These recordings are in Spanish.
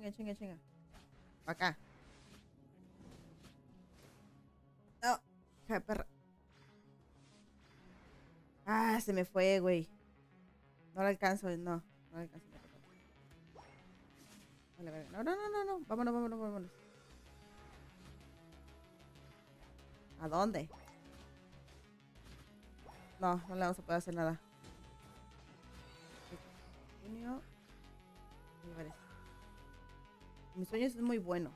Chinga, chinga, chinga. Pa' acá. No. Hija de perra. Ah, se me fue, güey. No la alcanzo, no. No la alcanzo. Vale, vale. No, no, no, no, no. Vámonos, vámonos, vámonos. ¿A dónde? No, no le vamos a poder hacer nada. Junio. Me parece. Mis sueños es muy bueno.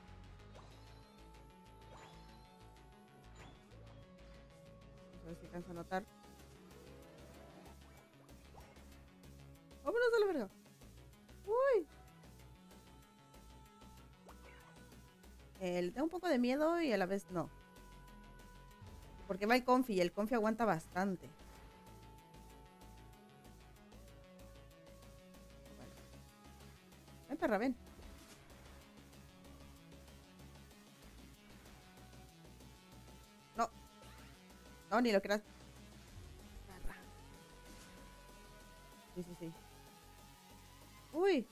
Vamos a ver si alcanza a notar. Vámonos a la verga. Uy. Le tengo un poco de miedo y a la vez no. Porque va el confi y el confi aguanta bastante. Bueno. Ven, perra, ven. No. No, ni lo creas. Perra. Sí, sí, sí. Uy.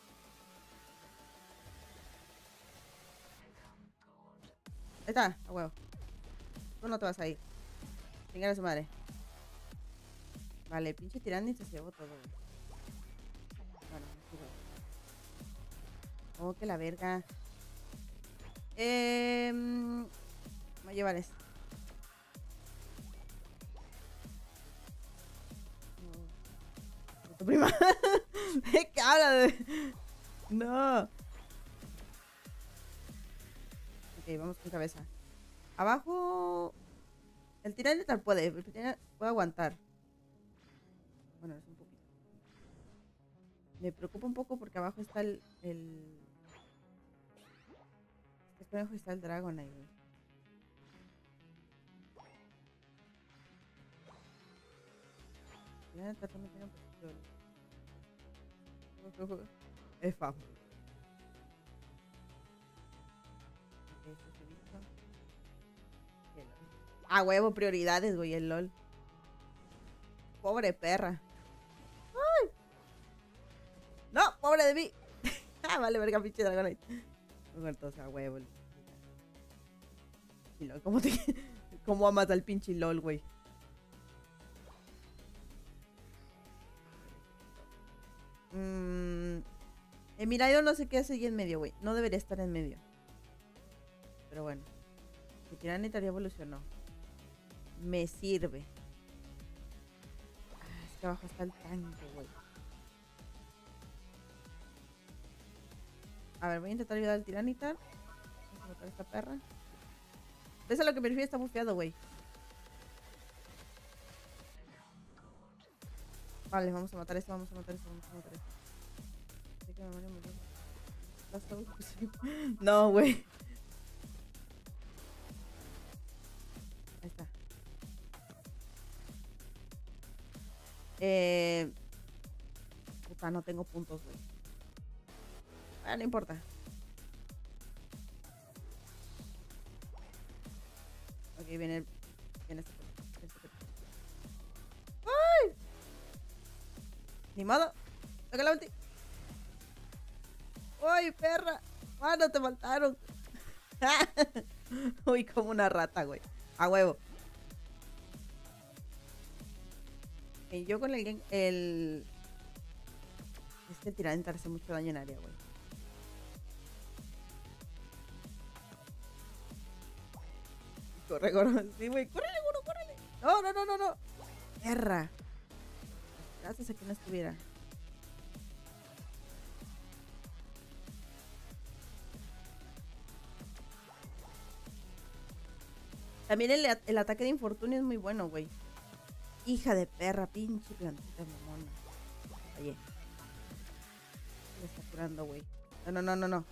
Ahí está, a huevo. Tú no te vas a ir. Chingar a su madre. Vale, pinche tirani se llevó todo, güey. Bueno, sí, güey. Oh, que la verga. Voy a llevar esto. No. Tu prima. ¿Qué habla de...? No. Ok, vamos con cabeza. Abajo... El tiranitar puede. El tiranitar puede aguantar. Bueno, es un poquito. Me preocupa un poco porque abajo está el... Este conejo está el dragón ahí, güey. Ya tratando de tener un poquito es famo. Ah, huevo, prioridades, güey, el LOL. Pobre perra. ¡Ay! ¡No! ¡Pobre de mí! Ah, vale, verga, pinche dragón ahí. Muerto, o sea, huevo. Y LOL, ¿cómo te... ¿Cómo amas al pinche LOL, güey? Mira, yo no sé qué hace ahí en medio, güey. No debería estar en medio. Pero bueno. El tiranitar ya evolucionó. Me sirve. Ah, es que abajo está el tanque, güey. A ver, voy a intentar ayudar al tiranitar. Vamos a matar a esta perra. ¿Ves a lo que me refiero? Está bufeado, güey. Vale, vamos a matar esto, vamos a matar esto, vamos a matar esto. Sé que me muero, me muero. No, güey. Ahí está. Puta, no tengo puntos, güey. Ah, no importa. Ok, viene este. ¡Ay! Ni modo. Toca la ulti. ¡Uy, perra! ¡Mano, te faltaron! Uy, como una rata, güey. A huevo. Y yo con el... Es que el tiranitar hace mucho daño en área, güey. Corre, corre. Sí, güey. ¡Córrele, goro, córrele! No, no, no, no, no. Perra. Gracias a que no estuviera. También el ataque de infortunio es muy bueno, güey. Hija de perra, pinche plantita mamona. Oye. Me está curando, güey. No, no, no, no, no.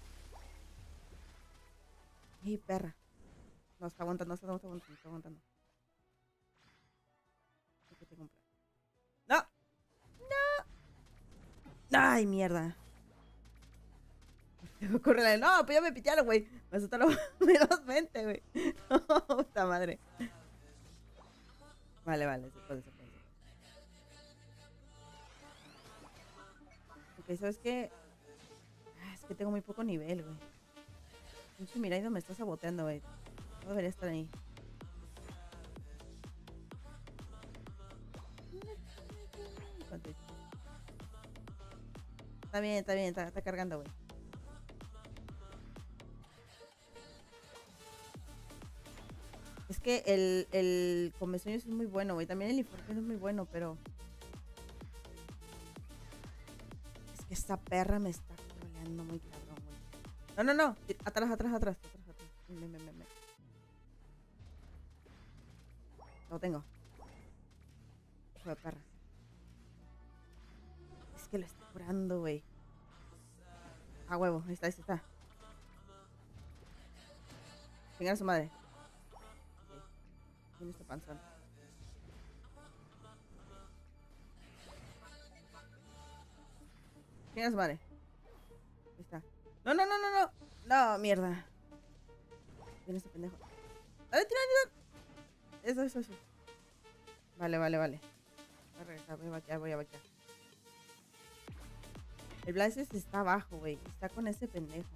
¡Ey, perra! No, está aguantando, está aguantando, está aguantando. ¡No! ¡No! ¡Ay, mierda! Córrele. No, pues ya me pitearon, güey. Me asustaron menos 20, güey. Puta madre. Vale, vale, se puede, se puede. Ok, ¿sabes qué? Ah, es que tengo muy poco nivel, güey. Pinche Miraido me está saboteando, güey. No debería estar ahí. Está bien, está cargando, güey. Es que el Comesueños es muy bueno, güey. También el Informe es muy bueno, pero... Es que esta perra me está troleando muy cabrón, güey. No. Atrás. Me. Lo tengo. Hijo de perra. Es que lo está curando, güey. A huevo, ahí está. Venga a su madre. Tiene este panzón. Venga a su madre. Ahí está. No. No, mierda. Viene este pendejo. Dale, tira. Eso. Vale. Voy a regresar, voy a vaquear. El Blaze está abajo, güey. Está con ese pendejo.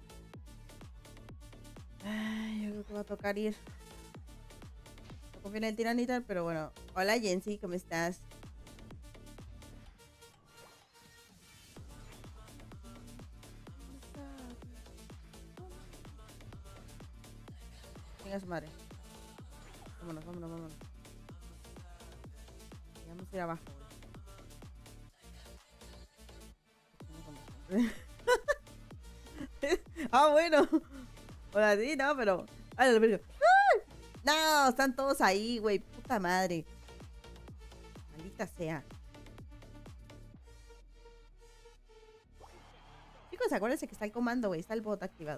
Ay, yo creo que va a tocar ir. No confío en el tiranita, pero bueno. Hola, Jensi, ¿cómo estás? Venga su madre. Vámonos. Y vamos a ir abajo, güey. Bueno. Hola, sí, no, pero... ¡Ay, la no, están todos ahí, güey. Puta madre. Maldita sea. Chicos, acuérdense que está el comando, güey. Está el bot activado.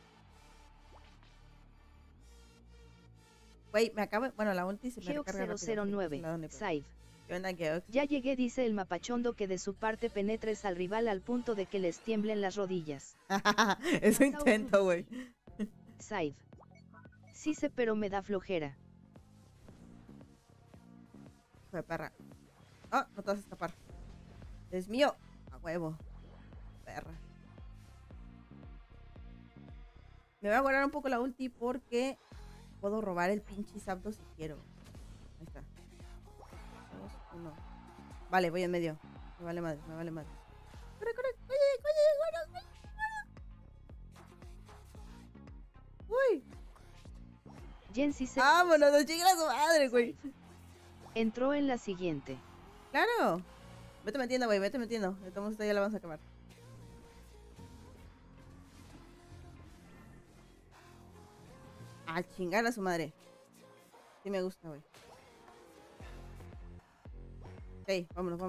Güey, me acaba... Bueno, la ulti se me recarga rápido. 009, Save. ¿Qué onda, Geox? Ya llegué, dice el mapachondo, que de su parte penetres al rival al punto de que les tiemblen las rodillas. Eso intento, güey. Save. Sí sé, pero me da flojera. Hijo de perra. Oh, no te vas a escapar. Es mío. A huevo. Perra. Me voy a guardar un poco la ulti porque puedo robar el pinche Zapdos si quiero. Ahí está. 2, 1. Vale, voy en medio. Me vale madre. Corre. Oye. Uy. Jensi se... Vámonos, nos llega a su madre, güey. Entró en la siguiente. Claro. Vete metiendo, güey, Estamos ya la vamos a acabar. A chingar a su madre. Sí me gusta, güey. Ok, vámonos.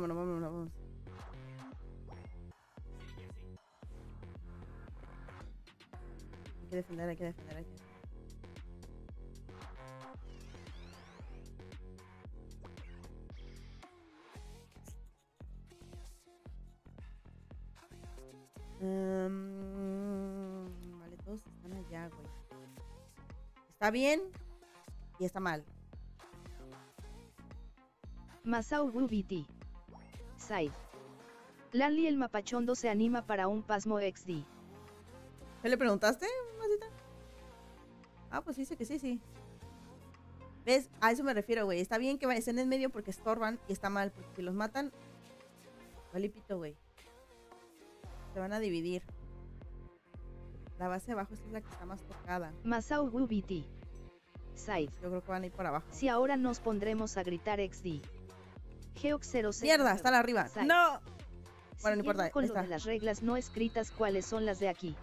Hay que defender. Vale, todos están allá, güey. Está bien y está mal. Masao BT. Save. Lali el mapachondo se anima para un pasmo XD. ¿Qué le preguntaste, Masita? Ah, pues dice que sí. ¿Ves? A eso me refiero, güey. Está bien que estén en medio porque estorban y está mal, porque si los matan, vale pito, güey. Se van a dividir. La base de abajo es la que está más tocada. Masao BT. Save. Yo creo que van a ir por abajo. Si ahora nos pondremos a gritar XD. Geox 00. ¡Mierda! Está la arriba. Save. ¡No! Bueno, no Siguiendo importa. con lo Está. de las reglas no escritas, ¿cuáles son las de aquí?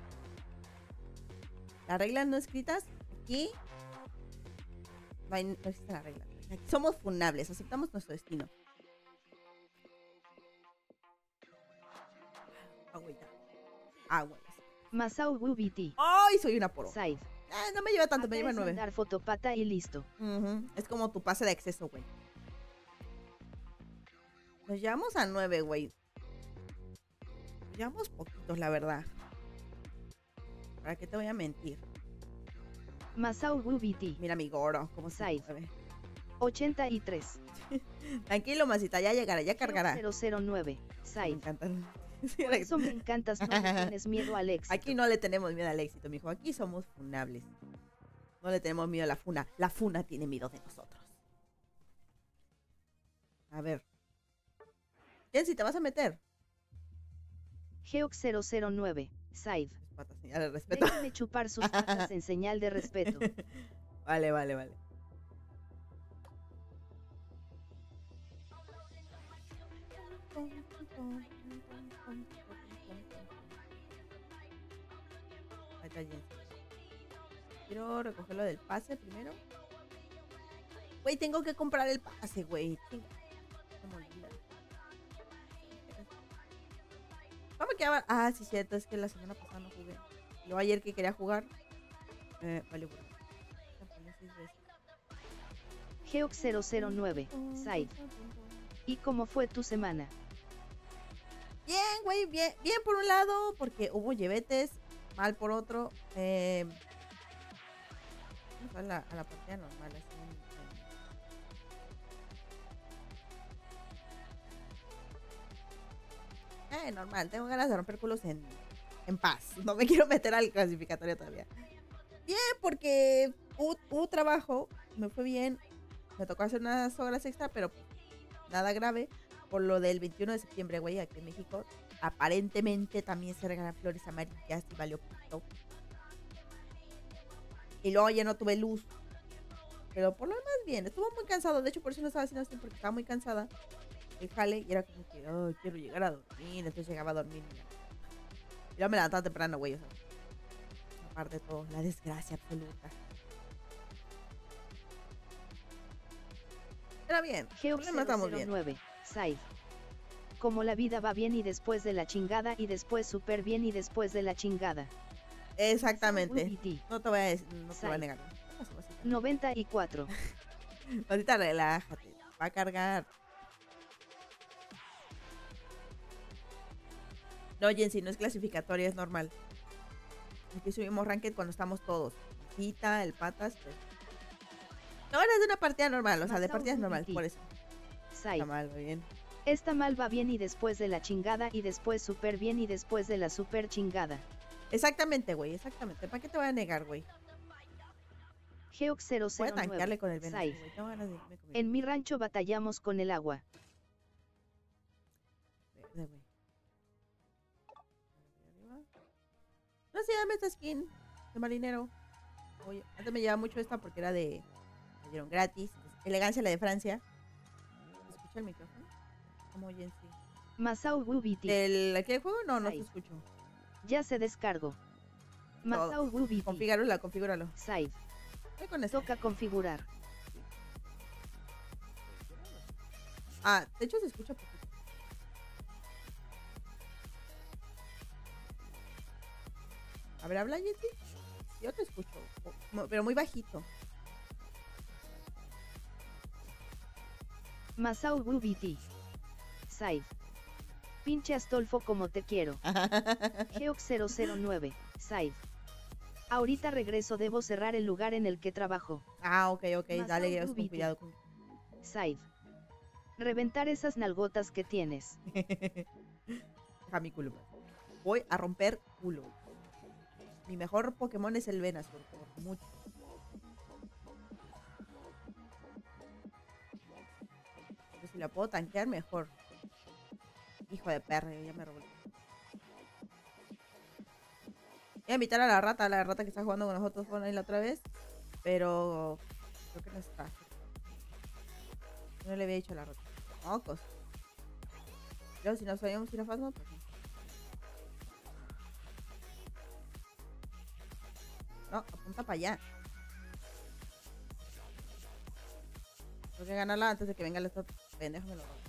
Las reglas no escritas. Aquí no existe la regla. Aquí somos funables. Aceptamos nuestro destino. Agua. Masao BT. ¡Ay! Soy una poro. Save. No me lleva tanto, Acá me lleva es 9. mandar fotopata y listo. Es como tu pase de acceso, güey. Nos llevamos a 9, güey. Nos llevamos poquitos, la verdad. ¿Para qué te voy a mentir? Masao BT. Mira mi Goro, como se Save. mueve. 83. Tranquilo, Masita, ya llegará, ya cargará. 009. Me Save. encantan. Sí, Por eso me encantas, no le tienes miedo al éxito. aquí no le tenemos miedo al éxito, mijo. Aquí somos funables. No le tenemos miedo a la funa. La funa tiene miedo de nosotros. A ver. Jensi, ¿te vas a meter? Geox 009, Said. Patas, señal de respeto. Déjenme chupar sus patas en señal de respeto. Vale, vale, vale. Ahí está Jensi. Quiero recogerlo del pase primero. Güey, tengo que comprar el pase, güey. No me olvida. ¿Cómo quedaba? Ah, sí, cierto. Es que la semana pasada no jugué. Luego ayer que quería jugar. Vale, bueno. Geox 009, Said. ¿Y cómo fue tu semana? Bien, güey, bien, bien por un lado, porque hubo llevetes, mal por otro. Vamos a la partida normal, así normal, tengo ganas de romper culos en paz. No me quiero meter al clasificatorio todavía. Bien, porque hubo trabajo, me fue bien. Me tocó hacer unas horas extra, pero nada grave. Por lo del 21 de septiembre, güey, aquí en México. Aparentemente también se regalan flores amarillas y valió pito. Y luego ya no tuve luz. Pero por lo demás bien, estuvo muy cansado. De hecho, por eso no estaba haciendo así, porque estaba muy cansada. El jale, y era como que, oh, quiero llegar a dormir. Entonces llegaba a dormir. Y luego me levantaba temprano, güey, o sea. Aparte de todo, la desgracia absoluta. Era bien. Geox 009, Said. Como la vida va bien y después de la chingada y después súper bien y después de la chingada. Exactamente. No te voy a decir, no te voy a negar. 94. Ahorita relájate. Va a cargar. No, Jensi, no es clasificatoria, es normal. Aquí subimos ranked cuando estamos todos. Cita, el patas, pues. No, es de una partida normal, o sea, de partidas normal, por eso. Está mal, va bien. Está mal, va bien y después de la chingada y después súper bien y después de la súper chingada. Exactamente, güey, exactamente. ¿Para qué te voy a negar, güey? Geox 009, voy a tanquearle con el veneno, güey. Tengo ganas de irme con En mi rancho batallamos con el agua. Verde, güey. No sé, dame esta skin de marinero. Oye, antes me llevaba mucho esta porque era de... Me dieron gratis. Elegancia, la de Francia. ¿Se escucha el micrófono? Como Jensi. Masao Wubiti. ¿El juego? No, no se escuchó. Ya se descargó. Masao Wubiti. Configúralo. Said. Con esto. Toca configurar. Ah, de hecho se escucha poquito. A ver, habla, Jensi. Yo te escucho, pero muy bajito. Masao Wubiti. Said. Pinche Astolfo como te quiero. Geox 009. Said. Ahorita regreso, debo cerrar el lugar en el que trabajo. Ah, ok, dale, ya con cuidado. Said. Reventar esas nalgotas que tienes. A mi culo. Voy a romper culo. Mi mejor Pokémon es el Venusaur, por mucho. Pero si la puedo tanquear, mejor. Hijo de perra, ya me robó. Voy a invitar a la rata que está jugando con nosotros con ahí la otra vez. Pero creo que no está. No le había dicho a la rata. Mocos. Pero si nos sabíamos ir a Fasma, pues no. No, apunta para allá. Tengo que ganarla antes de que venga el otro pendejo. Me lo roba.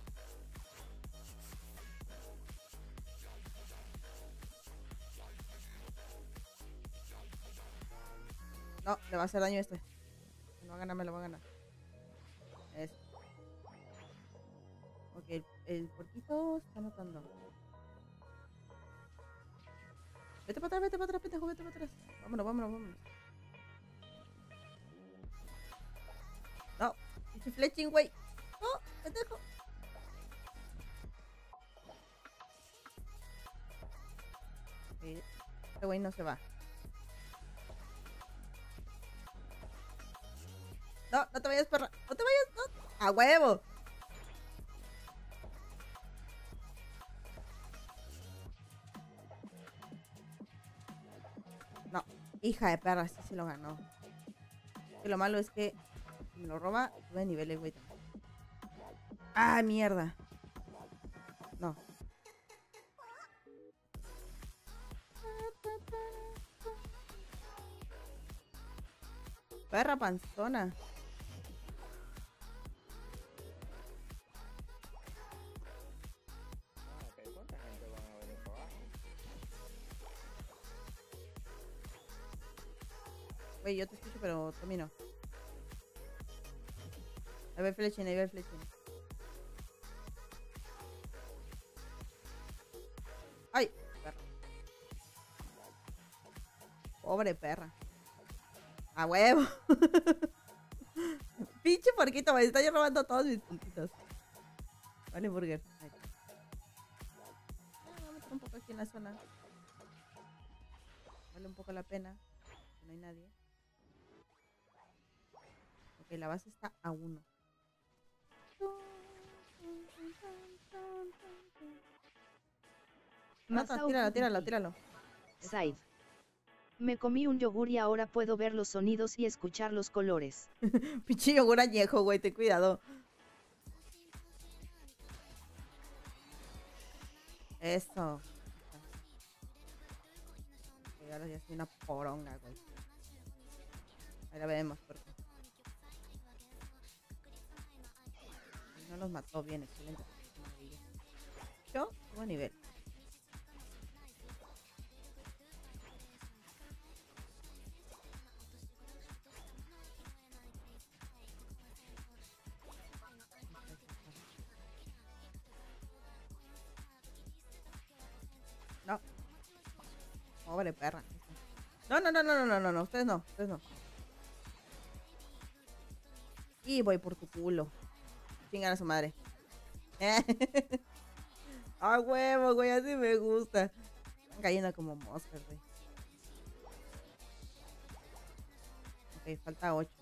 No, le va a hacer daño este. Me lo va a ganar, me lo va a ganar. Eso. Ok, el puerquito está matando. Vete para atrás, pendejo, vete para atrás. Vámonos. No, pinche fletching, güey. No, pendejo. Ok, este güey no se va. No, no te vayas, perra. No te vayas, no. ¡A huevo! No, hija de perra, sí se lo ganó. Que lo malo es que si me lo roba, sube de nivel el güey también. ¡Ah, mierda! No. Perra panzona. Güey, yo te escucho, pero Tommy no. A ver, flechín, ahí va el flechín. ¡Ay! Perra. Pobre perra. ¡A huevo! Pinche porquito, me está robando todos mis puntitos. Vale, burger. Ahí. Voy a meter un poco aquí en la zona. Vale un poco la pena. No hay nadie. Ok, la base está a 1. No, tíralo. Side. Me comí un yogur y ahora puedo ver los sonidos y escuchar los colores. Pinche yogur añejo, güey, ten cuidado. Eso. Ok, ahora ya soy una poronga, güey. Ahí la vemos, porque no los mató bien, excelente. Yo subo nivel. No. Pobre perra. No, ustedes no. Y voy por tu culo. Chingan a su madre. A huevo, güey, así me gusta. Están cayendo como moscas, güey. Ok, falta 8.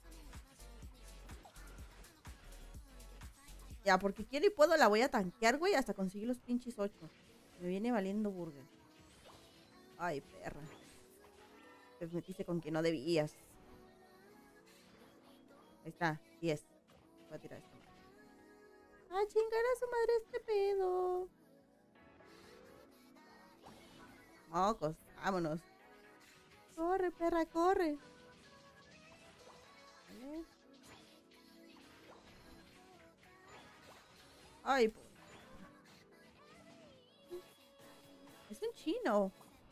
Ya, porque quiero y puedo, la voy a tanquear, güey, hasta conseguir los pinches 8. Me viene valiendo burger. Ay, perra. Te metiste con que no debías. Ahí está, 10. Voy a tirar esta madre. A chingar a su madre este pedo. Mocos, vámonos. Corre, perra, corre. Vale. Ay, es en chino.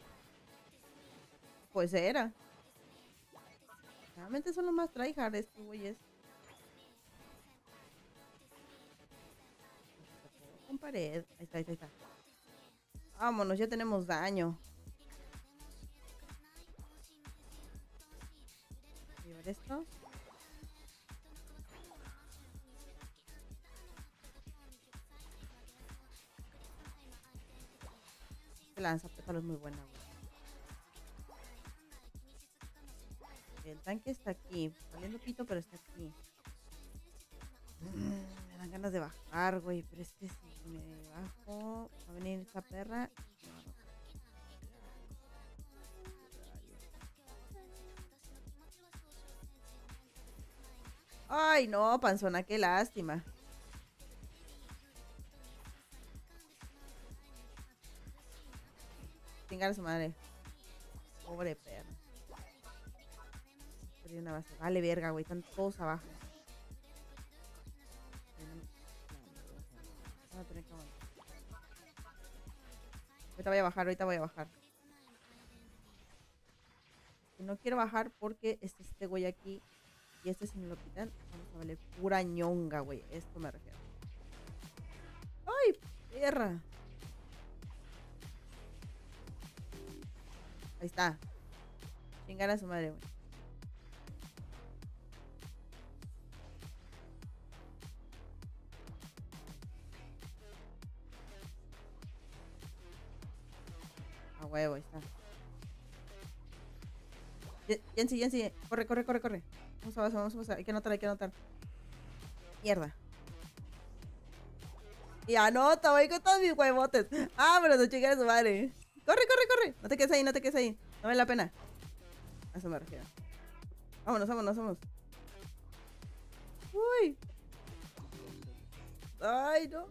Pues era. Realmente son los más tryhard estos güeyes. Con pared. Ahí está. Vámonos, ya tenemos daño. Voy a llevar esto. Este lanzapétalo es muy buena, güey. El tanque está aquí. Saliendo pito, pero está aquí. Me dan ganas de bajar, güey. Pero es que si me bajo, va a venir esta perra. Ay, no, panzona, qué lástima. Chingar a su madre. Pobre perra. Perdí una base. Vale, verga, güey. Están todos abajo. Voy a tener que aguantar. Ahorita voy a bajar. Y no quiero bajar porque este güey aquí. Y si me lo quitan, vamos a valer pura ñonga, güey. Esto me refiero. ¡Ay, perra! Ahí está. Chingar a su madre, güey. A huevo, ahí está. Jensi, corre. Vamos. Hay que anotar. Mierda. Y anota, voy con todos mis huevotes. Pero no chingar a su madre. Corre. No te quedes ahí. No vale la pena. A eso me refiero. Vámonos. Uy. Ay, no.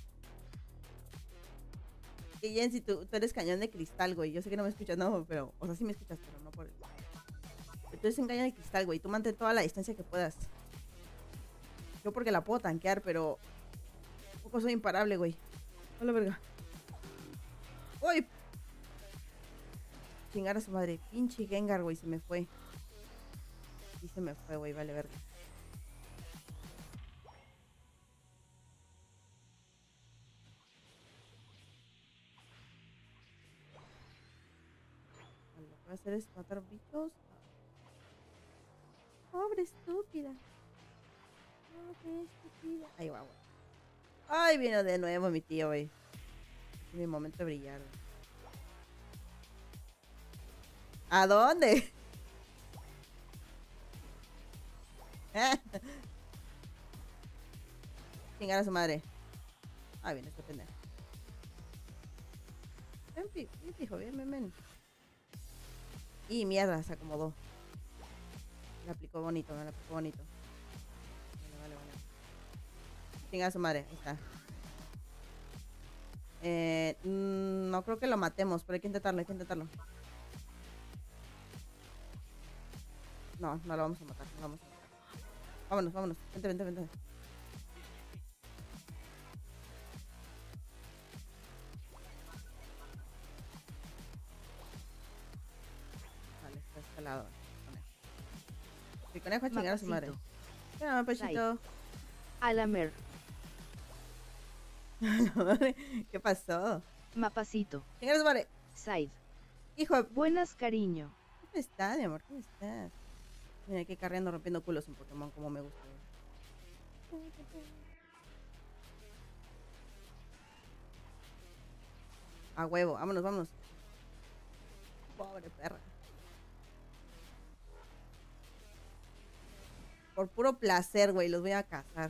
Y Jensi, tú eres cañón de cristal, güey. Yo sé que no me escuchas, no, pero... O sea, sí me escuchas, pero no por el... Tú eres un cañón de cristal, güey. Tú mantén toda la distancia que puedas. Yo porque la puedo tanquear, pero... Tampoco soy imparable, güey. Hola, verga. ¡Uy! Chingar a su madre. Pinche Gengar, güey. Se me fue. Sí se me fue, güey. Vale, verga. Lo que voy a hacer es matar bichos. Pobre estúpida. Ahí va, güey. Ay, vino de nuevo mi tío, güey. Es mi momento de brillar, güey. ¿A dónde? Chingar a su madre. Ay, viene este pendejo. Ven, fijo, ven. Y mierda, se acomodó. Me la aplicó bonito. Vale. Chingar a su madre, ahí está. No creo que lo matemos, pero hay que intentarlo. No lo vamos a matar, Vámonos. Vente. Vale, está escalado. El conejo a chingar a su madre. Espérame, pechito. Alamer. ¿Qué pasó? Mapacito. Chingar a su madre. Side. Hijo de... Buenas, cariño. ¿Cómo estás, mi amor? ¿Cómo estás? Mira, aquí carreando, rompiendo culos en Pokémon, como me gusta. A huevo, vámonos. Pobre perra. Por puro placer, güey, los voy a cazar.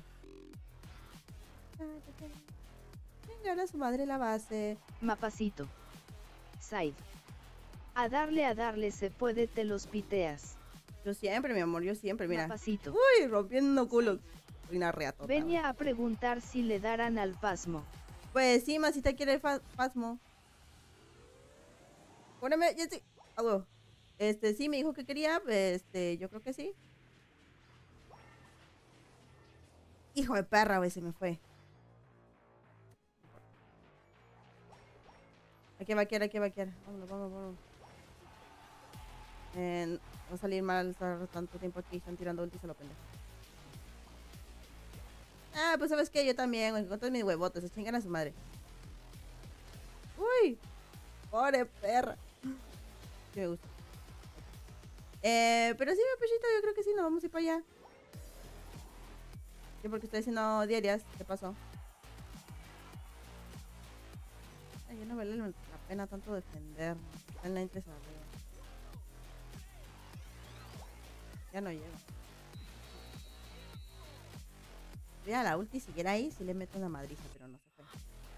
Venga, a su madre la base. Mapacito. Side. A darle se puede, te los piteas. Yo siempre, mi amor, mira. Mapacito. Uy, rompiendo culos. Soy una reatota. Venía a preguntar si le darán al pasmo. Pues sí, Masita quiere el pasmo. Póneme, ya sí. Sí, me dijo que quería, yo creo que sí. Hijo de perra, güey, se me fue. Hay que vaquear. Vámonos. Va a salir mal estar tanto tiempo aquí. Están tirando ultis a lo pendejo. Pues sabes qué, yo también, güey. Con todos mis huevotes, se chingan a su madre. Uy, pobre perra. Sí me gusta. Pero sí, mi pechito, yo creo que sí, nos vamos a ir para allá. Sí, porque estoy haciendo diarias, ¿qué pasó? Ay, ya no vale la pena tanto defender. En la interesa arriba. Ya no llego. Mira, la ulti siguiera ahí, sí le meto una madriza, pero no se fue.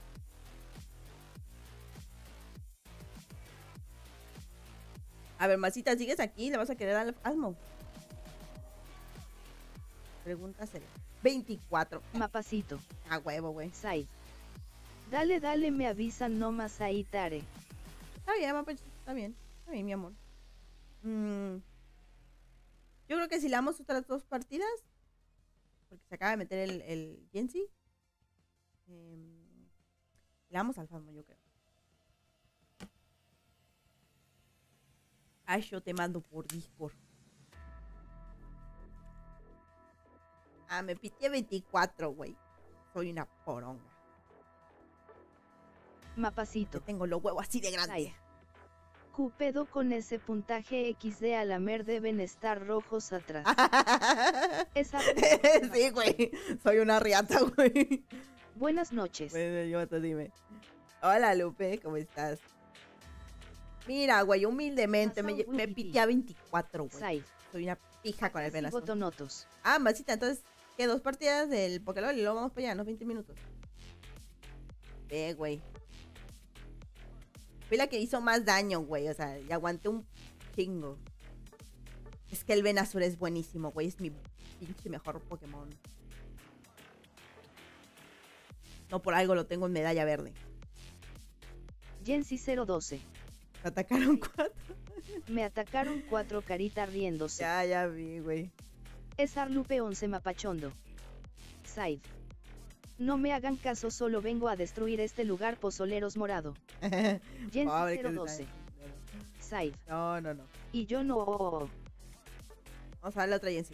A ver, Masita, ¿sigues aquí? ¿Le vas a querer al Asmo? Pregúntaselo. 24. Mapacito. A huevo, güey. Side. Dale, me avisan nomás ahí, Tare. Está bien, está bien, mi amor. Yo creo que si le damos otras 2 partidas, porque se acaba de meter el Jensi, le damos al Fasmo, yo creo. Ay, yo te mando por Discord. Me pité 24, güey. Soy una poronga. Mapacito. Tengo los huevos así de grandes. Ay. Cupedo, con ese puntaje XD a la mer deben estar rojos atrás. Esa... Sí, güey. Soy una riata, güey. Buenas noches. Bueno, yo te dime. Hola, Lupe, ¿cómo estás? Mira, güey, humildemente me Masao pité a 24, güey. Side. Soy una pija con el Casi Venazo. botonotos. Ah, masita, entonces, ¿qué? 2 partidas del Pokélol y luego vamos para allá, ¿no? 20 minutos. Ve, güey. Fui la que hizo más daño, güey. O sea, y aguanté un chingo. Es que el Venusaur es buenísimo, güey. Es mi pinche mejor Pokémon. No por algo lo tengo en medalla verde. Jensi 012. Me atacaron 4. Me atacaron 4 carita riéndose. Ya vi, güey. Es Arlupe 11 mapachondo. Side. No me hagan caso, solo vengo a destruir este lugar, pozoleros morado. Jensi Pobre que 012. Side. No. Y yo no. Vamos a ver la otra Jensi.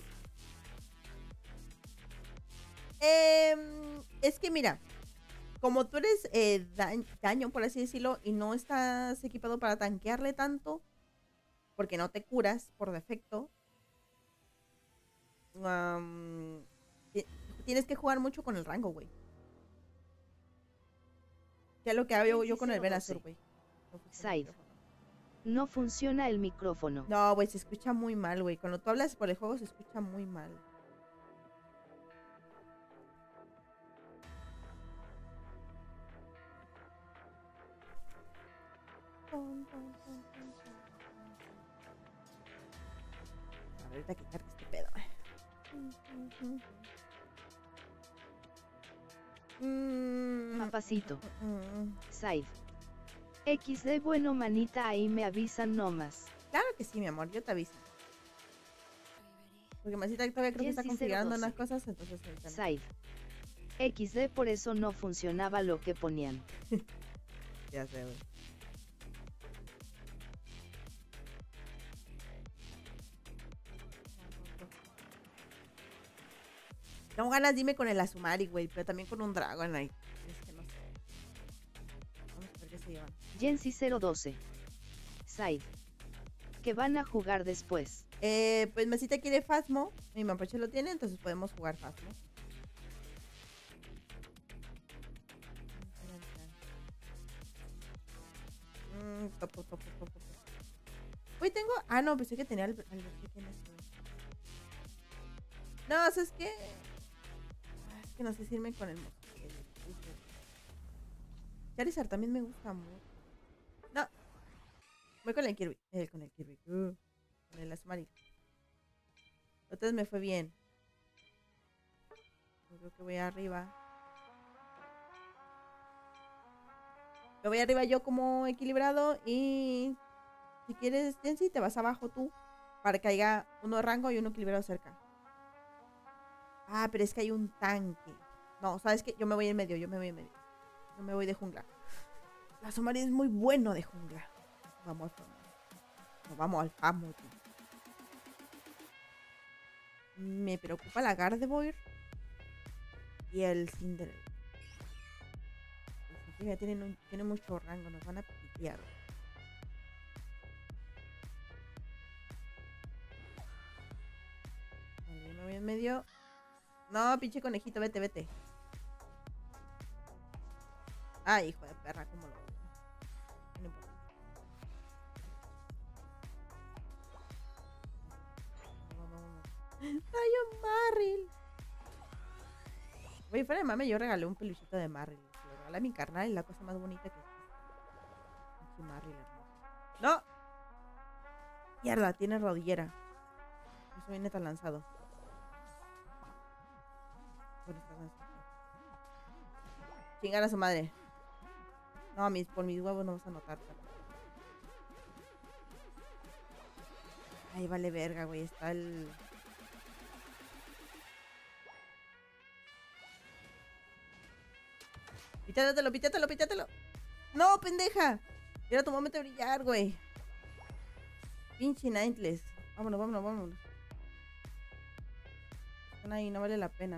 Es que mira, como tú eres daño, por así decirlo, y no estás equipado para tanquearle tanto, porque no te curas por defecto, tienes que jugar mucho con el rango, güey. Que es lo que hago yo con el Venusaur, güey. Side. No funciona el micrófono. No, güey, se escucha muy mal, güey. Cuando tú hablas por el juego se escucha muy mal. A ver, ahorita que cargue este pedo. Papacito. Side. XD bueno manita, ahí me avisan nomás. Claro que sí, mi amor, yo te aviso. Porque Masita todavía creo que está Jensi configurando 012. unas cosas, entonces ahorita no. Side. XD por eso no funcionaba lo que ponían. Ya sé, güey. Tengo ganas, dime con el Azumari, güey, pero también con un Dragonite. Es que no sé. Vamos a ver qué se llevan. Jensi 012. Side. Que van a jugar después. Pues Masita quiere Phasmo. Mi mapache lo tiene, entonces podemos jugar Phasmo. Topo. Uy, tengo... Ah, no, pensé que tenía el chicken este. No, ¿sabes qué? Es que no sé si irme con el Charizard también me gusta mucho. No. Voy con el Kirby. Con el Kirby. Con el Azumarill. Entonces me fue bien. Yo creo que voy arriba. Yo voy arriba yo como equilibrado. Y si quieres, Jensi, te vas abajo tú. Para que haya uno de rango y uno equilibrado cerca. Ah, pero es que hay un tanque. No, ¿sabes qué? Yo me voy en medio, Yo me voy de jungla. La Azumarill es muy bueno de jungla. Vamos al famo. No, vamos al famo, tío. Me preocupa la Gardevoir y el Cinderella. El Cinderella tiene mucho rango, nos van a pitear. Vale, yo me voy en medio. No, pinche conejito, vete. Ay, hijo de perra, cómo lo... No importa. ¡Ay, un Marill! Güey, fuera de mame, yo regalé un peluchito de Marill. Se lo regalé a mi carnal y la cosa más bonita que es. Un Marill hermoso. ¡No! Mierda, tiene rodillera. Eso viene tan lanzado. Bueno, está lanzado. Chingar a su madre. No, por mis huevos no vas a notar. Ay, vale verga, güey. Está el... Pítatelo. No, pendeja. Era tu momento de brillar, güey. Pinche Ninetales. Vámonos. Están ahí, no vale la pena.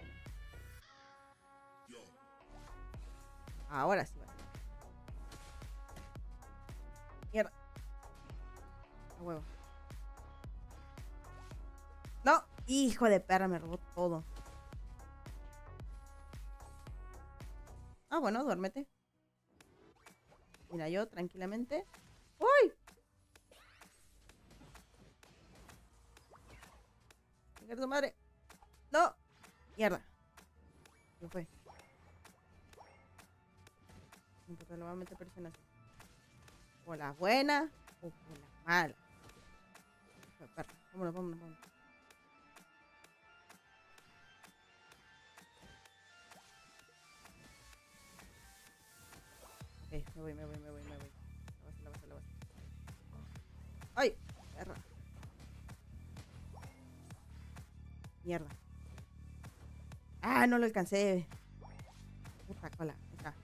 Ahora sí vale. Mierda. A huevo. No, hijo de perra, me robó todo. Ah, bueno, duérmete. Mira, yo tranquilamente ¡Uy! ¡Venga su madre! ¡No! ¡Mierda! ¿Qué fue? No importa, lo voy a meter personas. O la buena o por la mala. Vámonos, vámonos, vámonos. Ok, me voy. La base. ¡Ay! Perra. Mierda. Ah, no lo alcancé. Puta cola. Acá.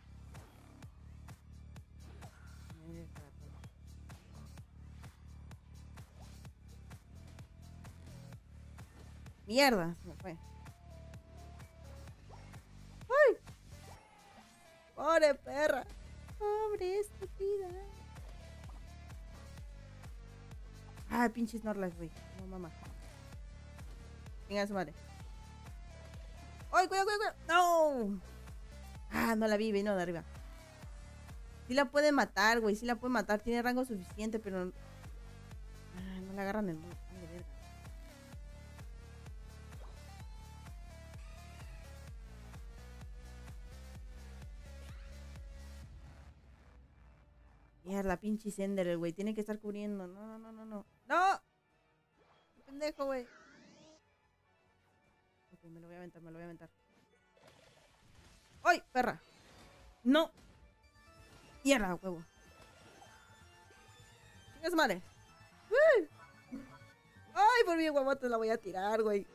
Mierda, se me fue. ¡Ay! ¡Pobre perra! ¡Pobre estúpida! ¡Ay, pinches Snorlax, güey! No, mamá. Venga, su madre. ¡Ay, cuidado! ¡No! Ah, no la vi, vino de arriba. Sí la puede matar, güey. Sí la puede matar. Tiene rango suficiente, pero... Ah, no la agarran el mundo. Ay, de verga. Mierda, pinche Sender, güey. Tiene que estar cubriendo. No. ¡No! ¡Qué pendejo, güey! Ok, me lo voy a aventar. ¡Ay, perra! ¡No! ¡Mierda, huevo! ¡Chinga su madre! ¡Uy! ¡Ay, por mi huevo te la voy a tirar, güey!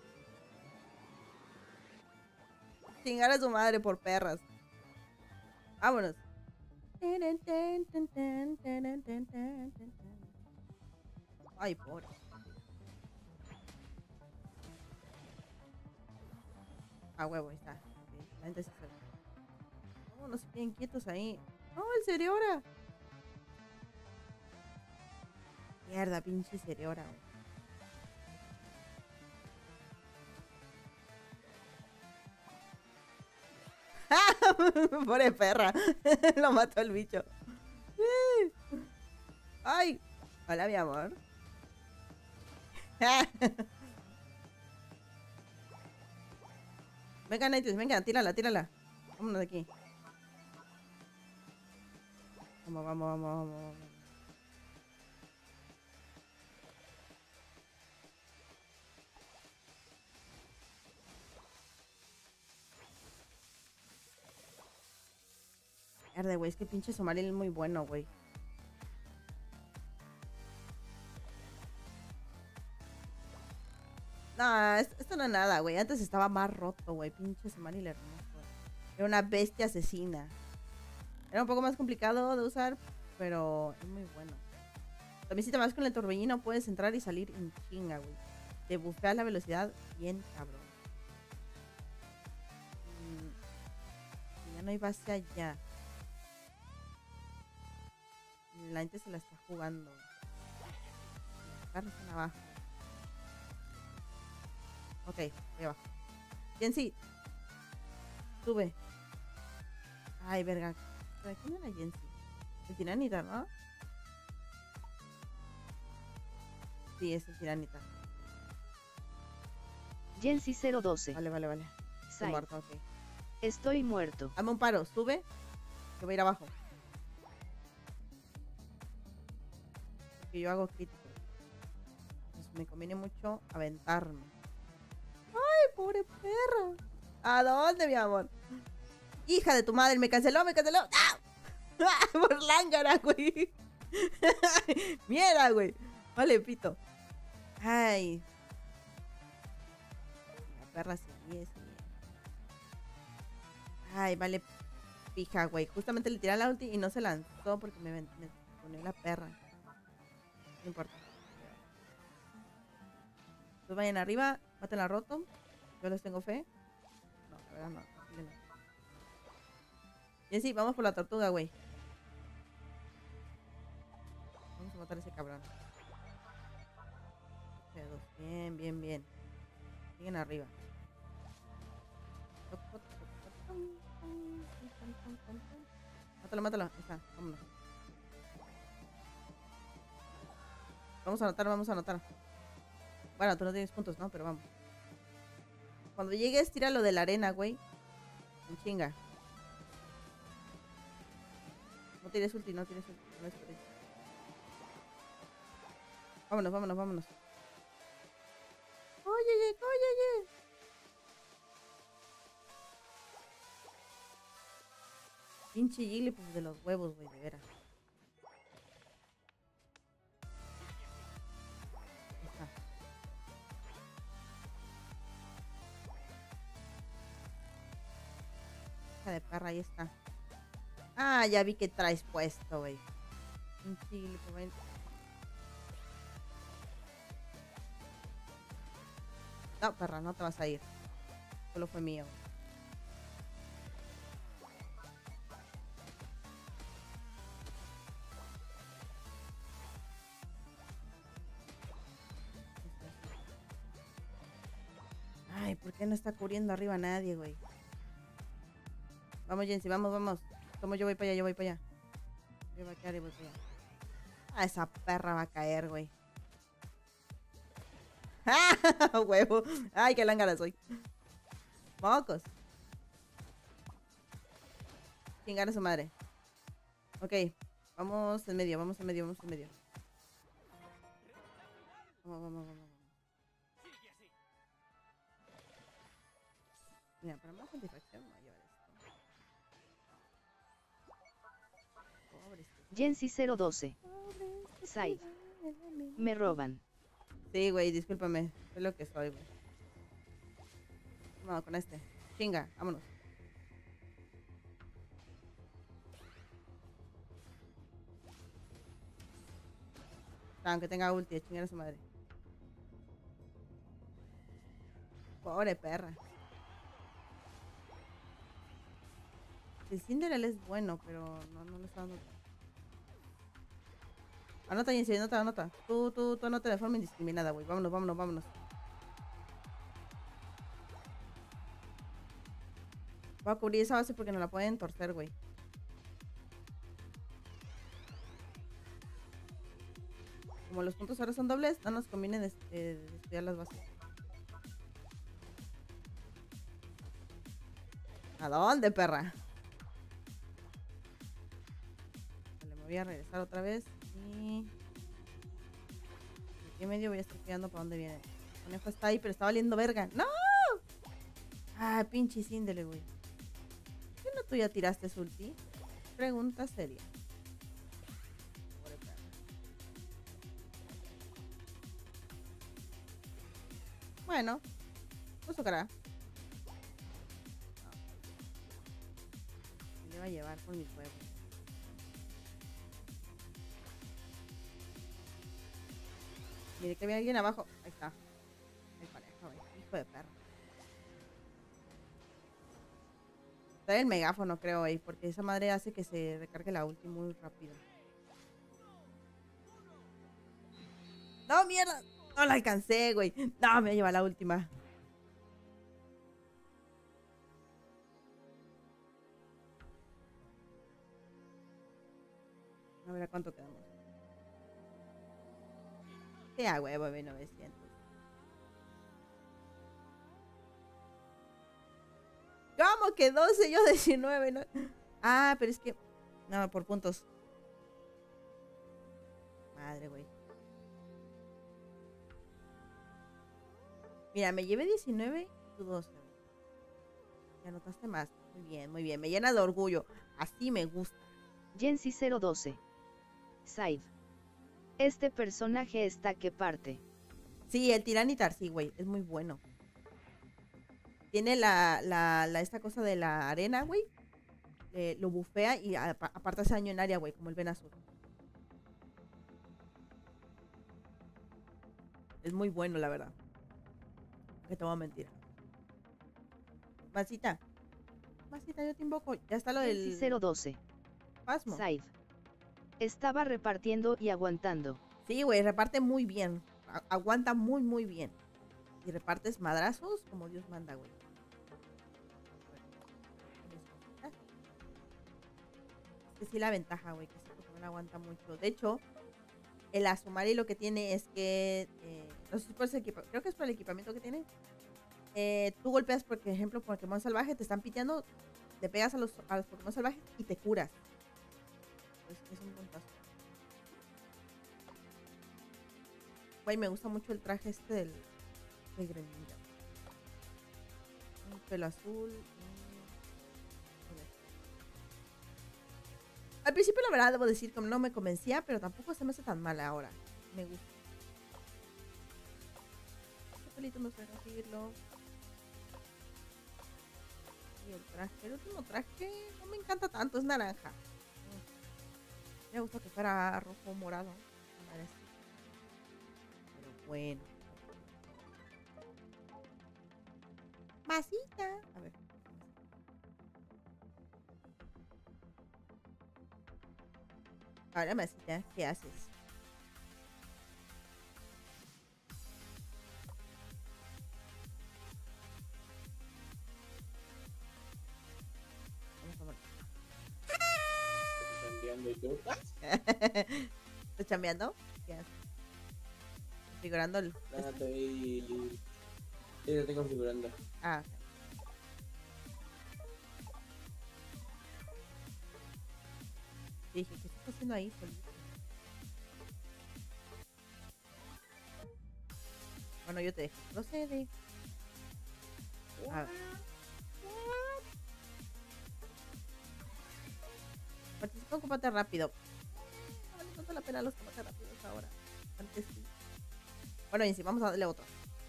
Chingar a su madre por perras. Vámonos. Ay, pobre. Ah, huevo, ahí está. La gente se sabe. Vámonos bien quietos ahí. ¡No, el Cereora! Mierda, pinche Cereora, güey. Pobre perra. Lo mató el bicho. ¡Ay! Hola, mi amor. Venga, Nighties, venga, tírala. Vámonos de aquí. Vamos. Mierda, güey, es que pinche Somalil es muy bueno, güey. No, esto no es nada, güey. Antes estaba más roto, güey. Pinche Somalil hermoso. Era una bestia asesina. Era un poco más complicado de usar, pero es muy bueno. También si te vas con el torbellino puedes entrar y salir en chinga, güey. Te bufea la velocidad bien cabrón. Ya no hay base allá. La gente se la está jugando. Los carros están abajo. Ok, ahí abajo. ¿Quién sí? Sube. Ay, verga. ¿Quién era Jensi? El tiranita, ¿no? Sí, es el tiranita. Jensi 012. Vale. Estoy muerto, ok. Estoy muerto. Dame un paro, sube. Que voy a ir abajo. Porque yo hago crítico. Entonces me conviene mucho aventarme. ¡Ay, pobre perro! ¿A dónde, mi amor? Hija de tu madre, me canceló. ¡Ah! Por lángara, güey. Mierda, güey. Vale, pito. Ay. La perra sigue. Ay, vale, pija, güey. Justamente le tiré la ulti y no se lanzó porque me ponió la perra. No importa. Pues vayan arriba, maten a Rotom. Yo les tengo fe. No, la verdad no. Y así, vamos por la tortuga, güey. Vamos a matar a ese cabrón. Bien. Siguen arriba. Mátalo. Ahí está, vámonos. Vamos a anotar, vamos a anotar. Bueno, tú no tienes puntos, ¿no? Pero vamos. Cuando llegues, tira lo de la arena, güey. En chinga. No tires ulti, no tires ulti. No esperes. Vámonos, vámonos, vámonos. Oye, oye. Pinche Jigglypuff de los huevos, güey, de veras. Ahí está. Hija de perra, ahí está. Ah, ya vi que traes puesto, güey. Pinche Jigglypuff, ven. No, perra, no te vas a ir. Solo fue mío. Ay, ¿por qué no está cubriendo arriba nadie, güey? Vamos, Jensi, vamos, vamos. Tomo, yo voy para allá, yo voy para allá. Yo voy a quedar y voy para allá. Ah, esa perra va a caer, güey. ¡Ah! Huevo. Ay, qué lángara soy. Mocos. Chingar a su madre. Ok. Vamos en medio, vamos en medio, vamos en medio. Vamos, vamos, vamos. Mira, para más satisfacción voy a llevar esto. Pobre Jensi 012. Side. Me roban. Sí, güey, discúlpame. Es lo que soy, güey. Vamos con este. Chinga, vámonos. Aunque tenga ulti, a chingar a su madre. Pobre perra. El Cinderella es bueno, pero no le está dando. Anota, Jensi, anota. Tú anota de forma indiscriminada, güey. Vámonos, vámonos, vámonos. Voy a cubrir esa base porque no la pueden torcer, güey. Como los puntos ahora son dobles, no nos conviene descuidar las bases. ¿A dónde, perra? Vale, me voy a regresar otra vez. Y aquí en medio voy a estar cuidando para dónde viene. El conejo está ahí, pero está valiendo verga. ¡No! Ah, pinche Cindele, güey. ¿Qué no tú ya tiraste su ulti? Pregunta seria. Pobre perra. Bueno, pues tocará. Me le va a llevar por mis huevos. Mire que había alguien abajo. Ahí está. El conejo, güey. Hijo de perro. Trae el megáfono, creo, güey. Porque esa madre hace que se recargue la ulti muy rápido. ¡No, mierda! No la alcancé, güey. No, me lleva la última. A ver a cuánto quedamos. Sí, a huevo, 900. ¿Cómo que 12? Yo 19, ¿no? Ah, pero es que... No, por puntos. Madre, güey. Mira, me llevé 19 y tú 12. Ya anotaste más. Muy bien, muy bien. Me llena de orgullo. Así me gusta. Jensi 012. Side. Este personaje está que parte. Sí, el Tiranitar, sí, güey. Es muy bueno. Tiene esta cosa de la arena, güey. Lo bufea y aparte hace daño en área, güey. Como el Venazur. Es muy bueno, la verdad. Que te voy a mentir. Masita, yo te invoco. Ya está lo del... Jensi 012. Pasmo. Side. Estaba repartiendo y aguantando. Sí, güey, reparte muy bien. Aguanta muy, muy bien. Y repartes madrazos como Dios manda, güey. Es que sí la ventaja, güey, que ese Pokémon aguanta mucho. De hecho, el Azumarill lo que tiene es que, no sé si por creo que es por el equipamiento que tiene. Tú golpeas, por ejemplo, Pokémon salvaje, te están piteando, te pegas a los Pokémon salvajes y te curas. Es un puntazo. Güey, me gusta mucho el traje este del Greninja. Un pelo azul. Al principio, la verdad, debo decir que no me convencía, pero tampoco se me hace tan mala ahora. Me gusta. Este pelito me gusta conseguirlo. Y el traje, el último traje no me encanta tanto, es naranja. Me gusta que fuera rojo o morado. Pero bueno. Masita. A ver. Ahora, Masita, ¿qué haces? ¿Chambeando y tú? ¿Estás chambeando? ¿Qué haces? Configurando el... No, estoy... Sí, lo estoy configurando. Ah, dije, ¿qué estás haciendo ahí, solito? Bueno, yo te dejo. Procede. A ver. Participa en combate rápido. No vale tanto la pena los combates rápidos ahora. Antes sí. Bueno, y sí, vamos a darle otro.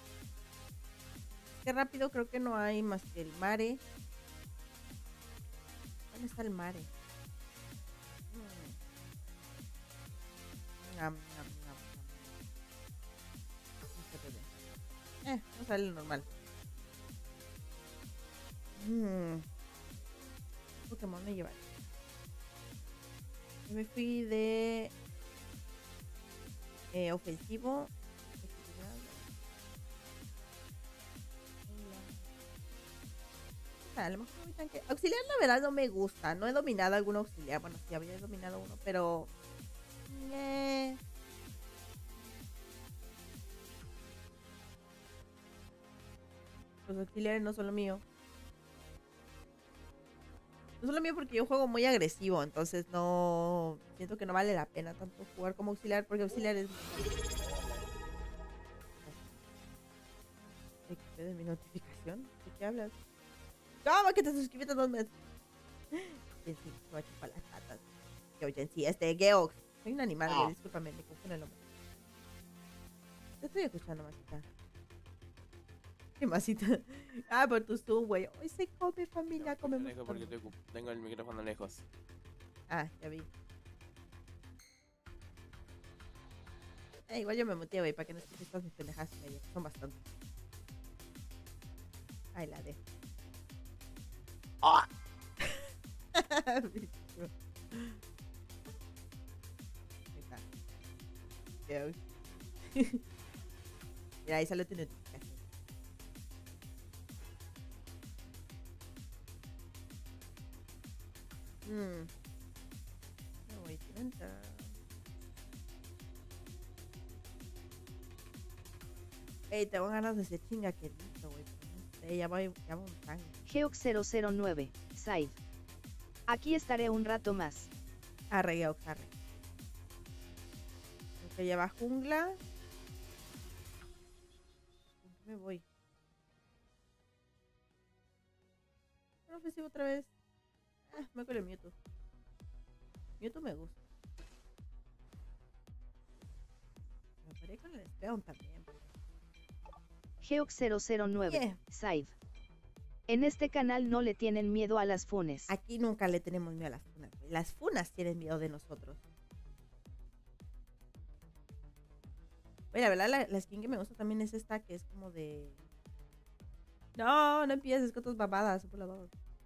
Qué rápido, creo que no hay más que el mare. ¿Dónde está el mare? Vamos a darle normal. Pokémon me llevaré. Yo me fui de ofensivo. A lo mejor muy tanque. Auxiliar, la verdad, no me gusta. No he dominado algún auxiliar. Bueno, sí, había dominado uno, pero... Los auxiliares no son lo mío. No son lo mío porque yo juego muy agresivo. Entonces no... Siento que no vale la pena tanto jugar como auxiliar. Porque auxiliar es... ¿Qué de mi notificación? ¿De qué hablas? ¿Cómo que te suscribiste 2 meses? Sí, te voy a chupar las patas. Sí, Geox. Soy un animal, güey, discúlpame, me confundo el nombre. Te estoy escuchando, Masita. ¿Qué Masita? Ah, por tu Zoom, güey. Hoy se come, familia, come mucho. Porque tengo el micrófono lejos. Ah, ya vi. Igual yo me muteé, güey, para que no escuches todas mis pendejadas. Son bastantes. Ay, la dejo. ¡Ah! Mira, ahí sale tu notificación. No voy a entrar. Ey, tengo ganas de ser chinga que listo, güey. Ya voy un tanque. Geox009, Side. Aquí estaré un rato más. Arre, Geox, arre. Que lleva jungla. ¿Con qué me voy? No ofensivo otra vez. Me con el Mewtwo. Mewtwo me gusta. Me paré con el Speon también. Geox009, Yeah. Side. En este canal no le tienen miedo a las funes. Aquí nunca le tenemos miedo a las funas. Las funas tienen miedo de nosotros. Oye, la verdad, la skin que me gusta también es esta, que es como de... No, no empieces con tus babadas, por favor.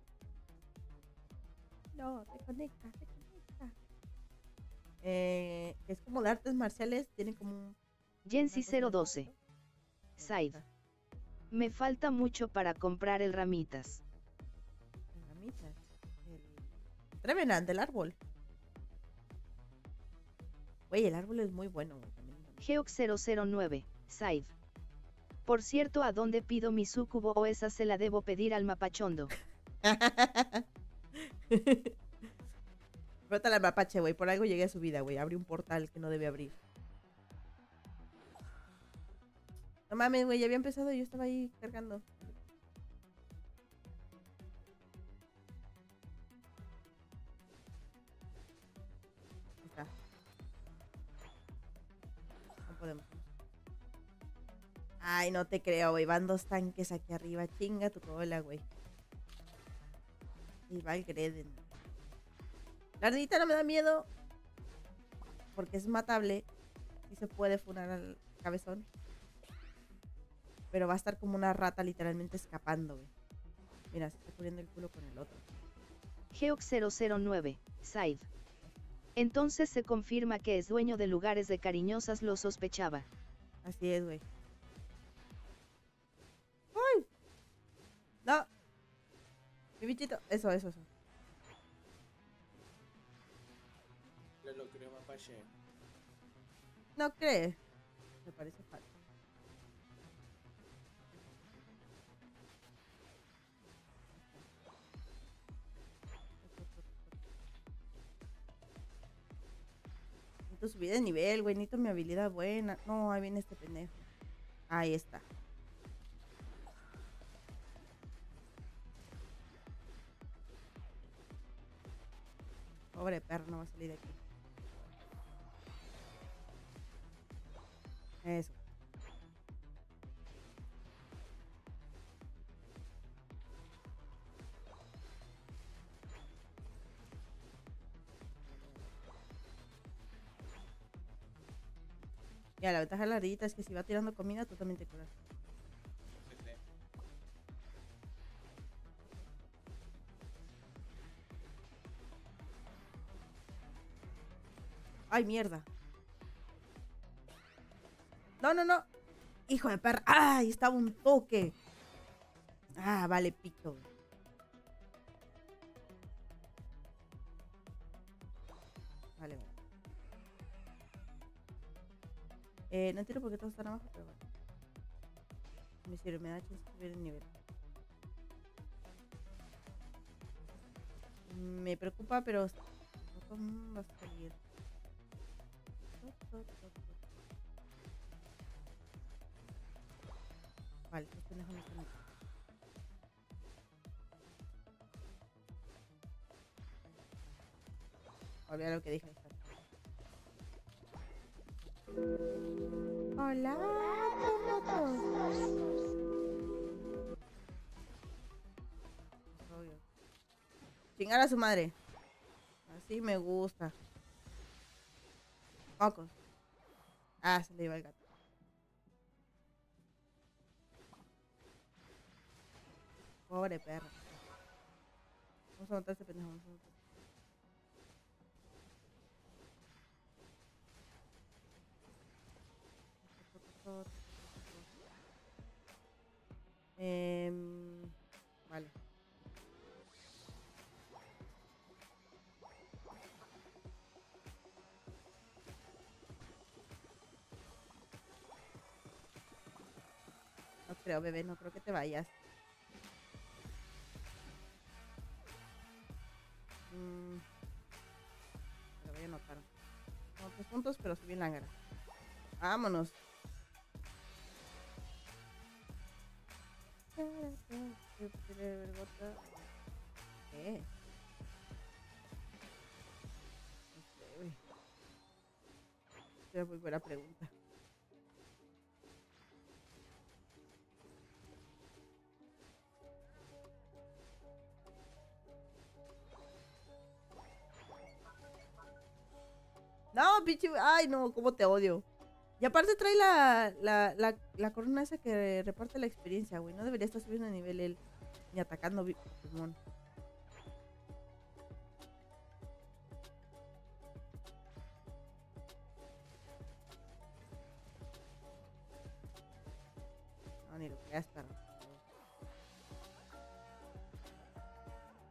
No, te conecta, te conecta. Es como de artes marciales, tiene como un... Jensi012, Side. Me falta mucho para comprar el ramitas. El ramitas. El Trevenant del árbol. Güey, el árbol es muy bueno, güey. Geox009, Said. Por cierto, ¿a dónde pido mi sucubo o esa se la debo pedir al mapachondo? Frota la mapache, güey. Por algo llegué a su vida, güey. Abrí un portal que no debe abrir. No mames, güey. Ya había empezado y yo estaba ahí cargando. Ahí está. No podemos. Ay, no te creo, güey. Van 2 tanques aquí arriba. Chinga tu cola, güey. Y va el Greden. La ardillita no me da miedo. Porque es matable. Sí se puede funar al cabezón. Pero va a estar como una rata literalmente escapando, güey. Mira, se está cubriendo el culo con el otro. Geox009, Said. Entonces se confirma que es dueño de lugares de cariñosas, lo sospechaba. Así es, güey. ¡Ay! No. Mi bichito. Eso. Lo creo mapache. ¿No crees? Me parece falso. Necesito subir de nivel, güey. Necesito mi habilidad buena. No, ahí viene este pendejo. Ahí está. Pobre perro, no va a salir de aquí. Eso. Mira, la ventaja de la ardillita es que si va tirando comida, tú también te curas. Ay, mierda. No. Hijo de perra. Ay, estaba un toque. Ah, vale, pito. Vale. No entiendo por qué todos están abajo, pero bueno. Me sirve, me da chance de subir el nivel. Me preocupa, pero va a salir. Vale, estos pendejos no están aquí. Olvidar lo que dije. Hola, obvio. Chingar a su madre. Así me gusta. Mocos. Ah, se le iba el gato. Pobre perro. Vamos a matar a este pendejo. Vale. No creo, bebé, no creo que te vayas. Pero voy a anotar. No, 3 puntos, pero subí en la gara. Vámonos. ¿Qué? No sé, güey. Es muy buena pregunta. No, pinche. Ay, no, cómo te odio. Y aparte trae la corona esa que reparte la experiencia, güey. No debería estar subiendo de nivel él. Ni atacando Pokémon. No, ni lo creas, perro.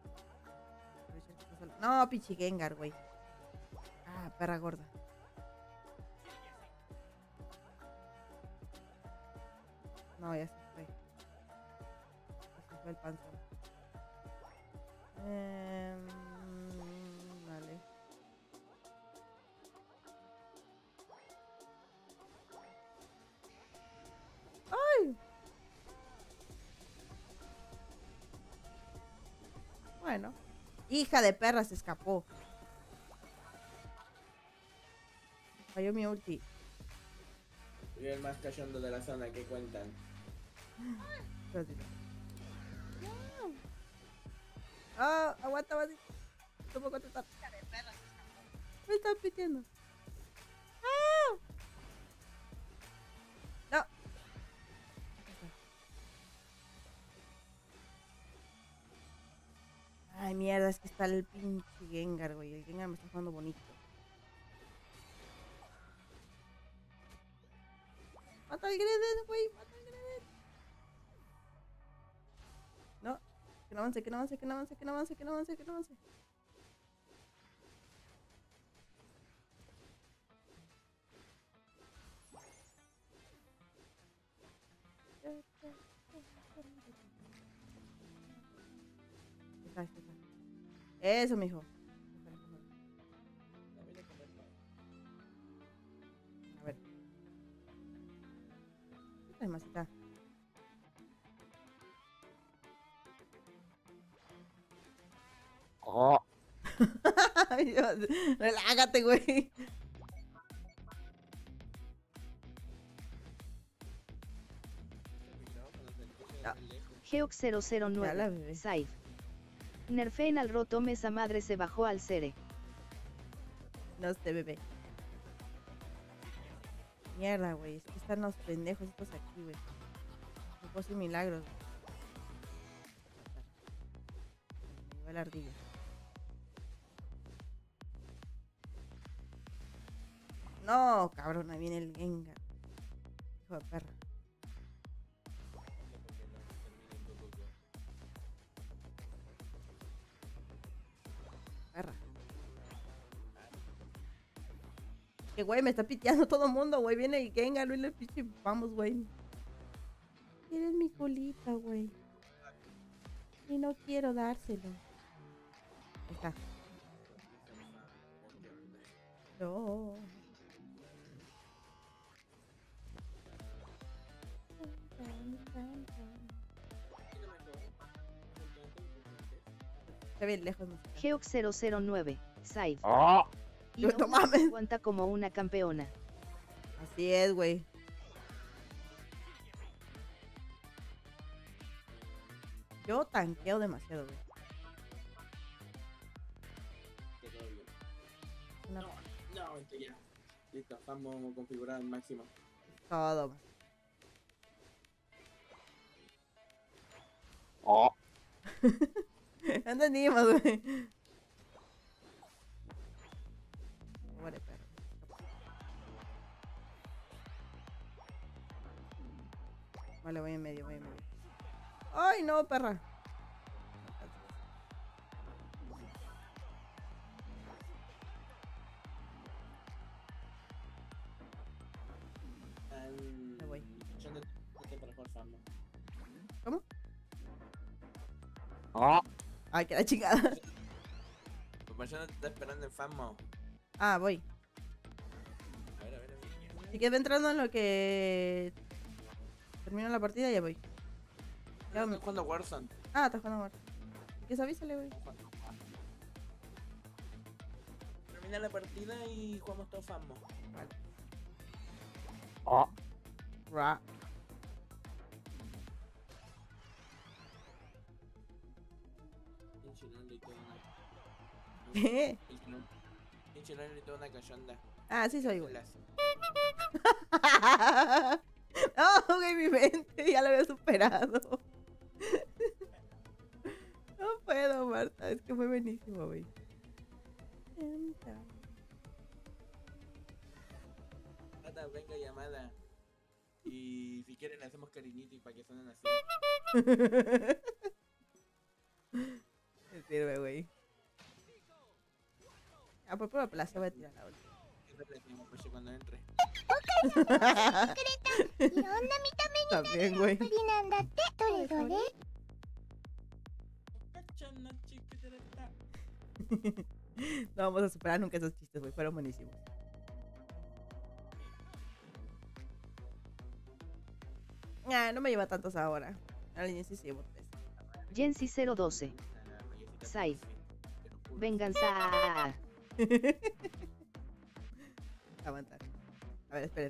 No, pinche Gengar, güey. Ah, perra gorda. No, ya se fue. Ya se fue el panzón. Vale. ¡Ay! Bueno. Hija de perra, se escapó. Falló mi ulti. Soy el más cachondo de la zona, ¿qué cuentan? Espérate. Ah, aguanta, aguanta. No puedo contestar. Me están pitiendo. ¡Ah! No. Ay, mierda, es que está el pinche Gengar, güey. El Gengar me está jugando bonito. Mata al Gredet, güey. Mata al Gredet. No. Que no avance, que no avance, que no avance, que no avance, que no avance, que no avance. Está, está, está. Eso, mijo. A ver. Ay, masita. Oh. Relájate, güey. Geox Ya la 009, bebé. Saif. Nerfeen al Rotom, esa madre se bajó al Cere. No sé, bebé. Mierda, güey. Es que están los pendejos estos aquí, güey. No puedo hacer milagros. Me lleva la ardilla. No, cabrón, ahí viene el Gengar. Hijo de perra. Perra. Que güey, me está piteando todo el mundo, güey. Viene el Gengar, viene el pinche. Vamos, güey. Eres mi colita, güey. Y no quiero dárselo. Ahí está. No. Está bien lejos. Geox 009, Saif. Oh. Y No aún mames. así aguanta como una campeona. Así es, güey. Yo tanqueo demasiado, güey. Que todo bien. Una- No, esto ya. Listo, vamos a configurar al máximo. Todo. güey. Oh. Entendimos, güey. Pobre perro. Vale, voy en medio, voy en medio. ¡Ay, no, perra! Me voy. Para jugar Famo. ¿Cómo? Oh. Ay, que la chingada. Tu persona te está esperando en Famo. Ah, voy. A ver, Si quedo entrando en lo que termino la partida, ya voy. Ya Estamos me- jugando Warzone. Ah, está jugando muerto. ¿Qué se avísale, güey? Termina la partida y jugamos todo Famo. Vale. Oh. Ra. Pinche Loli, toda una. ¿Qué? Pinche Loli, toda una cachonda. Ah, sí soy, güey. Las- No, güey, mi mente ya lo había superado. No puedo, Marta. Es que fue buenísimo, güey. Nada, venga llamada. Y si quieren le hacemos cariñito y para que suenen así. Me sirve, güey. Ah, por pura plaza voy a tirar la última. pues, cuando entre. También, güey. No vamos a superar nunca esos chistes, güey. Fueron buenísimos. Ah, no me lleva tantos ahora. Al inicio sí llevo 3. Jensi 012. Saif. Venganza. Aguantar. A ver, esperen.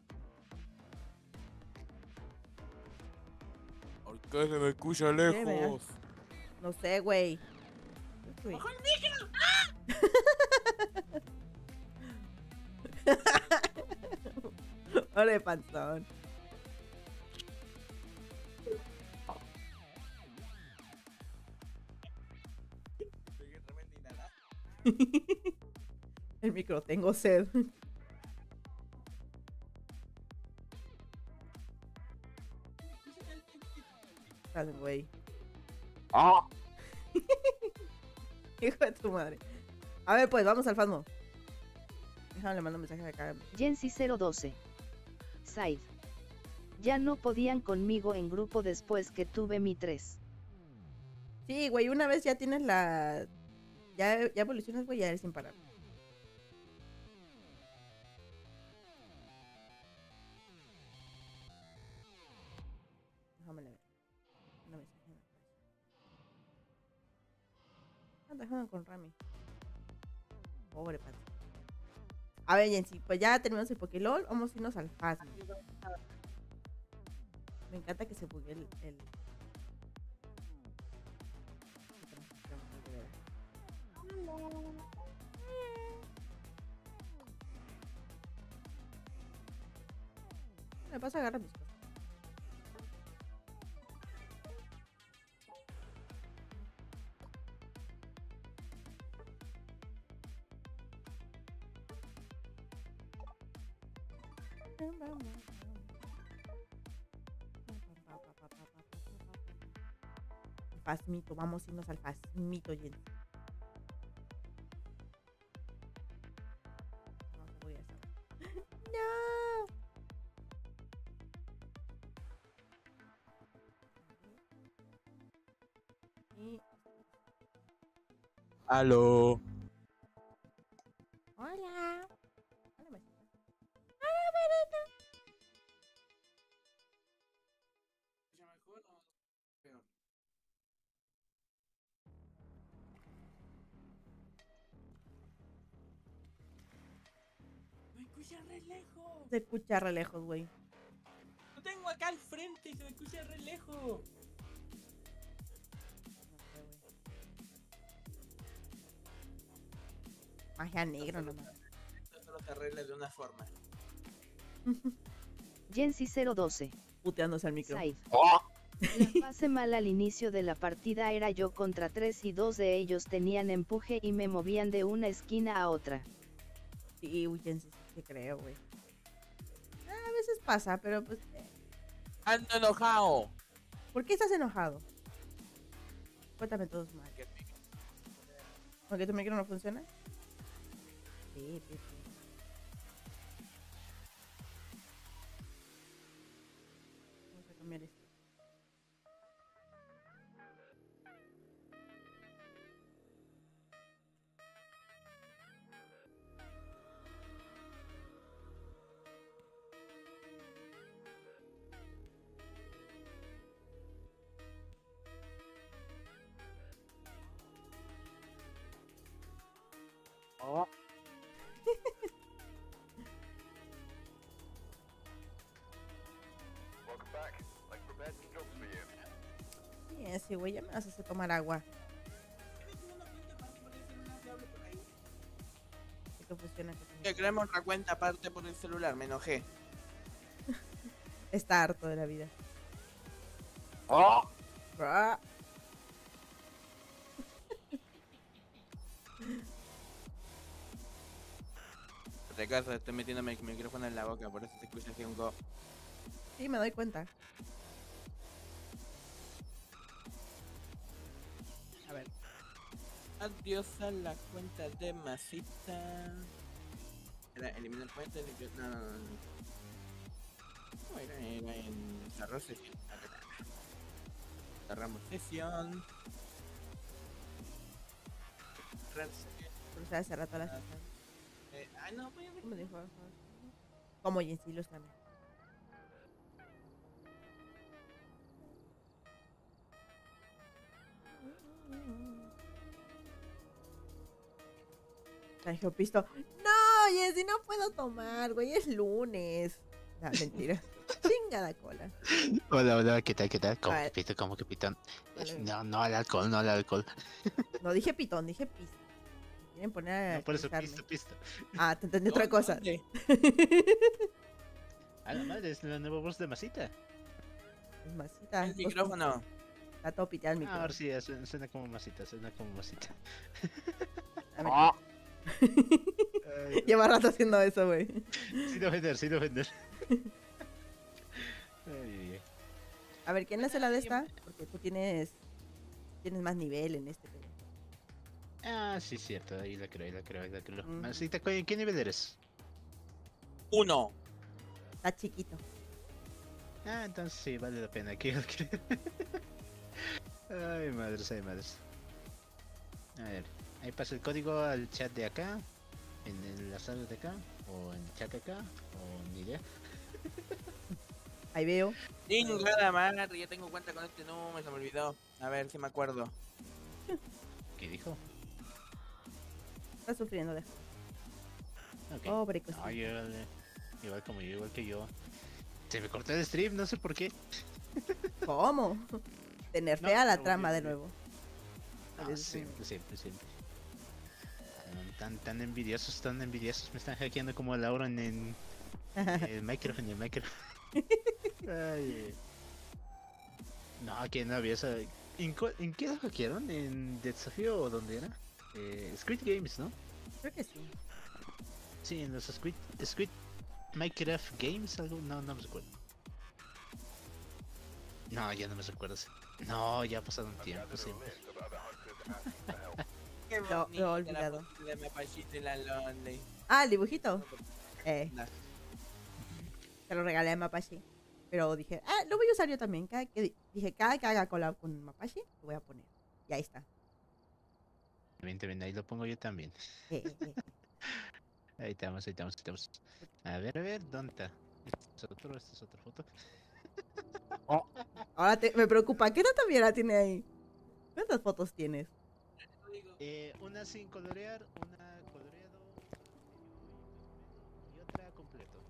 ¿Por qué se me escucha lejos? No sé, güey. ¡Bajo el micro! ¡Ole, panzón! El micro, tengo sed. Dale, güey. ¡Ah! Hijo de tu madre. A ver, pues, vamos al Fasmo. Déjame, le mando un mensaje de acá. Jensi 012. Saif. Ya no podían conmigo en grupo después que tuve mi 3. Sí, güey, una vez ya tienes la... Ya evolucionas, güey, ya eres imparable. Déjame ver. Una vez. Anda, juegan con Rami. Pobre padre. A ver, Jensi, pues ya terminamos el Pokélol. Vamos a irnos al Fasmo. Me encanta que se bugue el... Me pasa a agarrar mis cosas. Fasmito, vamos a irnos al Fasmito, Jensi. No se voy a saber. No. Y... Aló. Hola. Hola, Masita. Hola, Verena. ¿Mejor o peor? Me escucha re lejos. Se escucha re lejos, güey. Lo tengo acá al frente y se me escucha re lejos. Magia negra nomás. Esto solo se arregla de una forma. Jensi 012. Puteándose al micro. Saif. ¡Ah! La fase mal al inicio de la partida era yo contra 3 y 2 de ellos tenían empuje y me movían de una esquina a otra. Sí, uy, Jensi, sí te creo, güey. A veces pasa, pero pues... Ando enojado. ¿Por qué estás enojado? Cuéntame todos mal. ¿Por qué tu micro no funciona? Sí, sí, sí. Vamos a cambiar esto. ¡Ah! Sí, ese güey, ya me vas a hacer tomar agua. ¿Qué que funciona? Que creemos otra cuenta aparte por el celular, me enojé. Está harto de la vida. ¡Ah! Bra. Por si acaso estoy metiéndome el micrófono en la boca, por eso se escucha así un go. Sí, me doy cuenta. A ver. Adiós a la cuenta de Masita. Era eliminar el puente. No, no, no. No, era en cerrar sesión. Cerramos sesión. Cruzar hace rato la sesión. No, voy a ver. ¿Cómo dijo? Como Yensilos también. Sergio Pisto. No, Yensi, no puedo tomar, güey. Es lunes. No, mentira. Chingada cola. Hola, hola, ¿qué tal, qué tal? ¿Cómo Vale. que pito, cómo que pitón? Vale. No, no al alcohol, no al alcohol. No dije pitón, dije pisto. Quieren poner a No, por eso, cruzarme. pisto. Ah, te entendí otra cosa. ¿Dónde? A la madre, es la nueva voz de Masita. Es masita. El micrófono. Está todo piteado el Ah, micrófono. ahora sí, suena como Masita, suena como Masita. A ver. ¡Ah! Ay, Lleva rato haciendo eso, güey. sin ofender, sin ofender. Ay, ay, ay. A ver, ¿quién hace la de esta? Porque tú tienes más nivel en este. Pero... Ah, sí, cierto, ahí la creo, ahí la creo, ahí la creo. Mm. Masita, ¿qué nivel eres? 1. Está chiquito. Ah, entonces sí, vale la pena. Ay, madres, ay, madres. A ver, ahí pasa el código al chat de acá, en la sala de acá, o en el chat de acá, o ni idea. Ahí veo. Chingada madre, ya tengo cuenta con este número, se me olvidó. A ver si me acuerdo. ¿Qué dijo? Está sufriendo de Ok. pobre cosita. No, igual como yo, igual que yo. Se me cortó el stream, no sé por qué. ¿Cómo? Te nerfea No, la no, trama de no. nuevo. No, Eres siempre, siempre, siempre. Tan envidiosos. Me están hackeando como Laura en el Minecraft, en el Minecraft. Ay, no, que no había esa. ¿En qué lo hackearon? ¿En Desafío o dónde era? Squid Games, ¿no? Creo que sí. Sí, en los Squid Minecraft Games, algo, no me recuerdo. No, ya no me recuerdo. No, ya ha pasado un tiempo, sí. Qué Lo he bonita la olvidado. foto de Mapachito y la Lonely. Ah, el dibujito. Nah. Se lo regalé a Mapache. Pero dije, lo voy a usar yo también. Cada que haga collab con Mapache, lo voy a poner. Y ahí está. Bien, ahí lo pongo yo también. Eh. Ahí estamos. A ver, ¿dónde está? Esta es otra foto. Ahora me preocupa. ¿Qué tanta mierda tiene ahí? ¿Cuántas fotos tienes? Una sin colorear, una coloreado y otra completo.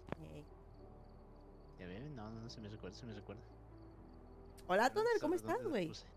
Ya ven, no se me recuerda. Hola, Toner, ¿Dónde ¿cómo está? estás, ¿Dónde güey? lo puse?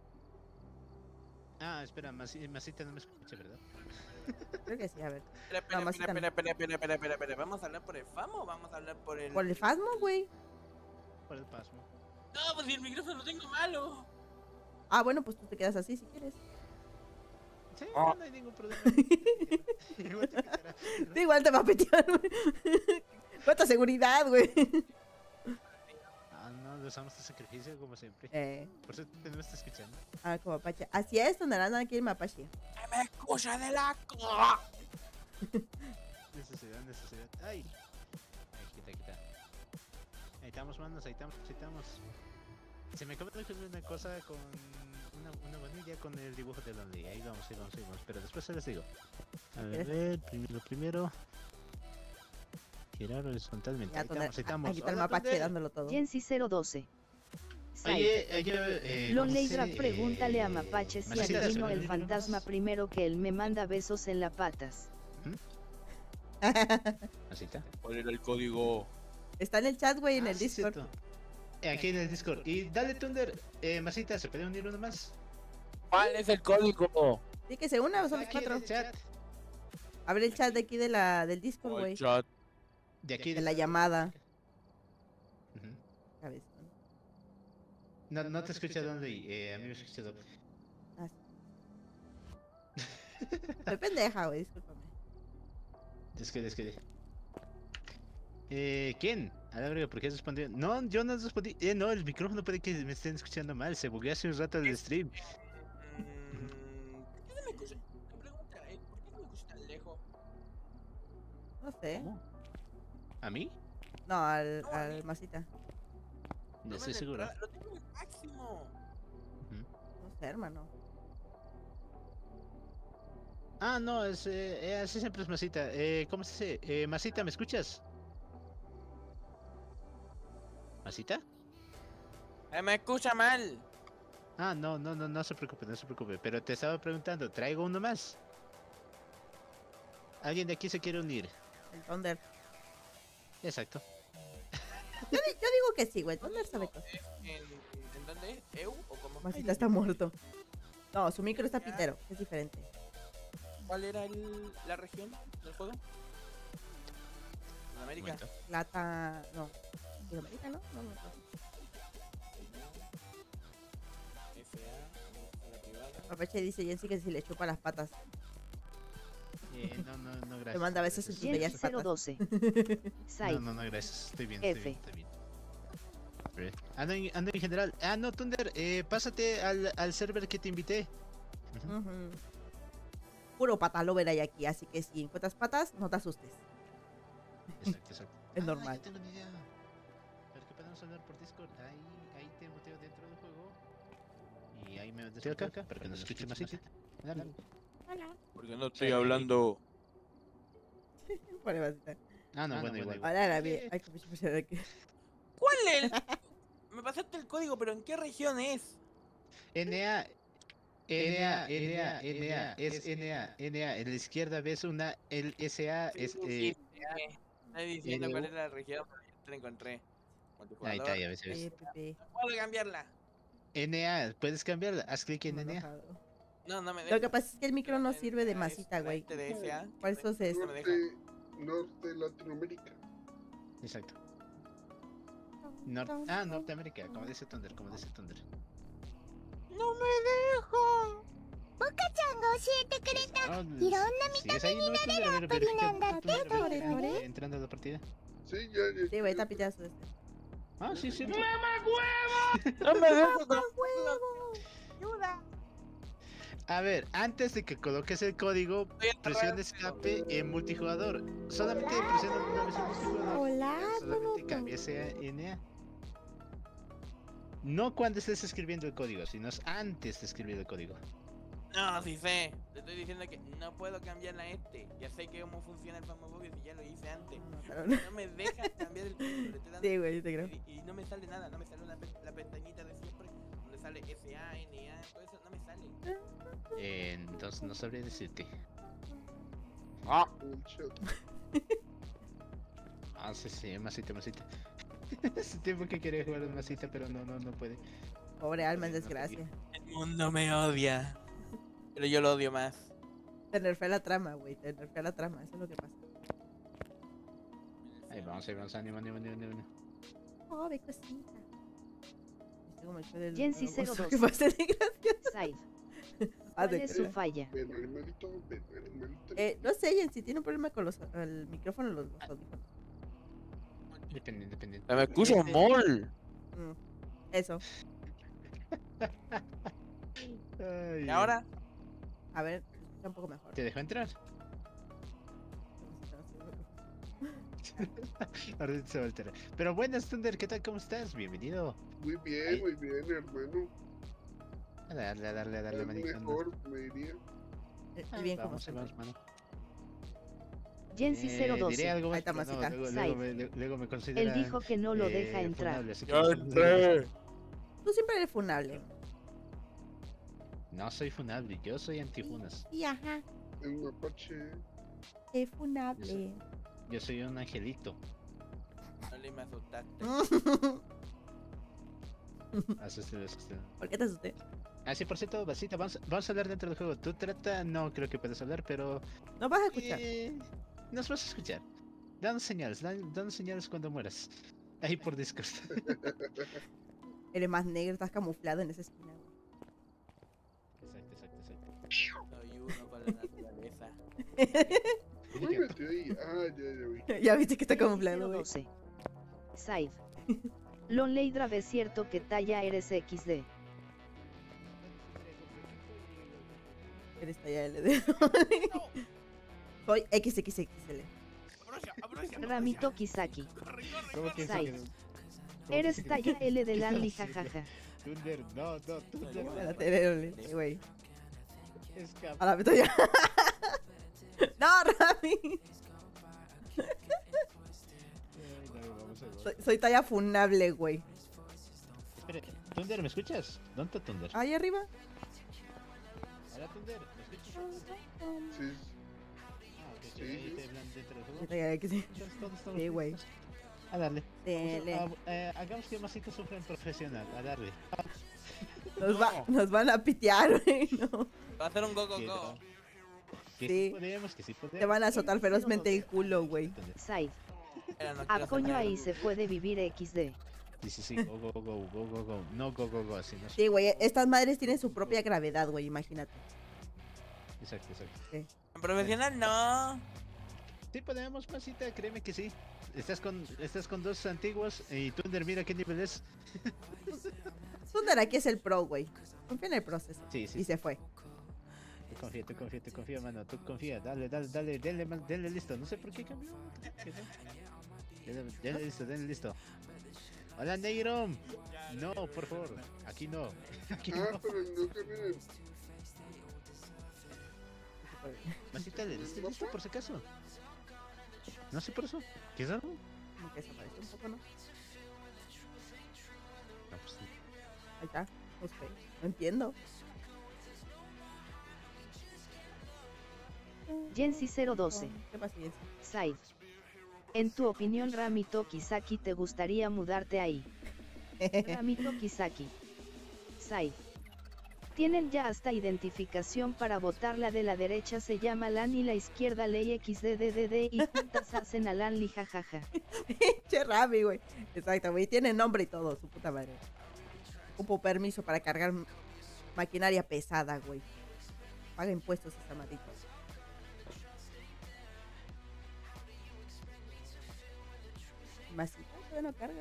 Ah, espera, Masita no me escucha, ¿verdad? Creo que sí, a ver. Espera, No, Masita no. espera. ¿Vamos a hablar por el FAMO o vamos a hablar por el...? ¿Por el Fasmo, güey? Por el pasmo. No, pues si el micrófono lo tengo malo. Ah, bueno, pues tú te quedas así si quieres. Sí, Ah. no hay ningún problema. Igual te picará. Sí, igual te va a petear, güey. ¿Cuánta seguridad, güey? Ah, no, usamos tu sacrificio como siempre. A Por eso no me está escuchando. ver, como Mapache. Así es, Toner, anda aquí en Mapache. ¡Que me escucha de la... Necesidad. Ay. Ay, quita. Ahí estamos, manos, ahí estamos. Se me acaba de ocurrir una cosa con una vanilla con el dibujo de Lonely. Ahí vamos. Pero después se les digo. A ver, primero. Girar horizontalmente. Ya, Ahí Toner. estamos. Aquí está el Hola, Mapache Toner. dándolo todo. Jensi 012. Sai. Oye, Lonleidra, no sé, pregúntale a Mapache si Masita, adivino ¿se el me fantasma más? primero que él me manda besos en las patas. Masita. ¿Cuál era el código? Está en el chat, güey, en Ah, el sí, Discord. cierto. Aquí en el Discord. Y dale, Thunder. Masita, ¿se puede unir uno más? ¿Cuál es el código? Sí, que se una, somos Aquí en 4. el chat. Abre el chat de aquí del Discord, güey. Chat. De aquí. De la llamada. Ujú. Cabezón. No te escucha Lonely, a mí me escucha Doc. Ah, sí. Soy pendeja, güey, discúlpame. Descuide. ¿Quién? A la verga, ¿por qué respondió? No, yo no respondí. No, el micrófono puede que me estén escuchando mal. Se bugueó hace un rato el stream. ¿Por qué no me escucha? Me pregunta, ¿por qué no me escucha tan lejos? No sé. ¿Cómo? ¿A mí? No, al No, a mí. Masita. No estoy seguro. Lo tengo al máximo. Ujú. No sé, hermano. Ah, no, así siempre es Masita. ¿Cómo se dice? Masita, ¿me escuchas? ¿Masita? Me escucha mal. Ah, no se preocupe, no se preocupe. Pero te estaba preguntando, ¿traigo uno más? ¿Alguien de aquí se quiere unir? El Thunder. Exacto. Yo digo que sí, güey. Thunder sabe cosas. ¿En dónde es? ¿EU o cómo? Masita está muerto. No, su micro está pitero. Es diferente. ¿Cuál era la región del juego? Sudamérica. Momento. Plata. No. Sudamérica, ¿no? No, no, no. FA, la privada. Aprovecha y dice Jensi que si le chupa las patas. No, gracias. Le manda besos en sus bellas Jensi patas. 012. No, Side. gracias. Estoy bien, F. estoy bien. Ando en general. Ah, no, Thunder, pásate al server que te invité. Ujú. Ujú. Puro pata lover hay aquí, así que si encuentras patas, no te asustes. Exacto. Es normal. Ya tengo una idea. Pero que podemos hablar por Discord. Ahí te muteo dentro del juego. Y ahí me metes acá para que nos escuche más. Dale. Porque no estoy hablando. Vale, Masita. Ah, no, bueno, igual. Ahora la vi. Ay, que me chupa aquí. ¿Cuál es? Me pasaste el código, pero ¿en qué región es? NA, es NA. En la izquierda ves una, el SA es. Estoy diciendo cuál NU. es la región, pero ya te la encontré. Ahí Multijugador. está, ya ves. Pepe. ¿Puedo cambiarla? NA, puedes cambiarla. Haz clic en Me he NA. enojado. No, no me deja. Lo que pasa es que el micro no sirve de masita, güey. De SA. Por eso es eso. No me deja. Norte Latinoamérica. Exacto. Norteamérica, como dice Thunder. ¡No me deja! Si es ahí, no es Thunder, a ver, verifica. Entrando a la partida. Sí, ya. Sí, güey, está piteado su este. Ah, sí, sí. ¡No me deja! ¡Ayuda! A ver, antes de que coloques el código, Estoy atorado. presiona escape en multijugador. Solamente presiona una vez en multijugador. Hola, Solamente no. cambia ese NA. No cuando estés escribiendo el código, sino antes de escribir el código. No, sí sé. Te estoy diciendo que no puedo cambiarla a este. Ya sé que cómo funciona el Phasmophobia si ya lo hice antes. No me deja cambiar el código. Le estoy dando Sí, güey, yo te creo. y no me sale nada. No me sale la pestañita de siempre. Donde sale SA, NA, todo eso no me sale. Entonces no sabría decirte. El chat. Ah, sí, masita. Hace tiempo que quería jugar un masita, pero no puede. Pobre alma en desgracia. El mundo me odia. Pero yo lo odio más. Te nerfea la trama, güey. Te nerfea la trama. Eso es lo que pasa. Ahí vamos, ánimo. Oh, ve cosita. Estoy como el feo del Jensi famoso 02. que pasa de gracia. Side. Ah, ¿Cuál de es su que- falla? Ven, hermanito, ven, hermanito. No sé, Jensi, tiene un problema con el micrófono, los audífonos. Depende. Me escucho mol. Eso. Ay, ¿Y ahora? A ver, se escucha un poco mejor. ¿Te dejó entrar? Ahora se va a alterar. Pero buenas, Thunder, ¿qué tal? ¿Cómo estás? Bienvenido. Muy bien, hermano. A darle, Es manito. mejor, me diría. Estoy bien como Vamos, siempre. mano. Jensi Diré 012. algo más, Ahí está, pero no, masita. luego me considera. Él dijo que no lo deja entrar. funable, así que ¡Ya no- entré! Tú siempre eres funable. No soy funable, yo soy antifunas. Sí, ajá. Es un mapache. Es funable. Yo soy un angelito. No le me asustaste. Asusté. ¿Por qué te asusté? Ah, sí, por cierto, Basita, vamos a hablar dentro del juego. Tú trata, no creo que puedas hablar, pero No vas a escuchar. nos vas a escuchar. Danos señales cuando mueras. Ahí por Discord. Eres más negro, estás camuflado en esa esquina. Exacto. Soy uno con la naturaleza. Me metió ahí. Ah, ya vi. Ya viste que está camuflado, güey. 012. Side. Lonleidra es cierto que talla eres XD. Eres talla LD. Soy XXXL. Ramito Kisaki. ¿Cómo que Sai. ¿Cómo Eres que- talla L de ¿Qué Lanli, estás haciendo? jajaja. Thunder, no, Thunder. Espérate, sí, güey. Escapa. A la vez ya. No, Rami. Ay, no, vamos a ver. Soy talla funable, güey. Espere, Thunder, ¿me escuchas? ¿Dónde está Thunder? Ahí arriba. Hola, Thunder, ¿me escuchas? Sí, Ah, ok, Sí, ahí sí. te hablan dentro del juego. Sí, que sí. Entonces, todos estamos Sí, güey. listos. A darle. Dele. Hagamos que Masito sufra en profesional. A darle. Nos van a pitear, güey. No. Va a hacer un go, go, Que go. no. Que Sí. sí podemos, que sí podemos. Te van a azotar ferozmente el culo, güey. Said. Espera, no A quiero coño hacer ahí nada. se puede vivir XD. Sí, go, go, go, go, go, go. No, go, go, go, así no. Sí, güey. Estas madres tienen su propia gravedad, güey. Imagínate. Exacto. En profesional no. Sí podemos, Masita, créeme que sí. Estás con dos antiguos y Thunder, mira qué nivel es. Sundar aquí es el pro, güey. Confía en el proceso. Sí, Y se fue. Tú confía, mano, tú confía. Dale, listo. No sé por qué cambió. Dale, listo. Hola, Neyrom. No, por favor. Aquí no. Aquí Ah, no. pero no caminen. Masita, ¿estás listo por si acaso? No sé por eso. ¿Qué es algo? Como que desapareció un poco, ¿no? No, pues sí. Ahí está. No sé. No entiendo. Jensi012. ¿Qué pasa, Jensi? Said. En tu opinión, Ramito Kisaki, ¿te gustaría mudarte ahí? Ramito Kisaki. Said. Tienen ya hasta identificación para votar, la de la derecha se llama LAN y la izquierda ley XDDDD y juntas hacen a LAN li jajaja. Che Rami, güey. Exacto, güey. Tiene nombre y todo, su puta madre. Ocupo permiso para cargar maquinaria pesada, güey. Paga impuestos esa maldita. Masita, todavía no carga.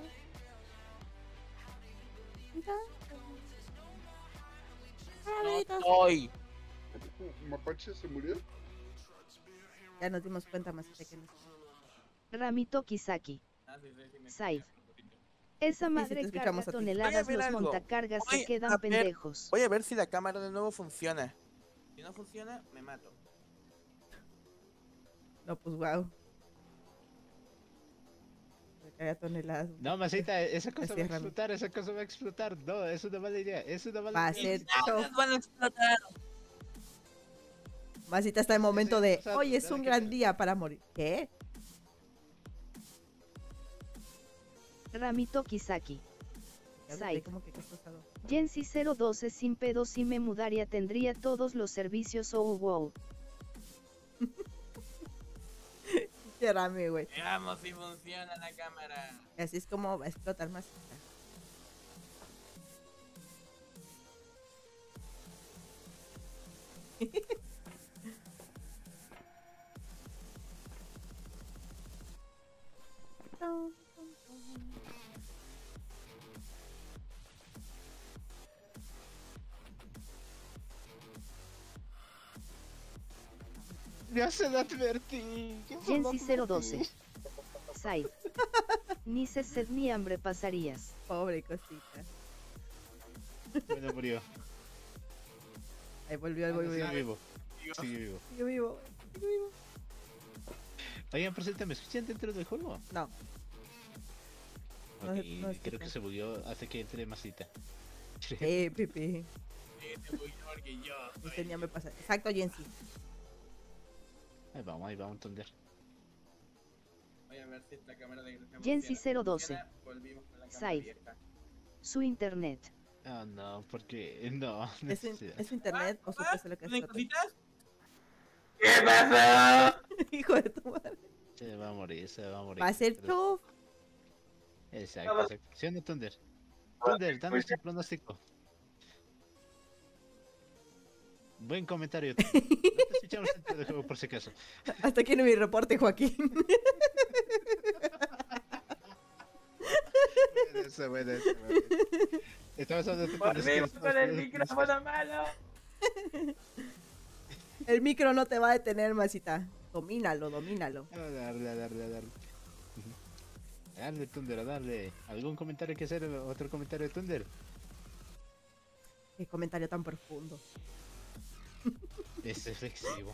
No estoy. ¿Mapache se murió? Ya nos dimos cuenta, Masita, que no. Ramito Kisaki. Ah, sí, me Said. escucha un poquito. Esa te madre escuchamos carga a ti. toneladas, Voy a ver los algo. montacargas Voy se a quedan ver. pendejos. Voy a ver si la cámara de nuevo funciona. Si no funciona, me mato. No, pues wow. Me cae a toneladas. güey. No, Masita, esa cosa Así va a es, Rami. explotar, esa cosa va a explotar. No, es una mala idea, es una mala Va a idea. ser ¡Nos van a explotar! Masita está en momento de, o sea, hoy es dale un que- gran día para morir. ¿Qué? Ramito Kisaki. Ya ves, Said. ¿cómo que qué pasado? Jensi012 sin pedo, si me mudaría tendría todos los servicios. Oh wow. Che Rami, güey. Veamos si funciona la cámara. Así es como va a explotar Masita. Ya se lo advertí. Jensi012. Said. Ni sed ni hambre pasarías. Pobre cosita. Bueno, murió. Ahí volvió, Sigue volvió. vivo. Sigue vivo. Sigue vivo, sigue vivo. Oigan, por cierto, ¿me escuchan dentro del juego? No, No Ok, se- no se creo escucha. que se bugueó hace que entre Masita. Pepe. Porque yo Este me pasa. Exacto, Jensi. Ahí vamos, Thunder. Voy a ver si esta cámara de grabación Jensi funciona. 012. Funciona, volvimos con la cámara Said. abierta. Su internet. Oh no, porque no. ¿Es, necesidad. es su internet o su PC lo que ¿Tienen explota? cositas? ¿Qué pasó? Hijo de tu madre. Se va a morir, se va a morir. Va a ser Pero- chof. Exacto. ¿Sí o no, Thunder? Thunder, danos tu pronóstico. Buen comentario. Thunder. No te escuchamos dentro del juego, por si acaso. Hasta aquí no mi reporte, Joaquín. Bueno. Estamos hablando de Volvimos con el micrófono malo. El micro no te va a detener, Masita. Domínalo, domínalo. A darle. Dale, Thunder, dale. ¿Algún comentario que hacer? ¿Otro comentario de Thunder? Qué comentario tan profundo. Es efectivo.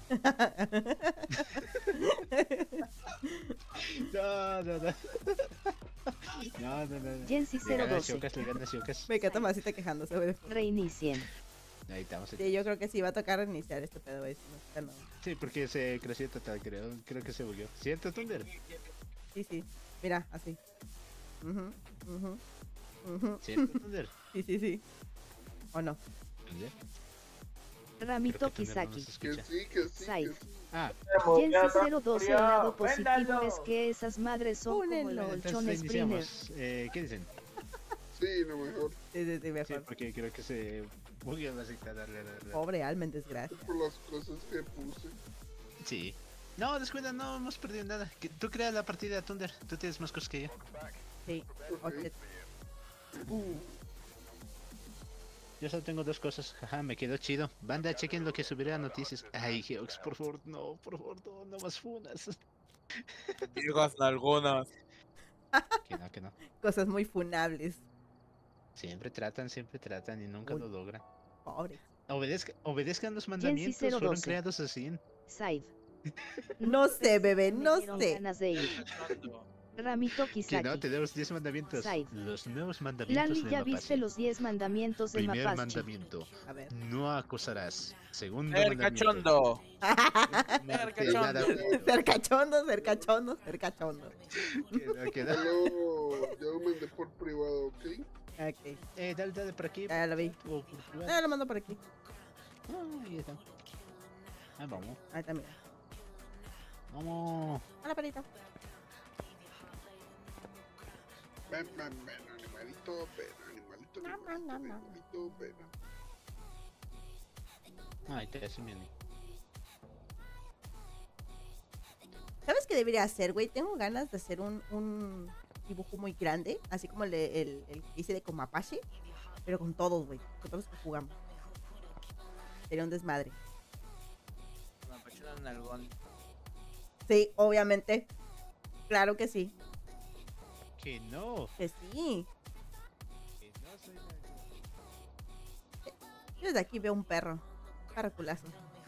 No, no, no. No, no, no. Jensi Le gana 012. Shokas, le gana Shokas. Me quedo Masita quejándose, güey. Reinicien. Ahí estamos. Sí, yo creo que sí va a tocar reiniciar este pedo, güey. Si no, no. Sí, porque se creció total, creo. Creo que se bugueó. ¿Cierto, Thunder? Sí, sí. Mira, así. Ujú, ujú, ujú. ¿Cierto, Thunder? Sí, sí, sí. ¿O no? ¿Thunder? Ramito Creo que Thunder no Kisaki. nos Que escucha. sí, que sí, que Side. sí. Ah, Jensi 012. El lado positivo es que esas madres son como Únenlo. los entonces colchones Sprinter. iniciamos. ¿Qué dicen? Sí, lo mejor. Sí, sí, sí, Sí, mejor. porque creo que se bugueó la cita. Dale. Pobre alma en desgracia. Por las cosas que puse. Sí. No, descuida, no hemos perdido nada. Tú creas la partida, Thunder. Tú tienes más cosas que yo. Sí. Ok. Oye, Yo solo tengo dos cosas. Jaja, me quedó chido. Banda, chequen lo que subiré a noticias. Ay, Geox, por favor, no, no más funas. Digas algunas. Que no. cosas muy funables. Siempre tratan y nunca Uy. lo logran. Pobre. Obedezcan los mandamientos, fueron 012. creados así. Side. No sé, bebé, no Me dieron sé. ganas de ir. Ramito Que no, Kisaki. tenemos 10 mandamientos. Side. Los nuevos mandamientos Lali, del ya Mapache. viste los 10 mandamientos del Primer Mapache. mandamiento. A ver. No acosarás. Segundo ¡El mandamiento. cachondo! No El te nada. Ser cachondo, ser cachondo, ser cachondo. Que no. Yo mandé por privado, ¿ok? Ok, Dale por aquí. ya lo vi. O por privado. Ah, lo mando por aquí. Ah, ahí está. Ah, vamos. Ahí está, mira. Vamos. Hola, perito. Ven, animalito, ven, animalito, ven. Ahí te hace bien. ¿Sabes qué debería hacer, güey? Tengo ganas de hacer un dibujo muy grande, así como el que hice de Comapache, pero con todos, güey, con todos los que jugamos. Sería un desmadre. Me apachurran un algón. Sí, obviamente. Claro que sí. Que no. Que sí. Que no soy Yo desde aquí veo un perro. Caraculazo.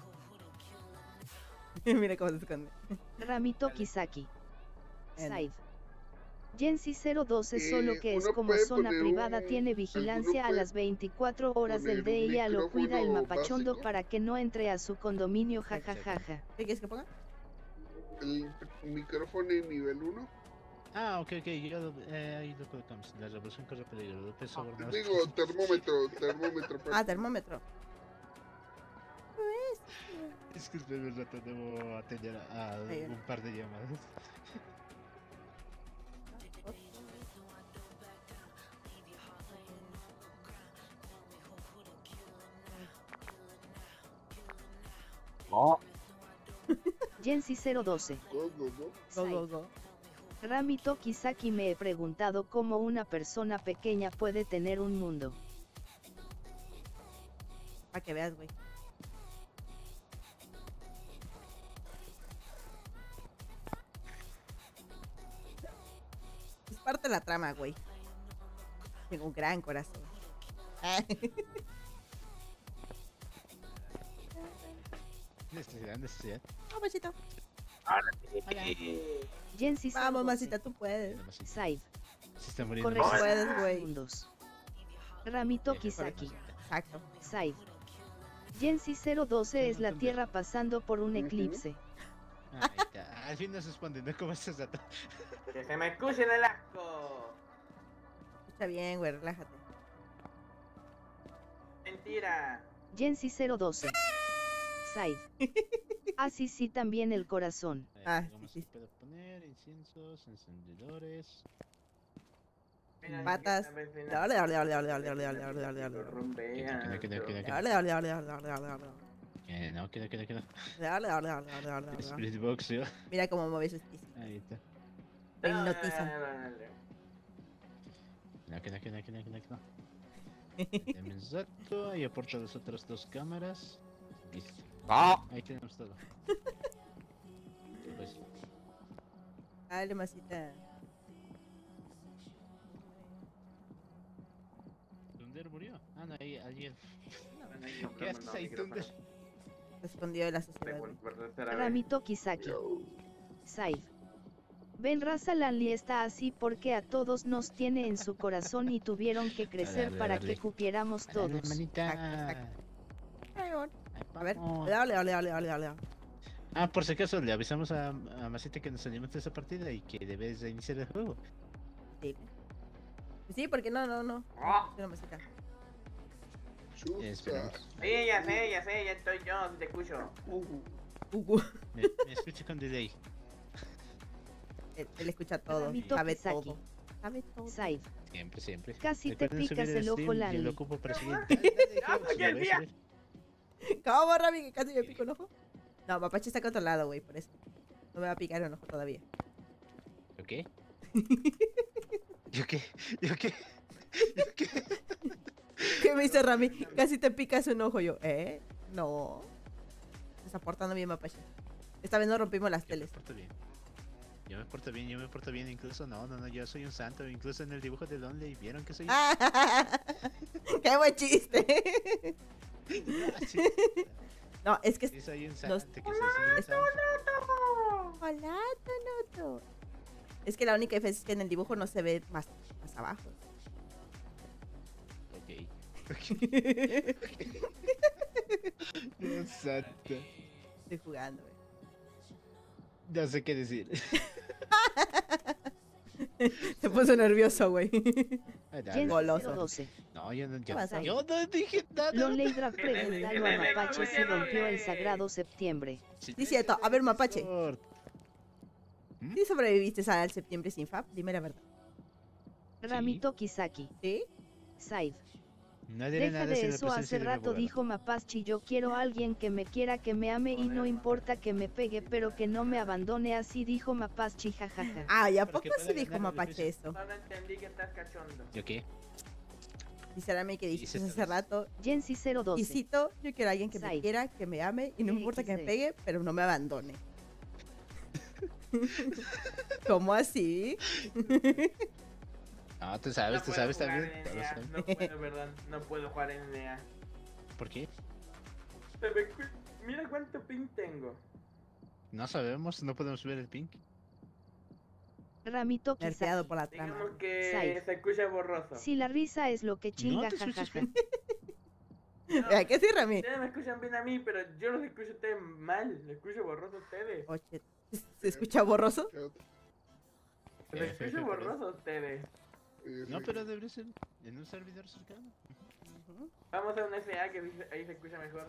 Mira cómo se esconde. Ramito Kisaki. Ven. Side. Jensi 012 solo que es uno como puede zona poner privada un- tiene vigilancia a puede las 24 horas del poner un día lo cuida el micrófono mapachondo básico. para que no entre a su condominio jajajaja. ¿Qué quieres que ponga? El micrófono en nivel 1. Ah, ok. Yo ahí lo colocamos. La revolución corre peligro. López sobornado. Digo, termómetro. Ah, termómetro. Es que espera un rato, debo atender a Ahí viene. un par de llamadas. Jensi 012. Go. Go, Side. go, go. Ramito Kisaki me he preguntado cómo una persona pequeña puede tener un mundo. Para que veas, güey. Es parte de la trama, güey. Tengo un gran corazón. Necesidad. Vamos, Masita. Jensi 012. Vamos, Masita, tú puedes. Side. Se está muriendo. Correcto. No puedes, güey. Mundos. Ramito Kisaki. Exacto. Side. Jensi 012 es la Tierra pasando por un eclipse. Ahí está. Al fin nos responden, ¿no? ¿Cómo estás, Dato? ¡Que se me escuche el asco! Escucha bien, güey, relájate. ¡Mentira! Jensi 012. Side. Así sí también el corazón. Ah, Vamos sí. a poder poner inciensos, encendedores. Mira, Patas. esta vez viene- Dale, dale, dale, dale, dale, dale, dale, dale, dale, Lo dale. rumbea. Que Dale, dale, dale, dale, dale, dale, dale. no, que no. Dale, dale, dale, dale, dale, dale. Spirit Box, yo. Mira cómo mueves sus pies. Ahí está. Te hipnotizan. No. Dame un rato y aporto las otras dos cámaras. Listo. Ahí tenemos todo. Pues, Dale, Masita. ¿Qué haces ahí, Thunder? Escondido de la sociedad. güey. Ramito Kisaki. Saif. Ben Raza Lanli está así porque a todos nos tiene en su corazón y tuvieron que crecer Dale, para dale. que cupiéramos Dale, todos. manita. Ay, bueno. A ver, Vamos. dale. Ah, por si acaso, le avisamos a Masita que nos salimos de esa partida y que debes de iniciar el juego. Sí. Sí, porque no. Ah. Sí, no me cita. Chusa. Esperemos. Sí, ya sé, ya estoy yo, te escucho. Me escucho con delay. Él escucha todo, Ramito sabe Kisaki. todo. Sabe todo. Saif. Siempre. Casi te Recuerden picas subir el ojo, stream, Lanli. Yo lo ocupo para seguir. ya, el día. ¿Cómo, Rami? Que casi me pico un ojo. No, Mapache está controlado, güey, por eso. No me va a picar un ojo todavía. ¿Yo qué? ¿Yo qué? ¿Qué me dice Rami? Casi te picas un ojo. Yo, no. Se está portando bien, Mapache. Esta vez no rompimos las teles. Yo me porto bien, incluso no, yo soy un santo, incluso en el dibujo de Lonely vieron que soy ¡Qué buen chiste! sí, No, es que... sí soy un los- santo, que sí soy un santo. Hola, Tonoto. Es que la única diferencia es que en el dibujo no se ve más abajo. Ok. Un santo. Estoy jugando, güey. No sé qué decir. Se puso nervioso, güey. Ah, dale. Jens Goloso. 012. No, yo no, ¿Qué pasa? yo no dije nada. Lonely Drag preguntando a Mapache si rompió el sagrado septiembre. Sí, cierto. A ver, Mapache. Por- ¿Sí sobreviviste al septiembre sin Fab? Dime la verdad. Ramito Kisaki. ¿Sí? Saif. No diré Deja nada de sin la eso, presencia hace de mi rato abogado. dijo Mapache, yo quiero a alguien que me quiera, que me ame y no importa que me pegue, pero que no me abandone, así dijo Mapache, jajaja. Ah, ¿y a Porque poco puede sí dijo ganar el Mapache beso. eso? Solo entendí que estás cachondo. ¿Yo qué? Sinceramente que dijiste Dice hace rato. Jensi Y 012. cito, yo quiero a alguien que me Sai. quiera, que me ame y no me importa que me XD. pegue, pero no me abandone. ¿Cómo así? No, tú sabes No puedo jugar también. en Todos NA, saben. no puedo, verdad, no puedo jugar en NA. ¿Por qué? Mira cuánto ping tengo. No sabemos, no podemos ver el ping. Ramito Nerfeado Kisaki. por la trama. Digamos que Sai. se escucha borroso. Si la risa es lo que chinga, te escuchas jajaja. No, ¿A qué sí, Rami? ustedes me escuchan bien a mí, pero yo los escucho a ustedes mal. Los escucho borroso a ustedes. Oye, ¿se escucha borroso? Los escucho borroso a ustedes. No, pero debería ser en un servidor cercano. Ujú. Vamos a un SA que ahí se escucha mejor.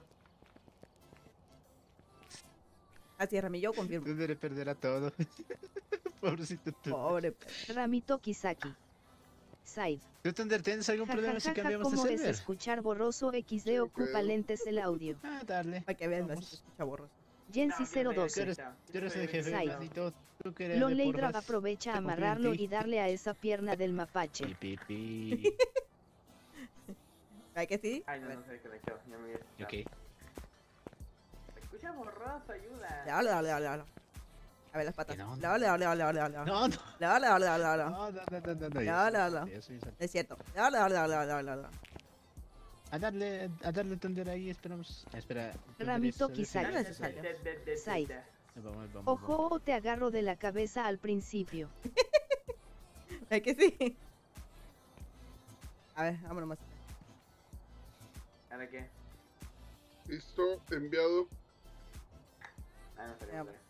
Así es, Rami, yo confirmo. Tú debes perder a todo. Pobrecito tú. Pobre. Ramito Kisaki. Saif. ¿Tú, Thunder, tienes algún problema si Jajajaja, cambiamos de ¿cómo es server? escuchar borroso? XD ocupa lentes el audio. Ah, dale. Para que vean, así Vamos. se escucha borroso. Jensi Tú 012. eres el jefe, Sai. maldito. Tú que eres de Lonely Drag porras. aprovecha a Te confío en amarrarlo ti. y darle a esa pierna del Pi, mapache. pi, pi. ¿Para que sí? Ay, A no, ver. no se desconectó. Ya me vi. Ok. Se escucha borroso, ayuda. Dale. A ver las patas. Que no, no. Dale. No, no. Dale. No, No. Yo soy un santo. Es cierto. Dale. A darle Thunder ahí, esperamos. Espera. Thunder Ramito es- Kisaki. No es necesario. Sai. Vamos. Ojo, o te agarro de la cabeza al principio. ¿Para que sí? A ver, vámonos más. ¿Ahora qué? Listo, enviado. Ah, no salió. Ya. no salió.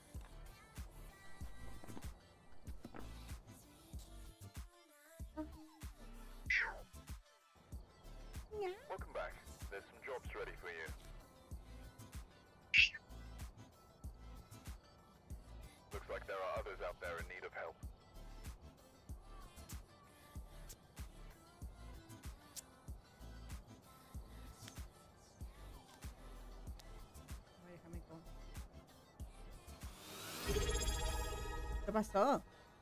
Welcome back. There's some jobs ready for you. Looks like there are others out there in need of help. Déjame ¿Qué pasó?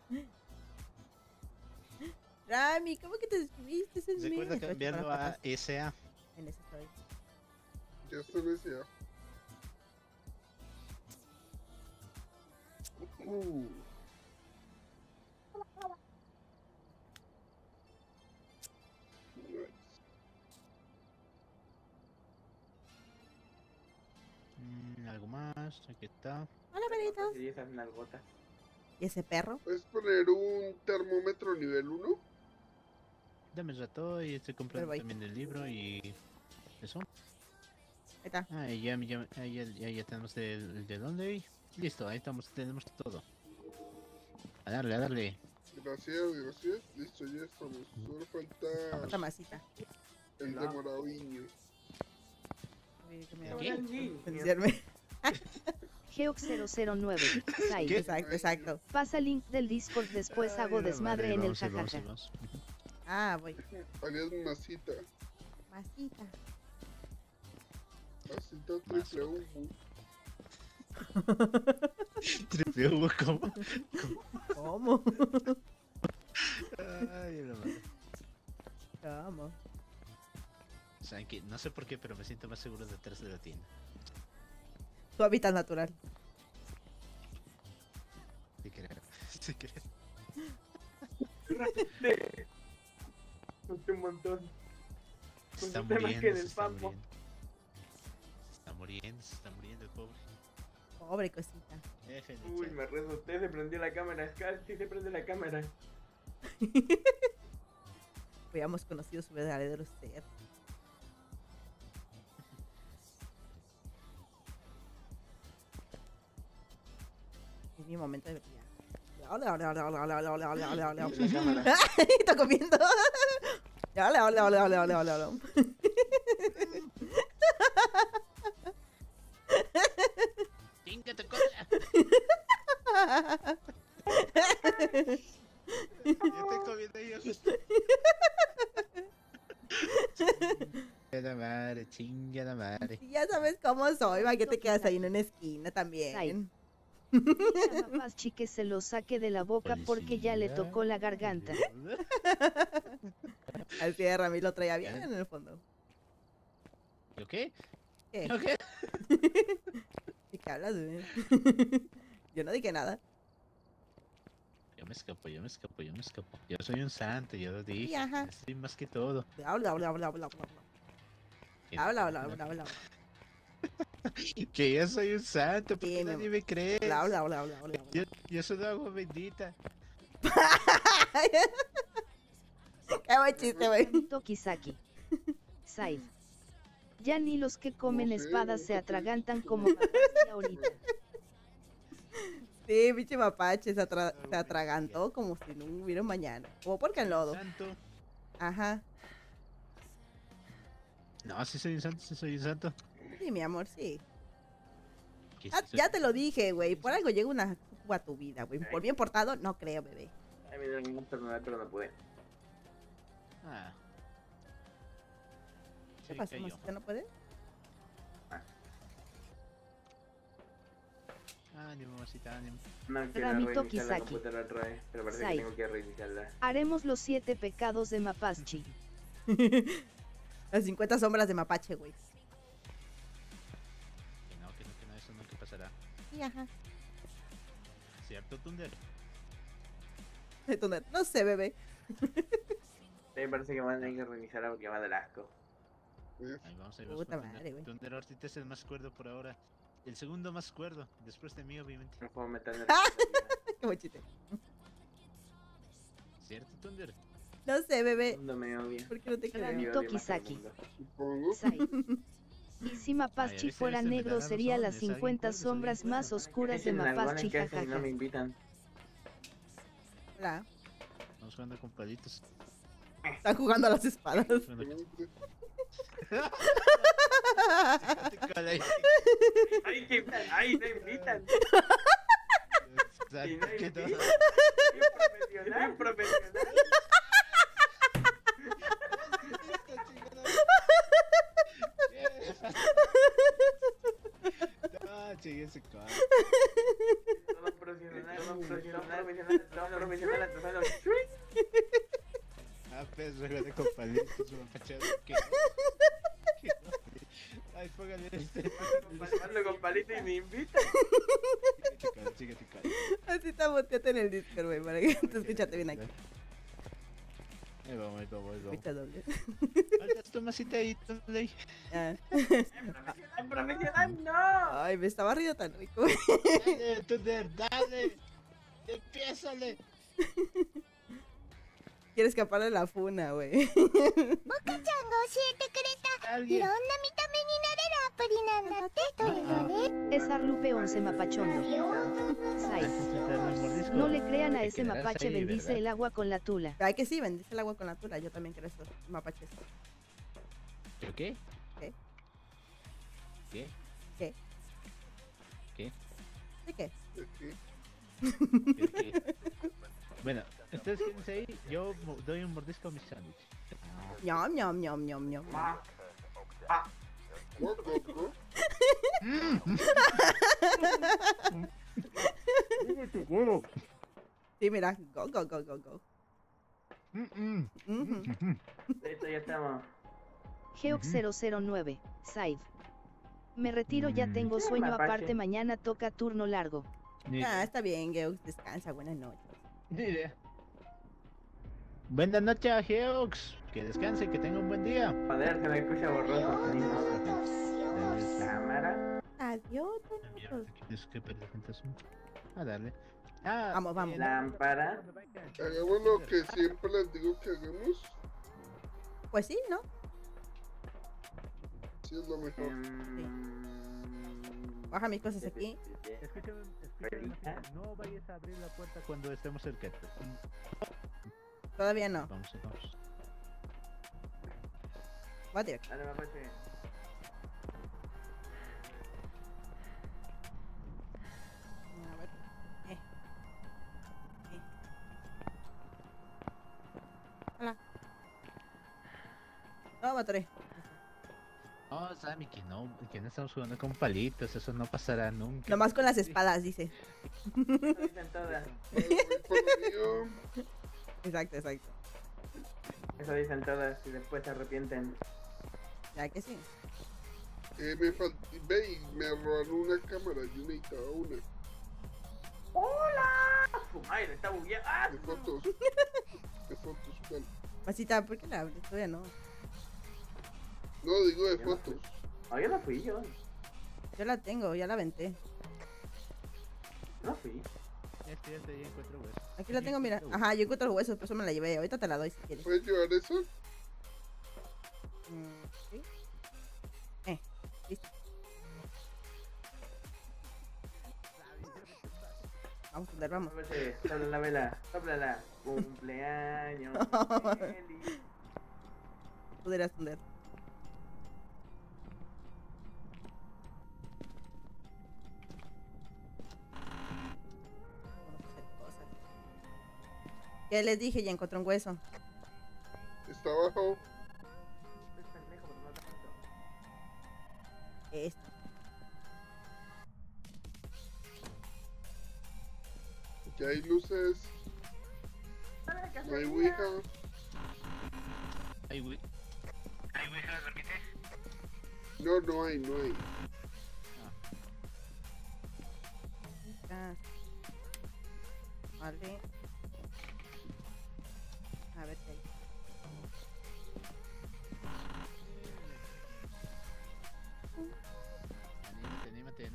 Rami, ¿cómo que te descubiste? Ese es mío. Recuerda Estoy cambiarlo chupando a patas. SA. En ese estoy. Ya se lo decía. Nice. Aquí está. Hola, perritos. Y esas nalgotas. ¿Y ese perro? ¿Puedes poner un termómetro nivel 1? Dame el rato y estoy comprando voy. también el libro y... ¿Eso? Ahí está. Ah, y ya tenemos el de dónde. Listo, ahí estamos, tenemos todo. A darle, a darle. Gracias, gracias. Listo, ya estamos. Solo falta Otra masita. el de Moraviño. ¿Qué? Beneficiarme. Geox009. Sai. ¿Qué? Exacto, exacto. Pasa link del Discord, después hago desmadre en el jajaja. Ah, voy. Harías masita. Masita. Masita triple U. Triple U, ¿cómo? ¿Cómo? Ay, la madre. ¿Cómo? ¿Saben qué? No sé por qué, pero me siento más seguro detrás de la tienda. Tu hábitat natural. Si querés. Si querés. Un montón. Se está Usted más muriendo, que se del está Pampo. muriendo. Se está muriendo el pobre. Pobre cosita. F de Uy, chat. me rezo. Usted se prendió la cámara. Sí se prende la cámara. Hubiéramos conocido su verdadero ser. Es mi momento de brillar. Está comiendo. ¡Chinga tu cola! Yo estoy comiendo yo. Chinga la madre, chinga la madre. Y ya sabes cómo soy, va que te quedas ahí en una esquina también. Paschi que se lo saque de la boca porque ya le tocó la garganta. Al pie de Rami lo traía bien en el fondo. ¿Yo qué? ¿Qué? ¿Yo qué? ¿De qué hablas, güey? Yo no dije nada. Yo me escapo, yo me escapo, yo me escapo. Yo soy un santo, yo lo dije. Sí, ajá. Soy más que todo. Habla. Habla. Que yo soy un santo, porque Sí, nadie me cree. Habla. Yo soy una agua bendita. Qué buen chiste, güey. Tokisaki. Said. Ya ni los que comen No sé, espadas se nunca te he atragantan visto. como Mapache ahorita. Sí, pinche mapache se atragantó como si no hubiera un mañana. Como porque en lodo. Santo. Ajá. No, sí soy un santo, sí soy un santo. Sí, mi amor, sí. Que Ah, sí soy ya un te lo santo. dije, güey. Por algo llega una cuba a tu vida, güey. Por bien portado, no creo, bebé. Ay, me dieron un personal, pero no pude. Ah. ¿Qué Sí, pasó, cayó. Mosita? ¿No puede? Ánimo, masita, ánimo. No quiero Ramito reiniciar la Kisaki. computadora otra vez, pero parece Sai. que tengo que reiniciarla. Haremos los 7 pecados de Mapaschi. Las 50 sombras de mapache, güey. Que no, eso nunca pasará. Sí, ajá. ¿Cierto, Thunder? Entonces, no sé, bebé. Me parece que van a tener que reiniciarla porque va a dar asco. Ahí vamos Puta por Thunder. madre, güey. Thunder ahorita es el más cuerdo por ahora. El segundo más cuerdo, después de mí, obviamente. No puedo meter en el... Qué buen chiste. ¿Cierto, Thunder? No sé, bebé. mundo me odia. ¿Por qué no te creo? Ramito Yo odio más al Kisaki. mundo. Supongo. Said. Y si Mapaschi fuera negro sería las 50 sombras más oscuras de Echen algones Mapaschi, que hacen y no jajaja. me invitan. Hola. Vamos jugando con palitos. Están jugando a las espadas. Jugando con- ¡Ay, que ay, no invitan! Y no ¿Qué no? invitan. Bien profesional. No, chingue su cara. Todo profesional, todo profesional, todo profesional. Ah, pues jugando con palitos, un mapachado. ¿Qué? Ay, póngale este. Pasando con palito y me invitan. Chingue tu cara. Así está boteate en el Discord, güey, para que te escuchate bien aquí. Voy. Pica doble. Faltas tu masita ahí, Tunley. Ah. ¡Profesional, no! Ay, me estaba riendo tan rico. Dale, Tunder, dale. Empiézale. Quiere escapar de la funa, güey. Alguien. Es Arlupe 11 Mapachondo. Sai. No le crean a Te ese quedarás mapache, ahí, bendice ¿verdad? el agua con la tula. Ay, que sí, bendice el agua con la tula. Yo también quiero estos mapaches. ¿Yo qué? ¿Qué? ¿Qué? ¿Qué? ¿Qué? ¿De qué? ¿Qué? ¿Qué? Bueno, ustedes quédense ahí, yo doy un mordisco a mi sándwich. Ñom, ñom, ñom, ñom, ñom. Go. Sí, mira. Go, go, go, go, go. Ujú. Listo, ya estamos. Geox 009. Said. Me retiro, ya tengo sueño, mapache. aparte mañana toca turno largo. Ni Ah, idea. está bien, Geux. Descansa. Buenas noches. Ni idea. Buenas noches a Geox. Que descanse, que tenga un buen día. Joder, se me escucha borroso. Cámara. Adiós, Mierda, bonitos. ¿qué es que perder fantasma? A darle. Ah, Vamos, vamos. Lámpara. Hagamos lo que siempre les digo que hagamos. Pues sí, ¿no? Sí, es lo mejor. Baja mis cosas aquí. Escúchame, no vayas a abrir la puerta cuando estemos cerca. Todavía no. Vamos. Va directo. Dale, mapache. A ver. Hola. No, me atoré. Oh, Sammy, que no estamos jugando con palitos, eso no pasará nunca. Nomás con las espadas, dice. Eso dicen todas. Voy por lo mío. Exacto, exacto. Eso dicen todas y después se arrepienten. Ya que sí. Ve y me robaron una cámara. Yo necesitaba una. ¡Hola! Su madre está bugueada. ¡Ah! De fotos. Tal. Masita, ¿por qué la abres? Todavía no. No, digo de fotos. No, yo no fui yo. Yo la tengo, ya la aventé. No fui. Ya encuentro hueso. Aquí la tengo, mira. Ajá, yo encuentro los huesos, por eso me la llevé. Ahorita te la doy si quieres. ¿Puedes llevar eso? ¿Sí? Listo. Vamos a ver, vamos. Mapache, sopla la vela. Sóplala. Cumpleaños. feliz. Tú dirás, Tunder. Vamos a hacer cosas. ¿Qué les dije? Ya encontré un hueso. Está abajo. Estoy pendejo, pero no tanto. Esto. Que hay luces. No hay ouija. Ay, güey. No hay. Ah. Vale. A ver qué hay. Anímate.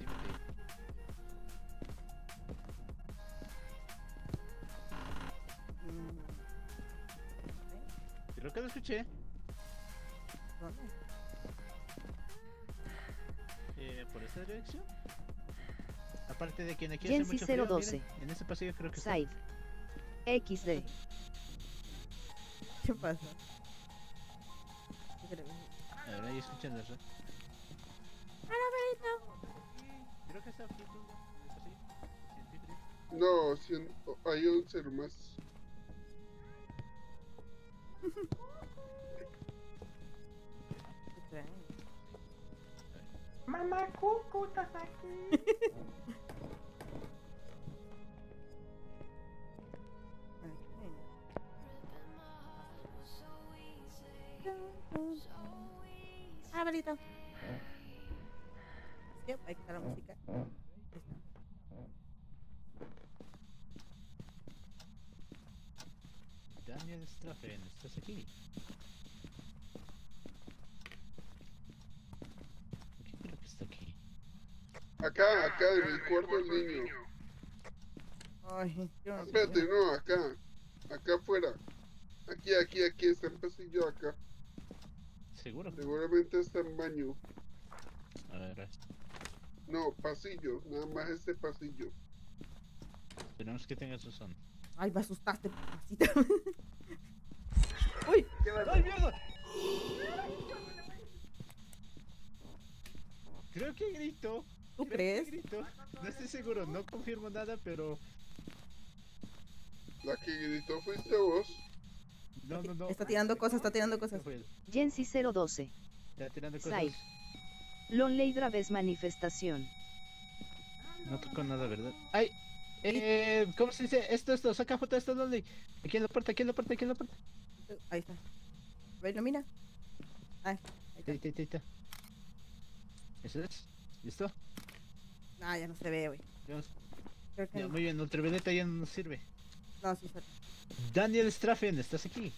Creo que lo escuché. ¿Dónde? ¿Por esta dirección? Aparte de que aquí hace Jensi mucho frío, 012. miren, en ese pasillo creo que está. Said. XD. ¿Qué pasa? A ver, ahí escuchan eso. Creo que está aquí tú, en el pasillo. Científico. No, hay 11 más. Mamá Cucu, estás aquí. Ah, balito. Sí, hay que quitar la música. Daniel Strafen, ¿estás aquí? ¿Por qué creo que está aquí? Acá, en el cuarto del niño. Ay, yo no Espérate, no, acá. Acá afuera. Aquí, está en pasillo acá. ¿Seguro? Seguramente está en baño. A ver, No, pasillo, nada más este pasillo. tenemos que tenga su son. Ay, me asustaste, papacita. Uy, ¡Ay, mierda! Creo que grito. ¿tú Creo que crees? grito. No estoy seguro, no confirmo nada, pero... La que gritó fuiste vos. No. Está tirando cosas, está tirando cosas. Fue él. Jensi 012. Está tirando cosas. Side. Lonely Draves manifestación. No tocó nada, ¿verdad? ¡Ay! ¿Cómo se dice? Esto, saca foto de esto, ¿dónde? Aquí en la puerta. Ahí está. A ver, ilumina. Ay, ahí está. Ahí está. ¿Eso es? ¿Listo? Ah, ya no se ve, güey. Ya, Creo que no. muy bien, ultravioleta ya no nos sirve. No, sí, está. Daniel Strafen, ¿estás aquí?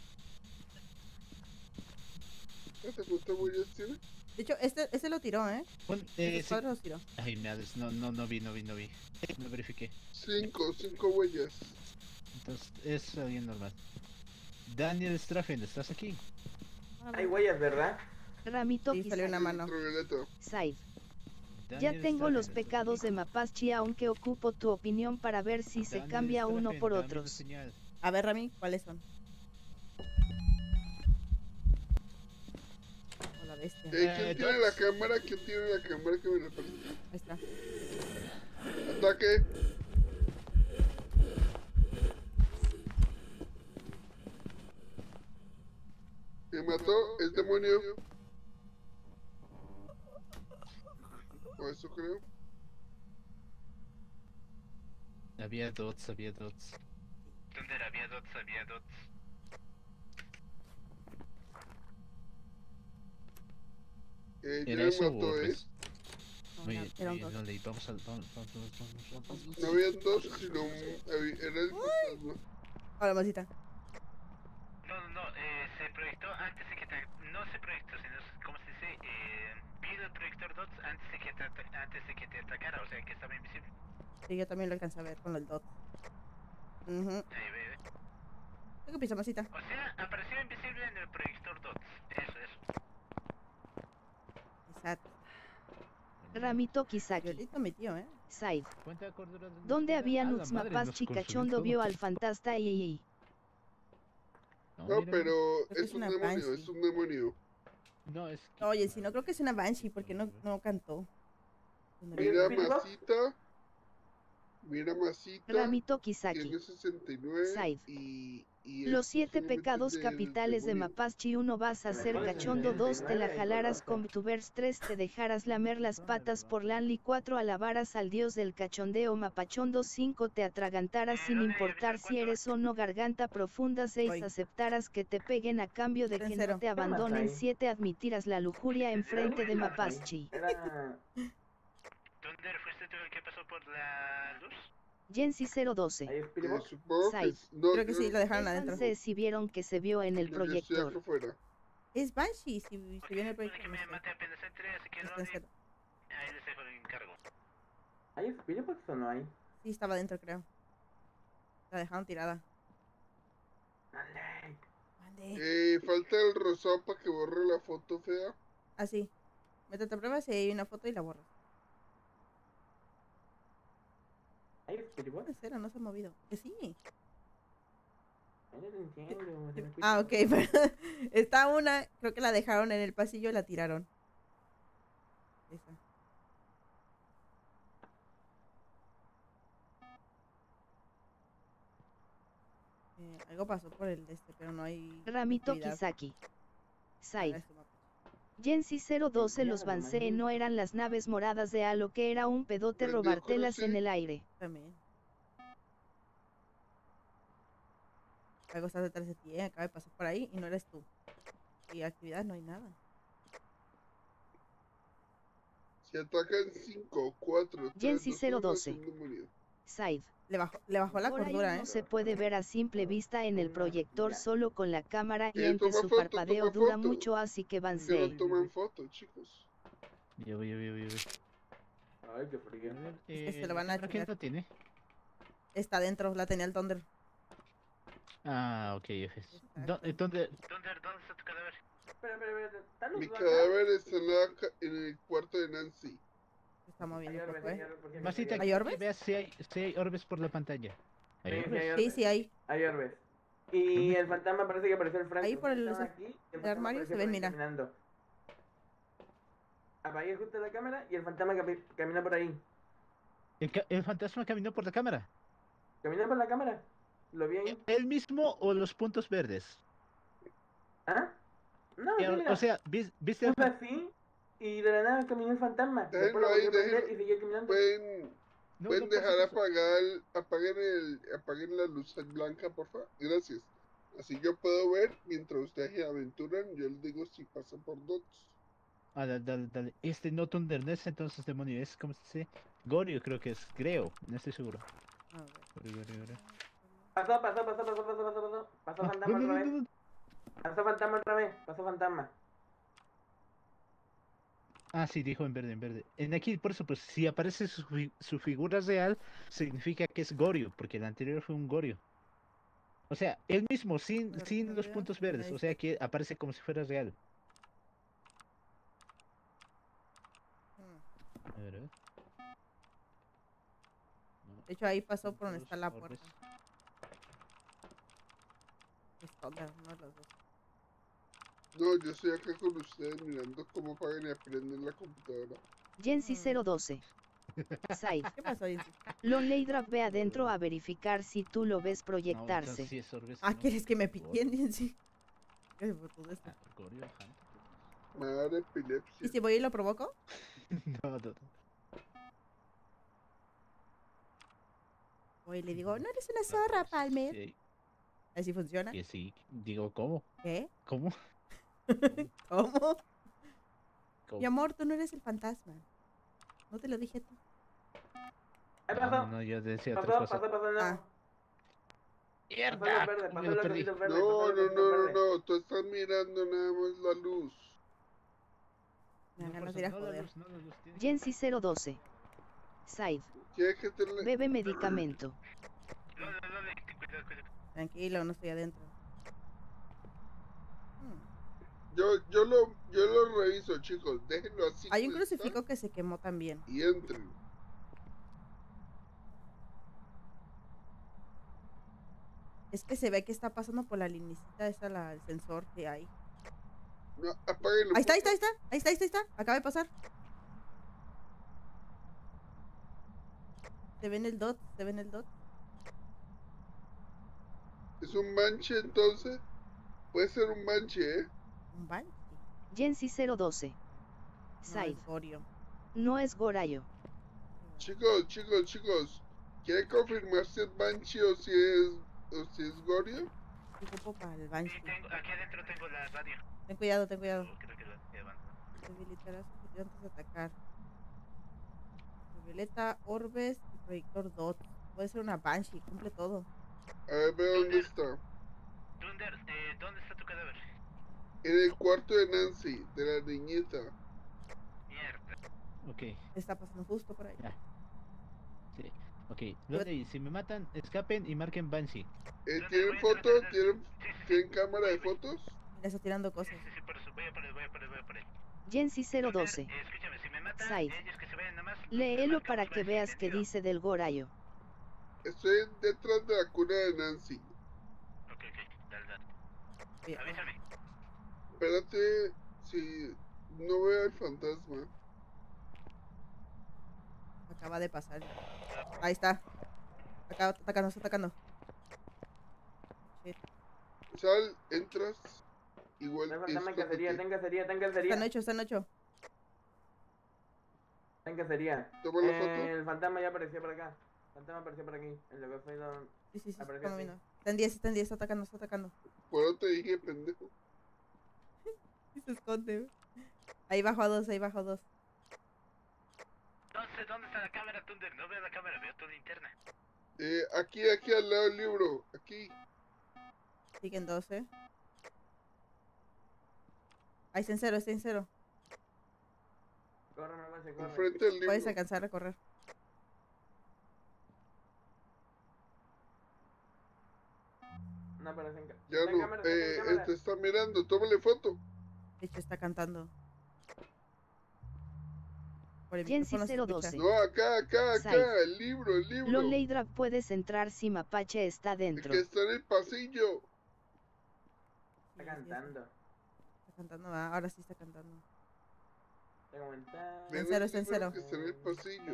¿Cuántas huellas tiene? De hecho, este lo tiró, ¿eh? Este Sí. cuadro lo tiró. Ay, madres, no vi. No verifiqué. 5 huellas. Entonces, es alguien normal. Daniel Strafen, ¿estás aquí? Hay huellas, ¿verdad? Ramito Sí, salió una mano. Ultravioleta. Side. Ya Daniel tengo los Strafen, ¿estás pecados aquí? de Mapache, aunque ocupo tu opinión para ver si se Daniel cambia uno Strafen, por dame una otros. señal. A ver, Rami, ¿cuáles son? Oh, la bestia. ¿Quién tiene la cámara? ¿Quién tiene la cámara que me la preste? Ahí está. Ataque. Me mató el demonio. O eso creo. Había dots. ¿Dónde era? Había dots. Ya ¿Era me eso o mató, pues? No, Muy era un bien, dos. no leí. Vamos. No había dos, sino era el fantasma. Hola, masita. No, se proyectó antes de que no se proyectó, sino, ¿cómo se dice? Vino el proyector DOTS antes de que te atacara, o sea que estaba invisible. Sí, yo también lo alcancé a ver con el dot. Ahí ve. ¿Tú qué piensas, masita? O sea, apareció invisible en el proyector DOTS. Eso. Exacto. Ramito Kisaki. Violito mi tío, ¿eh? Side. ¿Cuánta cordura de ¿Dónde queda? había Ah, la Nuts madre, Mapas nos consumí Chicachondo todo. vio al fantasta y No, mira, pero Creo que es es un una demonio, Banshee. es un demonio. No, es que... Oye, si no creo que es una Banshee, porque no cantó. Mira Masita. Mira Masita. Ramito Kisaki. Tiene 69 Side. y Los 7 solamente pecados del capitales de demonio. Mapache 1 vas a ser cachondo 2 te la jalaras con tubers 3 te dejaras lamer las patas por Lanli 4 alabaras al dios del cachondeo mapachondo 5 te atragantaras sin importar si eres o no garganta profunda 6 Oy. aceptaras que te peguen a cambio de que Cero. no te abandonen 7 admitirás la lujuria enfrente de Mapache. Era... ¿Dónde fuiste tú el que pasó por la luz? Jensi 012. ¿Hay Spirit Supongo que Side. no, Creo que sí, lo dejaron adentro. Sé si vieron que se vio en el yo estoy acá proyector. afuera. Es Banshee, si viene el proyecto. Que no me sé. maté apenas entré, así que Está no... en cero. Ahí les dejo el encargo. ¿Hay Spirit o no hay? Sí, estaba adentro, creo. La dejaron tirada. Dale. Mande. Falta el rosado para que borre la foto fea. Así. Métete a pruebas y hay una foto y la borras. ¿Hay Spirit Está en cero, no se ha movido. Que sí. No lo entiendo. se me escucha. Ah, ok, pero está una, creo que la dejaron en el pasillo y la tiraron. Esa. Algo pasó por el de este, pero no hay. Ramito actividad Kisaki. para Side. este mapa. Jensi 012 los Bansee no eran las naves moradas de Halo que era un pedote Prendió robartelas José. en el aire. También. Algo está detrás de ti, acaba de pasar por ahí y no eres tú. Y actividad no hay nada. Si atacan 5, 4, 3, Jensi 2, 1, 012. es un demonio. Said. Le bajó la Gorayo cordura, no ¿eh? se puede ver a simple vista en el proyector solo con la cámara y entre Toma su foto, parpadeo toma dura foto. mucho, así que Que no avancé. toman fotos, chicos. Yo voy. Ay, qué frío. A ver, que se lo van a ¿la cámara quién chingar. no tiene? Está dentro, la tenía el Thunder. Ah, ok. Exacto. ¿Dónde está tu cadáver? Espera, ¿están los Mi dos acá? cadáver está en el cuarto de Nancy. Se está moviendo, Hay ¿por orbes, qué? porque Masita, ¿Hay quiero que orbes? veas si hay orbes por la pantalla. ¿Hay Sí, orbes? hay Sí, sí hay. Hay orbes. Y el fantasma parece que apareció al frente. Ahí por el- Estaban aquí, y el el fantasma armario apareció se ven, por ahí mira. caminando. Apagué justo la cámara y el fantasma caminó por ahí. ¿El fantasma caminó por la cámara? ¿Caminó por la cámara? ¿Lo vi ahí? ¿El mismo o los puntos verdes? ¿Ah? No, sí, mira. O sea, ¿viste el Puse así y de la nada caminó el fantasma. Después Déjenlo lo ahí, volví a prender déjenlo. y seguía caminando. No, Pueden no, por dejar supuesto. apaguen la luz blanca, por favor. Gracias. Así yo puedo ver mientras ustedes se aventuran. Yo les digo si pasan por dots. Ah, dale. No Thunderness, entonces demonio, es como se dice. Gorio creo que es, creo, no estoy seguro. A ver. Gorio. Pasó fantasma Ah, otra vez. Pasó fantasma otra vez. Pasó fantasma. Ah, sí, dijo en verde. En aquí, por eso, pues, si aparece su figura real, significa que es Gorio, porque el anterior fue un Gorio. O sea, él mismo, sin los puntos verdes, o sea que aparece como si fuera real. A ver. No, De hecho, ahí pasó por donde puntos, está la orbes. puerta. Es Thunder, uno de los dos. No, yo estoy acá con ustedes mirando cómo apagan y aprenden la computadora. Jensi 012. Said. ¿Qué pasó, Jensi? Lonely Drag ve adentro a verificar si tú lo ves No, proyectarse. entonces sí es orbes. Ah, no, ¿quieres que me Gorio. piquen, Jensi? ¿Qué fue todo esto? Ah, Gorio, ajá. Me va a dar epilepsia. ¿Y si voy y lo provoco? No. Voy y le digo, no eres una zorra, Palmer. Sí, ¿Así funciona? que sí. Digo, ¿cómo? ¿Qué? ¿Cómo? ¿Cómo? ¿Cómo? Mi amor, tú no eres el fantasma. No te lo dije a ti. Ahí No, pasó. no, yo decía otra Pasó, cosa. no. Ah. Pasó lo verde, pasó Me lo los perdí. cositos verdes. No, pasó los cositos verdes. no. Tú estás mirando nada más la luz. Me dan No, ganas por de ir a eso, no la joder. luz, no la luz, tiene- Jensi 012. Said. ¿Quieres que te le... Bebe medicamento. Cuidado. Tranquilo, no estoy adentro. Yo lo reviso, chicos. Déjenlo así. Hay un como está crucifijo que se quemó también. Y entren. Es que se ve que está pasando por la linecita esa, el sensor que hay. No, apáguenlo. Ahí está. Acaba de pasar. ¿Se ven el dot? Es un manche entonces. Puede ser un manche, ¿eh? Un banshee. Jensi 012. No, Said. es Gorio. No es Gorayo. Chicos. ¿Quieren confirmar si es banshee o si es Gorio? ¿Qué ocupo para el banshee? Aquí adentro tengo la radio. Ten cuidado. Creo que la llevan. Debilitarás su antes de atacar. Violeta, orbes y proyector dot. Puede ser una banshee, cumple todo. A ver, ve dónde está. Thunder, ¿dónde está tu cadáver? En el cuarto de Nancy, de la niñita. Mierda. Ok, Está pasando justo por ahí. ya. Sí, ok. ¿Dónde? Si me matan, escapen y marquen Banshee. ¿Tienen foto? ¿Tienen cámara de fotos? Mira, está tirando cosas. Sí, por eso. Voy a por él. Jensi 012. Escúchame, si me matan, Said. ellos que se vayan nada más. Léelo para que veas qué dice del Gorayo. Estoy detrás de la cuna de Nancy. Ok, dale. Oye, Avísame. Espérate, si no veo al fantasma. acaba de pasar. Ahí está. Está atacando. Shit. Sal, entras. Igual. No, está en cacería. Están ocho. Está en cacería. Toma la foto. El fantasma ya apareció por acá. El fantasma apareció por aquí. En lo que fue Sí, apareció como así. vino. Está en 10, está atacando. Por eso te dije, pendejo. Y se esconde. Ahí bajo a 2. ¿Dónde está la cámara, Thunder? No veo la cámara, veo tu linterna. Aquí al lado del libro. Aquí. Siguen 12. Ahí está en cero, está en cero. Corre, Mapache, corre. Enfrente del libro. Puedes alcanzar a correr. No, pero sin Ya está en no. cámara, está en cámara. Te está mirando. Tómale foto. De hecho, está cantando. Por el Jensi micrófono se 012. escucha. No, acá. Safe. El libro. Lonely Drag puedes entrar si Mapache está El dentro. que está en el pasillo. Está cantando. Está cantando, ¿verdad? Ahora sí está cantando. Está comentando. Ven cero, el está en libro cero. que está en el pasillo.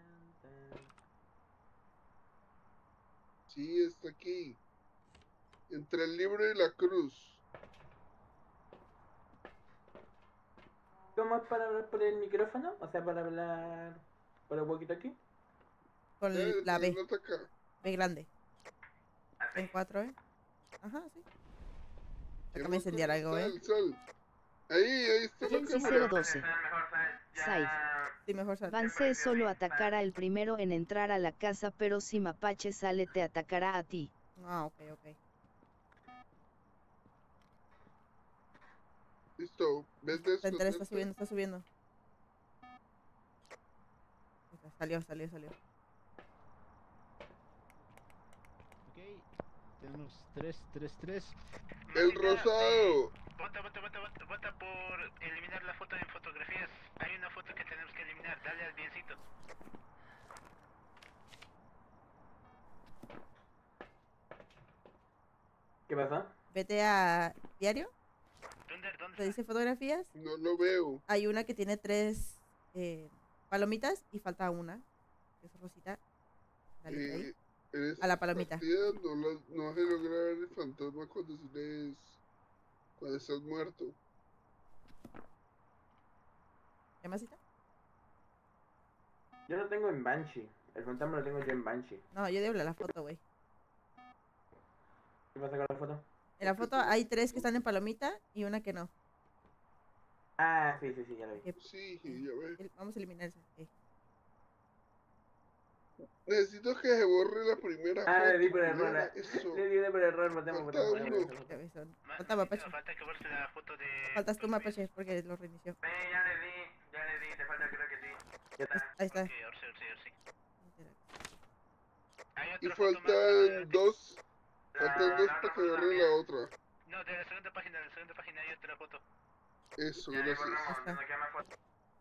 Sí, está aquí. Entre el libro y la cruz. ¿Cómo es para hablar por el micrófono? O sea, para hablar por el walkie-talkie. Con la B. Nota acá. B grande. En 4, ¿eh? Ajá, sí. Déjame incendiar algo, ¿eh? Sal. Ahí está la Jensi cámara. 012. Safe. Sí, mejor sal. Vance solo atacará el primero en entrar a la casa, pero si Mapache sale te atacará a ti. Ah, ok. Listo. ¿Ves de Está eso? subiendo, está subiendo. Salió. Ok. Tenemos 3. El rosado. Vota por eliminar la foto en fotografías. Hay una foto que tenemos que eliminar. Dale al biencito. ¿Qué pasó? Vete a diario. ¿Dónde Te dice fotografías. No lo veo. Hay una que tiene 3 palomitas y falta una. Que es rosita. Dale ahí. En esta A la palomita. partida no se logra ver el fantasma cuando estás muerto. ¿Qué masita? Yo lo tengo en Banshee. El fantasma lo tengo yo en Banshee. No, yo debo la foto, güey. ¿Qué pasa con la foto? En la foto hay 3 que están en palomita y una que no. Ah, sí, ya lo vi. Sí, ya ves. Vamos a eliminar esa. Necesito que se borre la primera Ah, foto. le di por error. Mira eso. Le di por error, matemos. Falta uno. Ya ves, falta Mapache. Falta que borre la foto de... Faltas tú, Mapache, porque lo reinició. Ya le di, te falta creo que sí. Ya está. Ahí está. Ok, ahora sí. Hay Y otra foto más, faltan dos. La Faltan dos otra para que foto borre también. la otra. No, de la segunda página hay otra foto. Eso, Ya le gracias. borramos, Está. no queda más foto.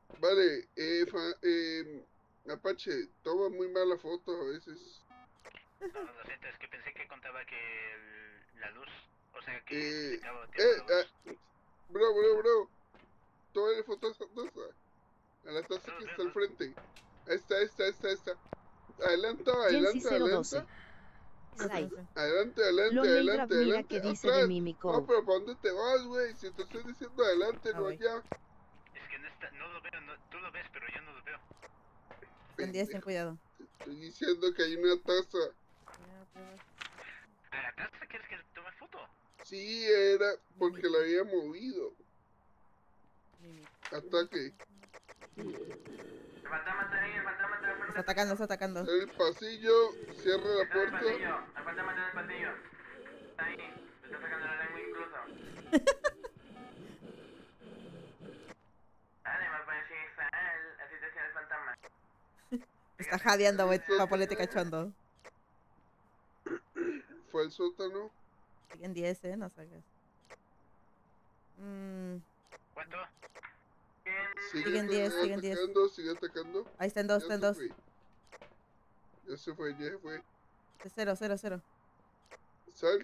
Vale, Apache, toma muy mala foto a veces. No, lo siento, es que pensé que contaba que la luz, o sea que Eh, detectaba la luz. Bro. Tómale foto a esa taza. A la taza que está al frente. Esta. Adelanta. Jensi 012. Safe. Adelante. Lonely Drag mira que dice de Atrás. Mimico. No, pero ¿para dónde te vas, güey? Si te estoy diciendo adelante, no güey. allá. Es que no lo veo, tú lo ves, pero yo no lo veo. En 10, ten cuidado. Estoy diciendo que hay una taza. ¿A la casa quieres que le tome foto? Sí, era porque la había movido. Ataque. El fantasma está ahí, el fantasma está en Está atacando. En el pasillo, cierra la el puerta. pasillo, el fantasma está en el pasillo. Está ahí, me está sacando la lengua incluso. Dale, Mapache, sal, así te hacía el fantasma. Está jadeando, güey, papolete cachondo. Fue al sótano. Siguen 10, no salgas. ¿Cuánto? Siguen 10. Sigue atacando. Ahí está en 2, está en 2. Ya se fue. 0. Sal. Sal.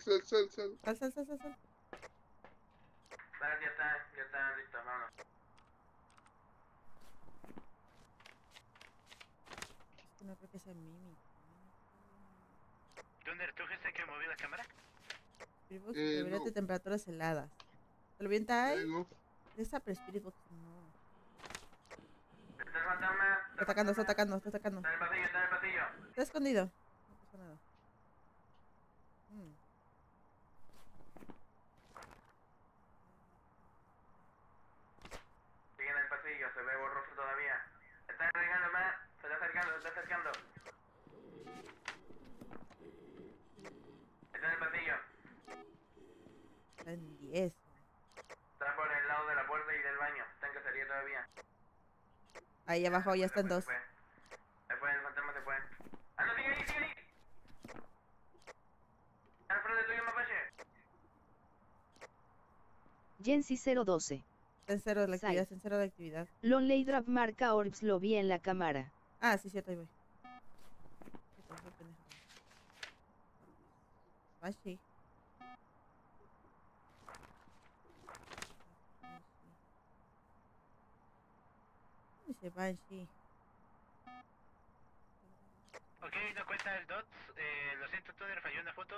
Vale, ya está listo, vámonos. No creo que sea Mimi. ¿Dónde tú fuiste que moví la cámara? Spirit Box, no. de temperaturas heladas. ¿Te lo vienta ahí? No. Esa, pero Spirit Box no. Está el fantasma. Está atacando. Está en el pasillo. Está escondido. No pasa nada. Sigue en el pasillo, se ve borroso todavía. Está acercando más, se está acercando. Está en 10. Está por el lado de la puerta y del baño. Está en cacería todavía. Ahí abajo ya están 2. Se fue, el fantasma se fue. ¡Ah, no, sigue ahí, sigue ahí! Al frente tuyo, mapache. Jensi 012. Está en 0 de la Sai. actividad, está en 0 de actividad. Lonely Drop marca Orbs, lo vi en la cámara. Ah, sí, cierto, ahí voy. Banshee. Dice Banshee. Ok, no cuenta el DOTS. Lo siento, Thunder, falló una foto.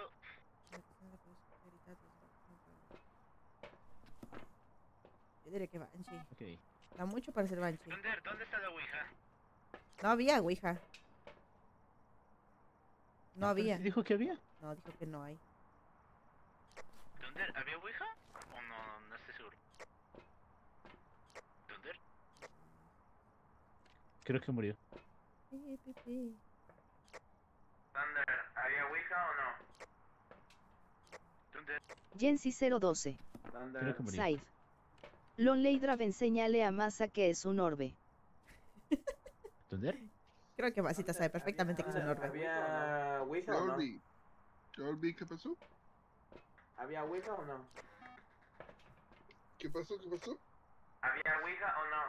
Yo diré que Banshee. Ok. Da mucho para ser Banshee. Thunder, ¿dónde está la Ouija? No había Ouija. No había. ¿Dijo que había? No, dijo que no hay. ¿Thunder, había Ouija? ¿O no? No estoy seguro. ¿Thunder? Creo que murió. Thunder, ¿había Ouija o no? ¿Thunder? Jensi 012. Creo que murió. Said. Lonely Drop, enséñale a Masa que es un orbe. ¿Thunder? Creo que Masita sabe perfectamente que es un orbe. ¿Había Ouija o no? Jordi, ¿qué pasó? ¿Había Ouija o no? ¿Qué pasó? ¿Qué pasó? ¿Había Ouija o no?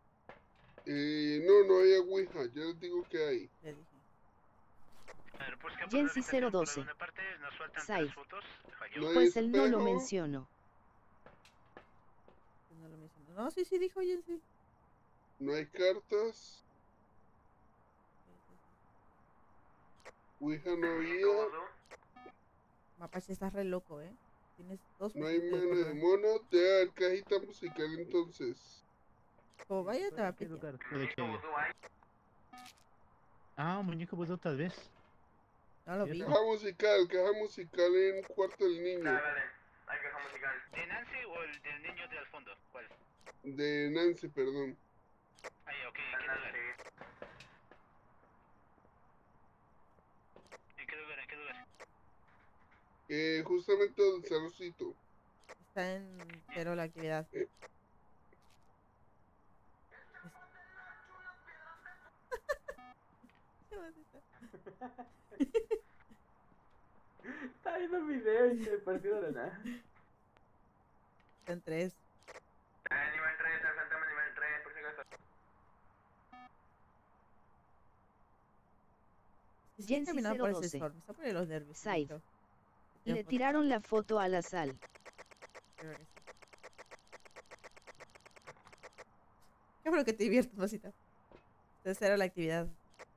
No hay Ouija, ya les digo que hay. Le dije. A ver, busca por Jensi la habitación, 012. por alguna parte nos faltan Sai. 3 fotos. Falló. No hay Pues él no lo espejo. mencionó. No lo mencionó. No, sí, sí, dijo Jensi. No hay cartas. Ouija no había. Mapache, estás re loco, ¿eh? Tienes 2 No hay posiciones mana por de favor. mono. Te da el cajita musical entonces. Como vaya, te va a ¿Qué pillar. lugar puede que haya? Ah, un muñeco vudú tal vez. No lo vi. Caja musical en cuarto del niño. Vale, hay caja musical. ¿De Nancy o el del niño de al fondo? ¿Cuál? De Nancy, perdón. Ahí, ok, ¿en qué lugar? ¿En qué lugar? ¿En qué lugar? Justamente del cerrocito. Está en 0 la actividad. Está viendo el video y se partió de nada. Está en 3. Nivel 3, está el fantasma nivel 3, por si acaso. Jensi Caminando por ese 012. storm. Está por los nervios. Said. mucho. Le tiraron la foto a la sal. Creo que sí. Qué bueno que te diviertes, Masita. Está en 0 la actividad.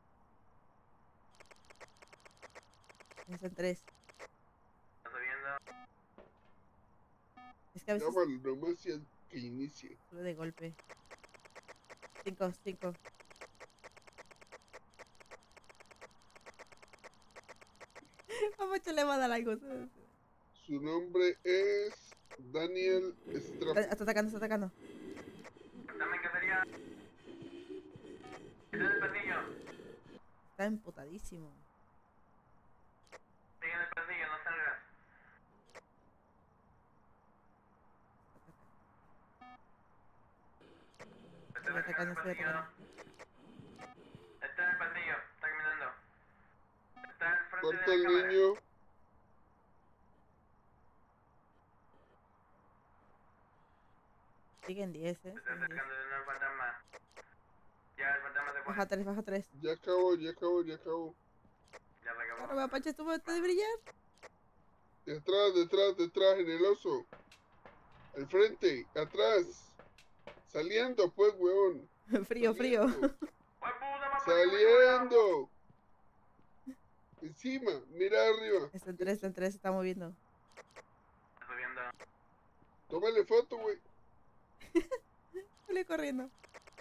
Está en 3. Está subiendo. Es que a veces Llámalo nomás y que inicie. sube de golpe. 5, 5. Mapache le va a dar algo. Su nombre es Daniel Straff. Está atacando, está atacando. Fantasma en cacería. Está en el pasillo. Está emputadísimo. Sigue en el pasillo, no salgas. Estoy atacando, estoy atacando. Está en el pasillo, está caminando. Está al frente Cuarto de del la cámara. niño. Sigue en 10, Se está acercando de nuevo el fantasma. Ya, el fantasma se fue. Baja 3, baja 3. Ya acabó. Ya se acabó. Ahora Mapache, tú momento de brillar. Detrás, en el oso. Al frente, atrás. Saliendo, pues, weón. Frío, frío. Saliendo. Encima, mira arriba. Está en 3, se está moviendo. Está subiendo. Tómale foto, güey. Sale corriendo.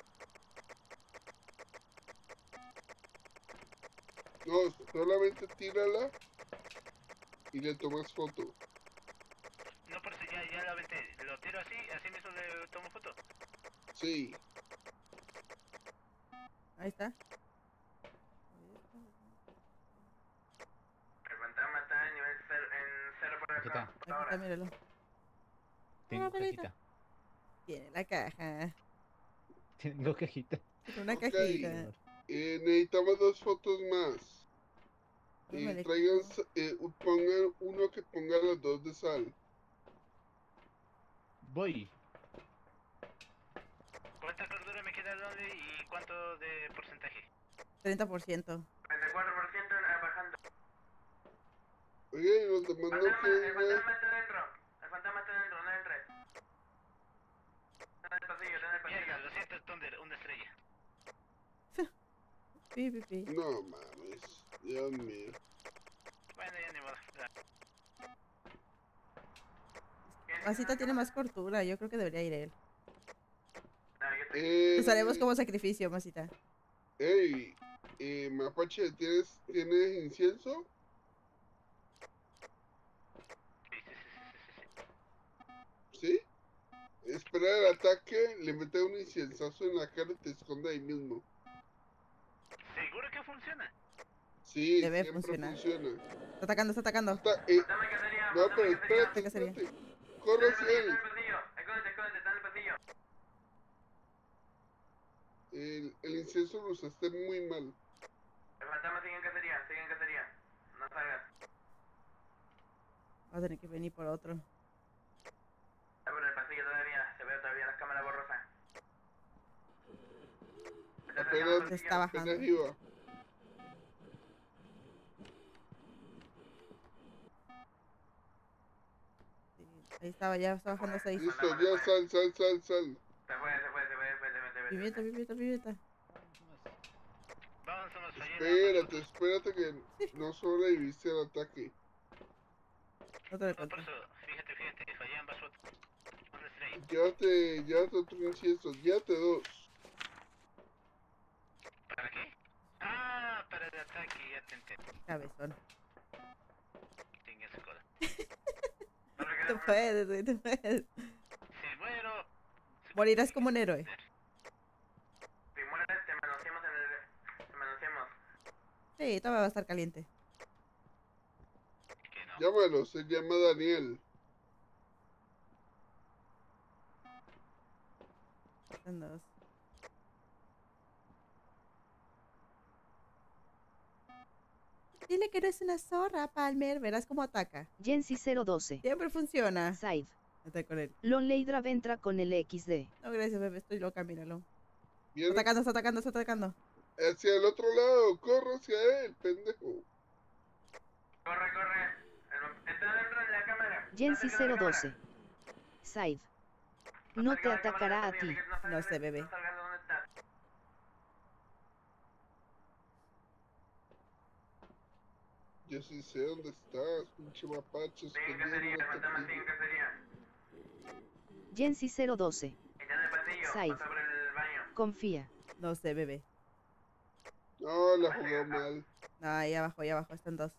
No, solamente tírala y le tomas foto. No, por si ya lo aventé. Lo tiro así mismo le tomo foto. Sí. Ahí está. El fantasma está en nivel 0 por Aquí acá. está. Por ahora. Aquí está, míralo. Tengo perrito. cajita. Tiene la caja. Tengo cajita. Tiene una Ok. cajita. Necesitamos 2 fotos más. Tómale, Traigan, Kiko. pongan uno que ponga los 2 de sal. Voy. ¿Cuánta cordura me queda donde y cuánto de porcentaje? 30%. 24% bajando. Oye, los demás no El quieren fantasma nada. está dentro. El fantasma está dentro, no entres. Está en el pasillo, está en el pasillo. Mierda, lo siento, Thunder, una estrella. Pi, pi, pi. No mames. Dios mío. Bueno, ya ni modo. Masita tiene más cordura. Yo creo que debería ir él. No, yo estoy... Usaremos como sacrificio, Masita. Ey, Mapache, ¿tienes incienso? ¿Sí? Espera el ataque, le mete un inciensazo en la cara y te esconde ahí mismo. ¿Seguro que funciona? Sí, Debe siempre funcionar. funciona. Está atacando, está atacando. Fantasma en cacería, No, fantasma pero en cacería. espérate, ¿Qué sería? espérate. Está Corre en el hacia pasillo, él. está en el pasillo. Escóndete, está en el pasillo. El incienso lo usaste muy mal. El fantasma sigue en cacería, sigue en cacería. No salgas. Va a tener que venir por otro. Está por el pasillo todavía, se ve todavía las cámaras borrosas. Está acercando al Apenas, Se está pasillo. bajando. apenas iba. Sí, ahí estaba, ya está bajando 6. Listo, ya sal, sal, sal, sal. Se fue. Pimienta, pimienta, pimienta. Vamos, somos Espérate que no sobreviviste al ataque. No te lo No, por cuento. eso, fíjate, fallé ambas fotos. Una estrella. Llévate otro incienso, llévate 2. ¿Para qué? Ah, para el ataque, ya te entendí. Cabezón. Tenga su cola. Tú puedes, güey, tú puedes. Si muero... Morirás como un héroe. Si mueres, te manoseamos en el... Te manoseamos. Sí, todavía va a estar caliente. Que no. Llámalo, se llama Daniel. Son 2. Dile que eres una zorra, Palmer. Verás cómo ataca. Jensi 012. Siempre funciona. Side. Estoy con él. Lonleidra Ventra con el XD. No, gracias, bebé. Estoy loca, míralo. Viene Está atacando, está atacando, está atacando. hacia el otro lado, corre hacia él, pendejo. Corre. Está dentro de la cámara. Jensi Está cerca de la 012. Side. No te cámara. atacará a ti. No sé, bebé. No salgas de donde estás. Yo sí sé dónde estás, pinche mapache. Sigue en escondido cacería, en el una fantasma sigue en taquilla. cacería. Jensi 012. Está en el pasillo, Side. pasa por el baño. Confía. No sé, bebé. No, la jugó mal. No, ahí abajo, están 2.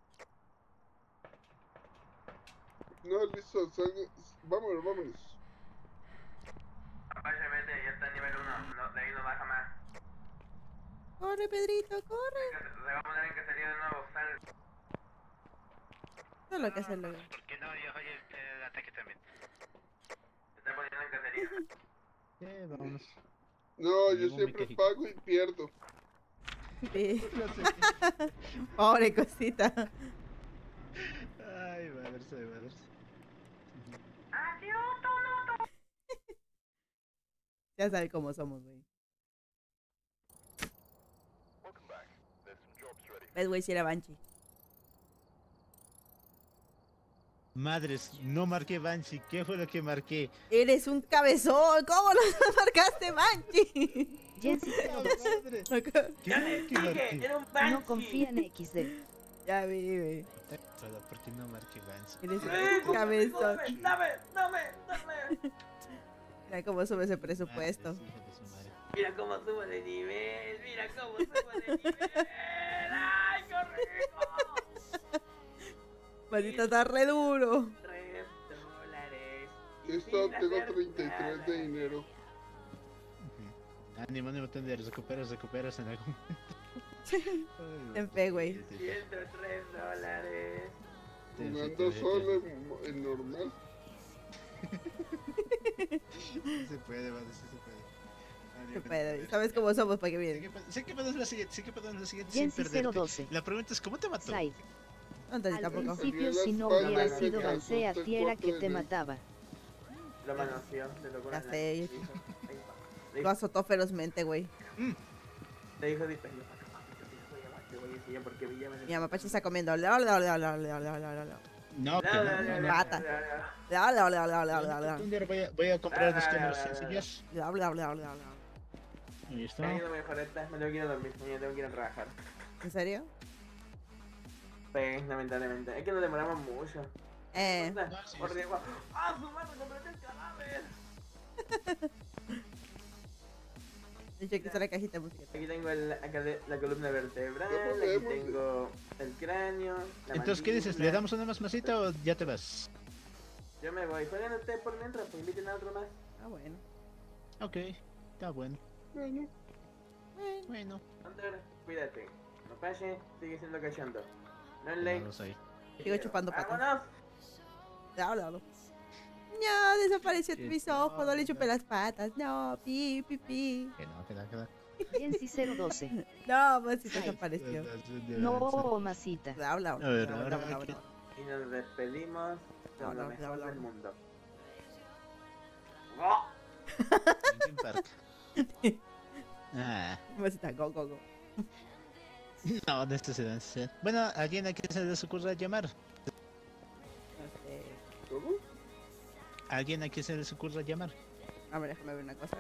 No, listo, salga. Vámonos. Apache, vete, ya está en nivel 1. No, de ahí no baja más. Corre, Pedrito, corre. Se va a poner en cacería de nuevo. Sal. No es lo que hace luego. Porque no, yo fallé el ataque también. Se está poniendo en cacería. Vámonos. No, yo Llevo mi siempre cajita. pago y pierdo. Sí. Pobre cosita. Ay, valerse. Ya sabe cómo somos, güey. Welcome back. There's some jobs ready. ¿Ves, güey? Si era Banshee. Madres, no marqué Banshee. ¿Qué fue lo que marqué? Eres un cabezón. ¿Cómo lo marcaste, Banshee? Jensi 012. Madre. ¿Qué marqué? No confía en XD. Ya vi, güey. Solo porque no marqué Banshee. Eres un cabezón. Dame. Mira cómo sube ese presupuesto. Madres, hija de su madre. Mira cómo subo de nivel. ¡Ay, qué rico! Maldita, está re duro. $3. Listo, tengo 33 de dinero. Ánimo, Thunder, recuperas en algún En fe, güey. $103. Jugando solo en normal. Sí se puede, vale, sí se puede. Se puede, ¿sabes cómo somos para que viene? Sé que podemos la siguiente, sin Jensi perderte. 012. La pregunta es, ¿cómo te mató? Side. Antes Al tampoco. principio, Salió si no la hubiera espalda, sido me Balsea asustó el Tiera que cuarto te de- mataba. Lo manoseó, le tocó Ya la sé. nariz. Le Lo azotó ferozmente, güey. dijo, porque Mi mapache está comiendo. La, la, la, la, la, la, la, la. No, que no. Pata. La, la, la, la, la, la, la. Un día voy a comprar unos cámaras sencillas. La, la, la, la, la. Ahí está. Me mejor esta, me tengo que ir a dormir, mañana tengo que ir a trabajar. ¿En serio? Pues, lamentablemente. Es que nos demoramos mucho. sí, Por sí. Diego. ¡Ah, su madre, compré el cadáver! De hecho, aquí está la cajita de música. Aquí tengo la columna vertebral, Ya aquí podemos. tengo el cráneo, la Entonces, ¿qué dices? ¿Le mandíbula. damos una más masita o ya te vas? Yo me voy. Jueguen ustedes por mientras, pues inviten a otro más. Ah, bueno. Ok, está bueno. Bueno, Bueno. Hunter, cuídate. No pases, sigue siendo cachondo. No es Ya ley. lo sé. Sigo chupando patas. ¡Vámonos! La, la, la. No, desapareció Qué mis ojos, no le chupé las patas. No, pi, pi, pi. Que no, que no, que no. Jensi 012. No, pues sí desapareció. No, masita. Bla, bla, bla, A ver, bla, ahora bla, bla, aquí. bla. Y nos despedimos No, con lo no, mejor no, no. del mundo. ¡Oh! Linkin Park. Ah, Masita, go, go, go. no, de esto se dan. Bueno, ¿alguien a quién se les ocurra llamar? ¿cómo? ¿Alguien a quién se les ocurra llamar? A ver, déjame ver una cosa.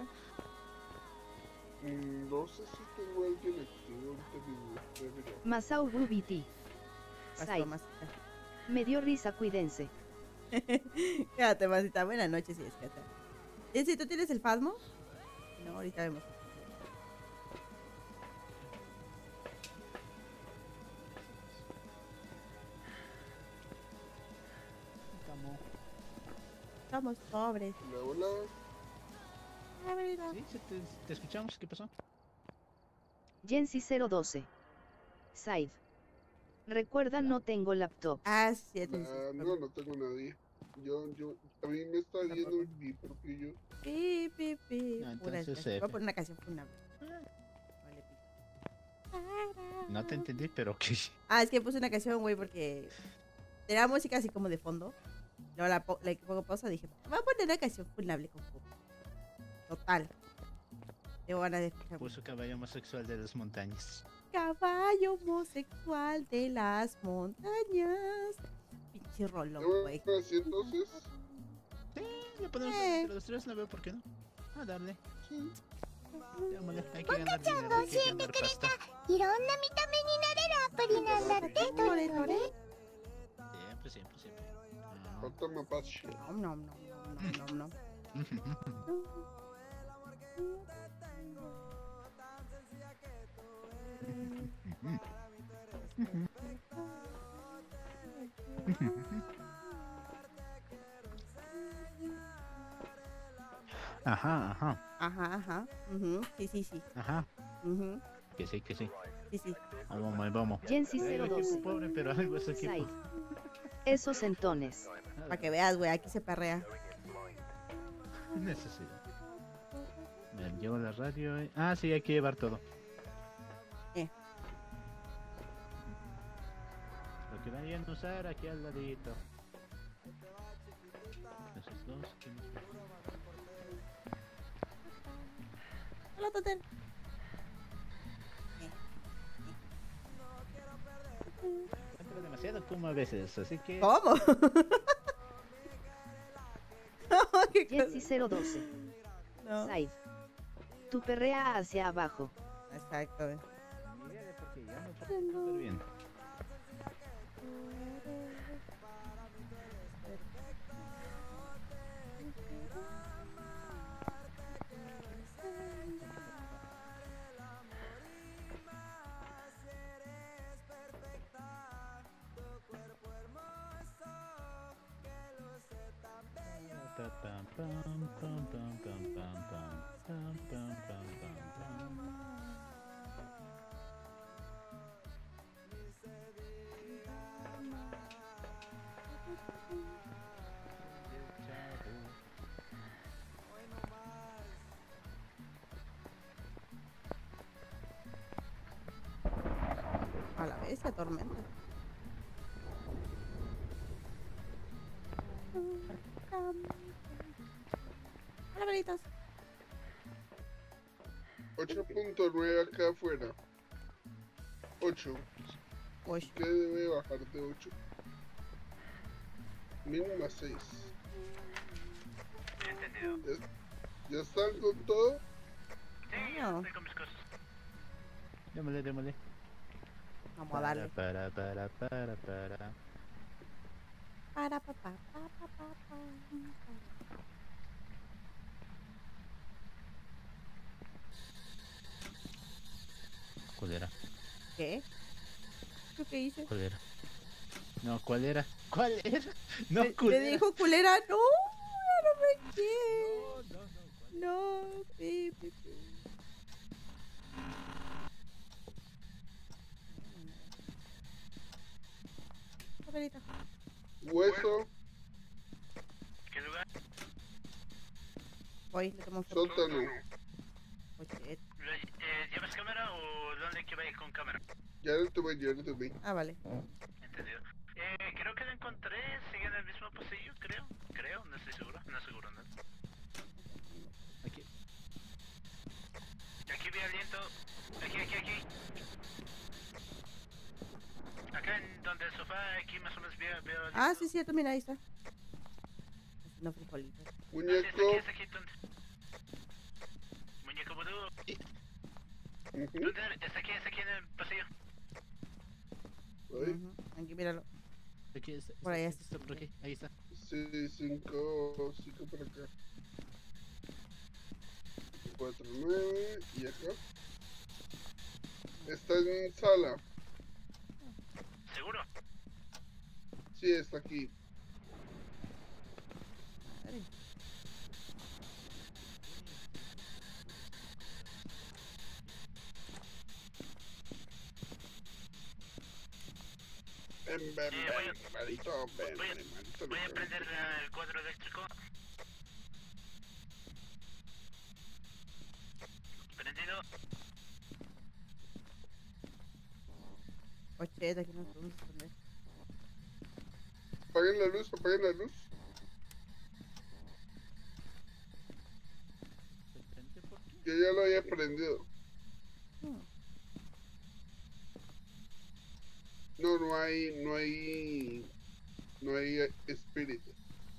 No sé si tengo a alguien aquí. Ahorita mismo. Voy a mirar. Masao Bubiti. Pasó, Side. Masita. Me dio risa, cuídense. Quédate, Masita. Buenas noches, sí, es que Jessy, ¿tú tienes el Fasmo? No, ahorita vemos. Somos pobres. Hola, hola. Sí, sí, te escuchamos. ¿Qué pasó? Jensi 012. Side. Recuerda, no tengo laptop. Ah, sí, sí, Ah, no tengo nadie. A mí me está yendo mi propio yo. Pi, pi, pi. No, Pura entonces, desgracia. Voy a poner una canción funable. Vale, pi. No te entendí, pero ok. Ah, es que puse una canción, güey, porque tenía música así como de fondo. Luego le pongo pausa y dije, voy a poner una canción funable con poco. Total. Tengo ganas de escuchar. Puso caballo homosexual de las montañas. Caballo homosexual de las montañas. Pinche rolón, güey. Bueno, así entonces. Sí, le ponemos entre los tres, no veo por qué no. A darle. Sí. Démosle, hay que ganar dinero, hay que ganar pasta. いろんな見た目になれるアプリなんだってトレトレ Siempre, siempre, siempre. Falta mapache. No, no, no, no, no, no. Ajá, ajá, Ajá, ajá. Sí, sí, sí. ajá. Ujú, Que sí, que sí. sí, sí. Vamos, ahí vamos. Jensi Ay, el 012. equipo pobre, pero algo es equipo. Side. Esos entones. Para que veas, güey, aquí se perrea. Necesidad. Me llevo la radio. Ah, sí, hay que llevar todo. Lo que vayan a usar aquí al ladito. Esos dos. ¿Qué más? Hola, Totem. Encuentro demasiado como a veces, así que. ¿Cómo? ¿Qué Jensi cosa? 012. No. Side. Tu perrea hacia abajo. Exacto. Porque ya me fue súper bien. Pa, pam, pam, pam, pam, pam, pam, pam, pam, pam, pam, pam. se atormenta. Hola, veritas. 8.9 acá afuera. 8. Uy, ¿Qué debe bajar de 8? Mínima 6. Entendido. ¿Ya están con todo? Sí, ya no. estoy con mis cosas. Démosle, démosle. Vamos a darle. Para. Para, pa, pa, pa, pa, pa, pa. ¿Cuál era? ¿Qué? ¿Qué hice? ¿Cuál era? No, ¿cuál era? ¿Cuál era? No, Me culera. dijo culera. No, no me quiero. No, pi, pi, pi. Abuelita. Hueso, ¿Qué lugar? Voy, le tomo foto. sótano. Oye, ¿Llevas cámara o dónde que vaya con cámara? Ya lo tuve, ya lo tuve. ah, vale. Entendido. Creo que lo encontré, sigue en el mismo pasillo, creo, no estoy seguro, no. Aquí. Aquí vi aliento, aquí. Acá en donde el sofá, aquí más o menos veo aliento. Ah, sí, cierto, mira, ahí está. Haciendo frijolitos. Muñeco. Está aquí, ¿dónde? Muñeco boludo. Ujú. ¿Dónde? Está aquí en el pasillo. Ahí. Ujú, aquí, míralo. Aquí está. Por ahí está por aquí. Ahí está. Sí, 5 por acá. 4, 9 y acá. Está en sala. ¿Seguro? Sí, está aquí. Madre. Malito, Voy a prender el cuadro eléctrico. Prendido. Oye, de aquí nos podemos esconder. Apaguen la luz, apaguen la luz. Yo ya lo había prendido. No hay espíritu.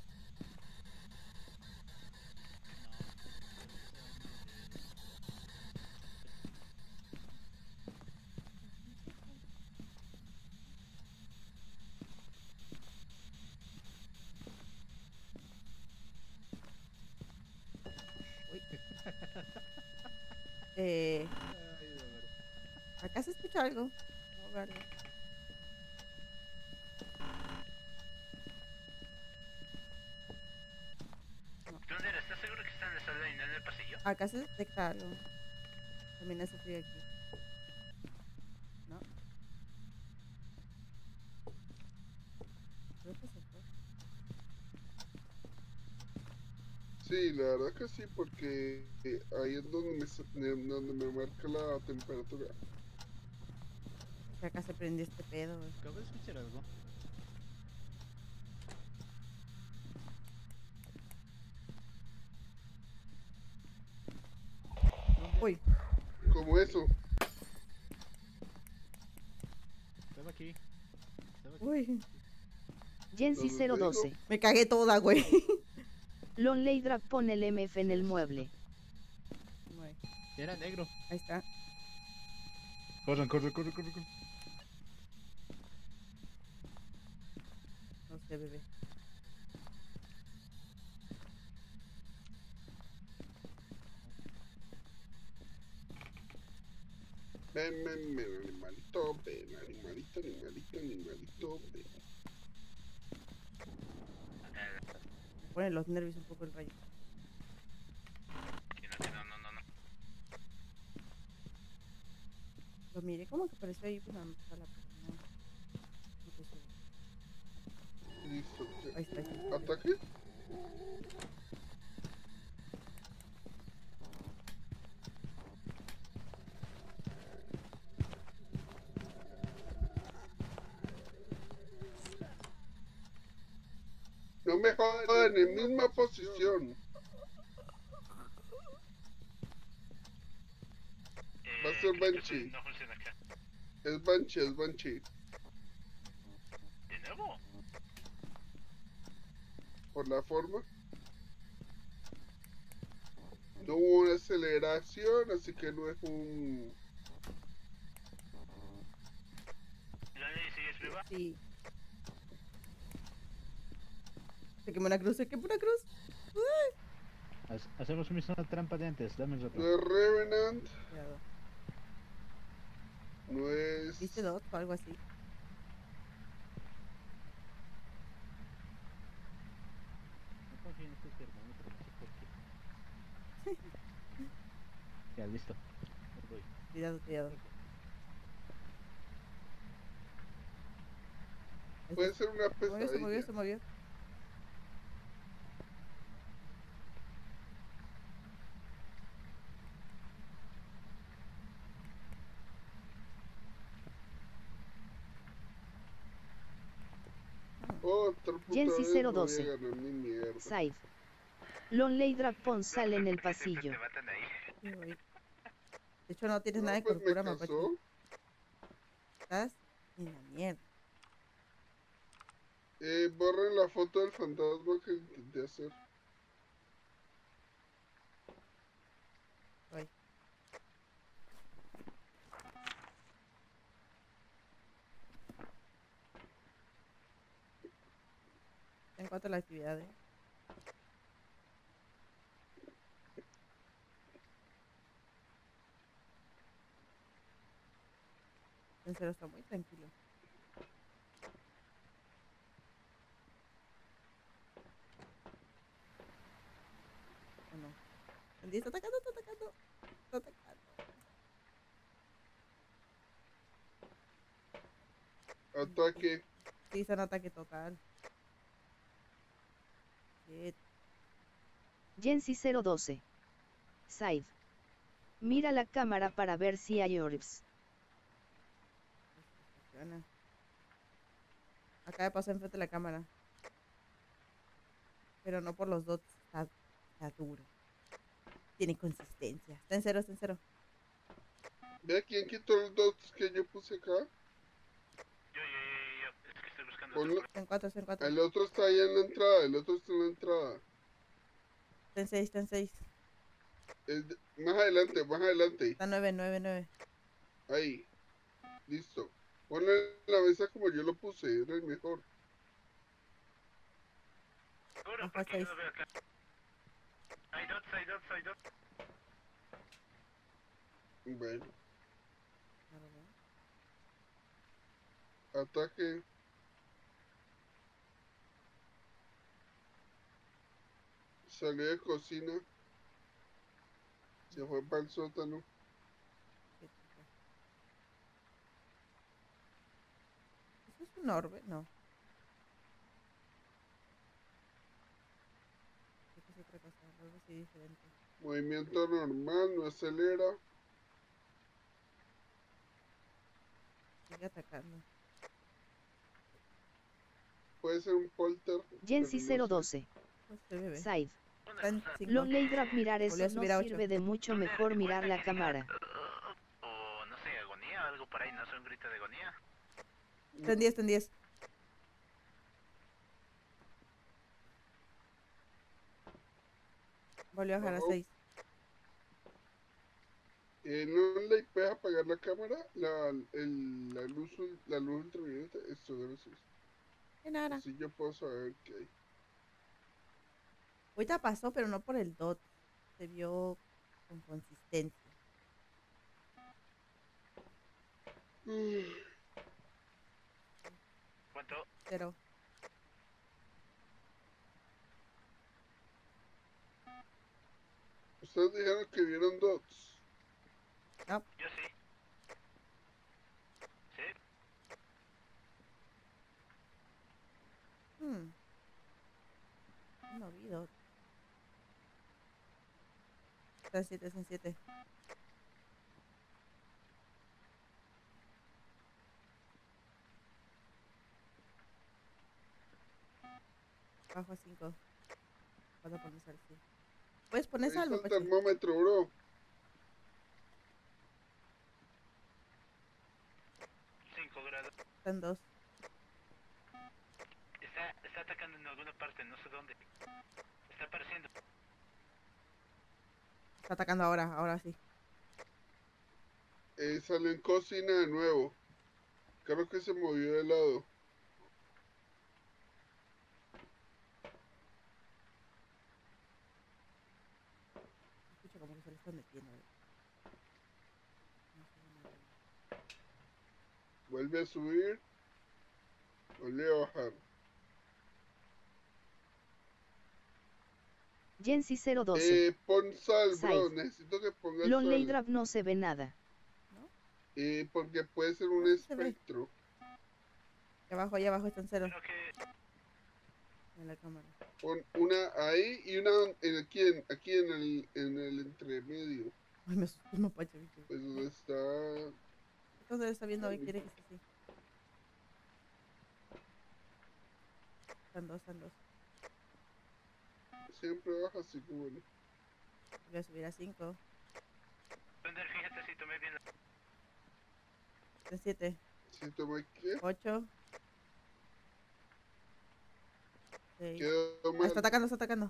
Acá se escucha algo. No, vale. ¿Dónde eres? ¿Estás seguro que está en la sala y no en el pasillo? Acá se detecta algo. También hace frío aquí. ¿No? Creo que se fue. Sí, la verdad que sí, porque ahí es donde me marca la temperatura. Que acá se prendió este pedo, güey. Acabo de escuchar algo. Uy, Como eso. Estaba aquí. uy. Jensi 012. Me cagué toda, güey. Lonely Drag pone el MF en el mueble. Güey, Era negro. ahí está. Corran. No sé, bebé. Ven, animalito, ven, animalito, ven. Me ponen los nervios un poco el rayo. No. Lo miré como que pareció ahí una sala, pero no. No estoy seguro. Listo. Ahí está. ¿Ataque? No me jodan, en misma posición. Va a ser creo que Banshee. no funciona acá. Es Banshee, es Banshee. ¿De nuevo? Por la forma. No hubo una aceleración, así que no es un... ¿Lali sigues viva? Sí. Se quemó una cruz, se quemó una cruz. Hacemos una trampa de antes, dame un rato. No es Revenant, Cuidado. no es... ¿Viste dot o algo así? No confío en este termómetro, no sé por qué. Ya, listo. Voy. Cuidado, cuidado. Puede ser una Se movió, se movió, pesadilla. se movió. Otra puta Jensi vez no voy a 012. ganar ni mierda. Side. Lonely Dragpon sale en el ¿Por qué siempre pasillo. te matan ahí? Sí, voy. De hecho, no tienes No, nada de pues me cordura, mapache. casó. Estás en la mierda. Borren la foto del fantasma que intenté hacer. Voy. En cuanto a la actividad, En serio, está muy tranquilo. ¿O no? Andy está atacando, está atacando. Está atacando. Ataque. Sí, es un ataque total. Shit. Jensi 012. Side. Mira la cámara para ver si hay orbs. Funciona. Acaba de pasar enfrente de la cámara. Pero no por los dots. Está duro. Tiene consistencia. Está en cero, está en cero. Ve quién quitó los dots que yo puse acá. Yo. Es que estoy buscando Ponlo. otro. Está en cuatro, está en cuatro. El otro está ahí en la entrada. El otro está en la entrada. Está en seis, está en seis. Más adelante, más adelante. Está en nueve, nueve, nueve. Ahí. Listo. Ponlo en la mesa como yo lo puse. Era el mejor. Seguro, Ajá, porque yo seis. lo veo acá. Hay dots. Bueno. No lo veo. Ataque. Salió de cocina. Se fue para el sótano. ¿Eso es un orbe? No. Creo que es otra cosa, algo así diferente. Movimiento normal, no acelera. Sigue atacando. Puede ser un polter. Jensi pero no sé. 012. Pues el bebé. Side. Está en cinco. Lonely Drag mirar Volvió a eso no subir a ocho. sirve de mucho, mejor mirar la cámara. O no sé, agonía o algo por ahí, no sé, un grito de agonía. Está en 10, está en 10. Volvió a bajar a No. 6. ¿No le puedes apagar la cámara? La luz ultravioleta. Esto debe ser. De nada. Así yo puedo saber qué hay. Ahorita pasó, pero no por el dot. Se vio con consistencia. ¿Cuánto? 0. Ustedes dijeron que vieron dots. No. Yo sí. ¿Sí? No vi dot. Está en 7, está en 7. Bajo a 5. Cuando pones al sí. ¿Puedes poner Ahí está salvo, el Pachi? termómetro, bro. 5 grados. Están 2. Está atacando en alguna parte, no sé dónde. Está apareciendo. Está atacando ahora sí. Salió en cocina de nuevo. Creo que se movió de lado. Escucha como que se le están metiendo. Vuelve a subir. Vuelve a bajar. Jensi 012. Pon sal, bro. Side. Necesito que pongas Lonely sal. Drop no se ve nada. Porque puede ser un No, sí se ve. espectro. Allá abajo están 0. Creo que En la cámara. Pon una ahí y una aquí en el entremedio. Ay, me asustó, no, Pachi. ¿Viste? Pues donde está. Entonces está viendo que quiere que esté así. Están 2. Siempre baja así como. Voy a subir a 5. Thunder, fíjate si tomé bien la... Están 7. Si toma qué. 8. 6. Quedó mal. Está atacando.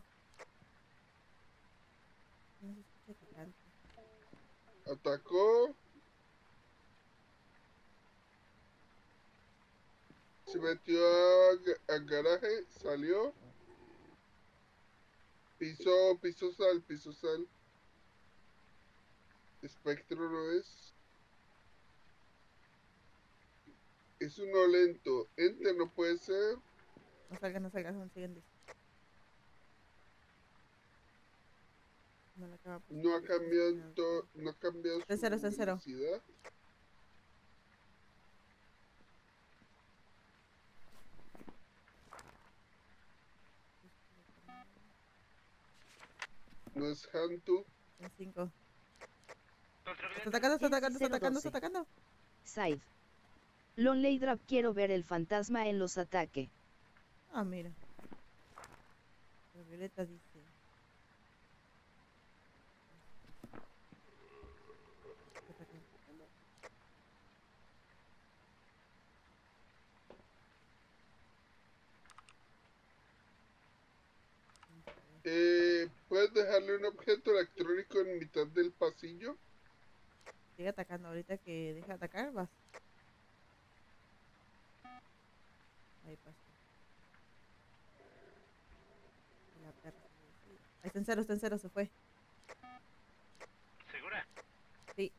No se escucha atacante. Atacó. Se metió al garaje, salió. Pisó sal. Espectro no es. Es uno lento. Enter no puede ser. No salgas, son siguientes. No, No ha cambiado, no ha cambiado su Está en cero. velocidad. No es Hantu. En 5. Ultravioleta. Está atacando. Side. Lonely Drop quiero ver el fantasma en los ataques. Ah, mira. La Violeta dice. Está atacando. ¿Puedes dejarle un objeto electrónico en mitad del pasillo? Sigue atacando. Ahorita que deja de atacar, vas. Ahí pasa. La perra. Ahí está en cero, se fue. ¿Segura? Sí.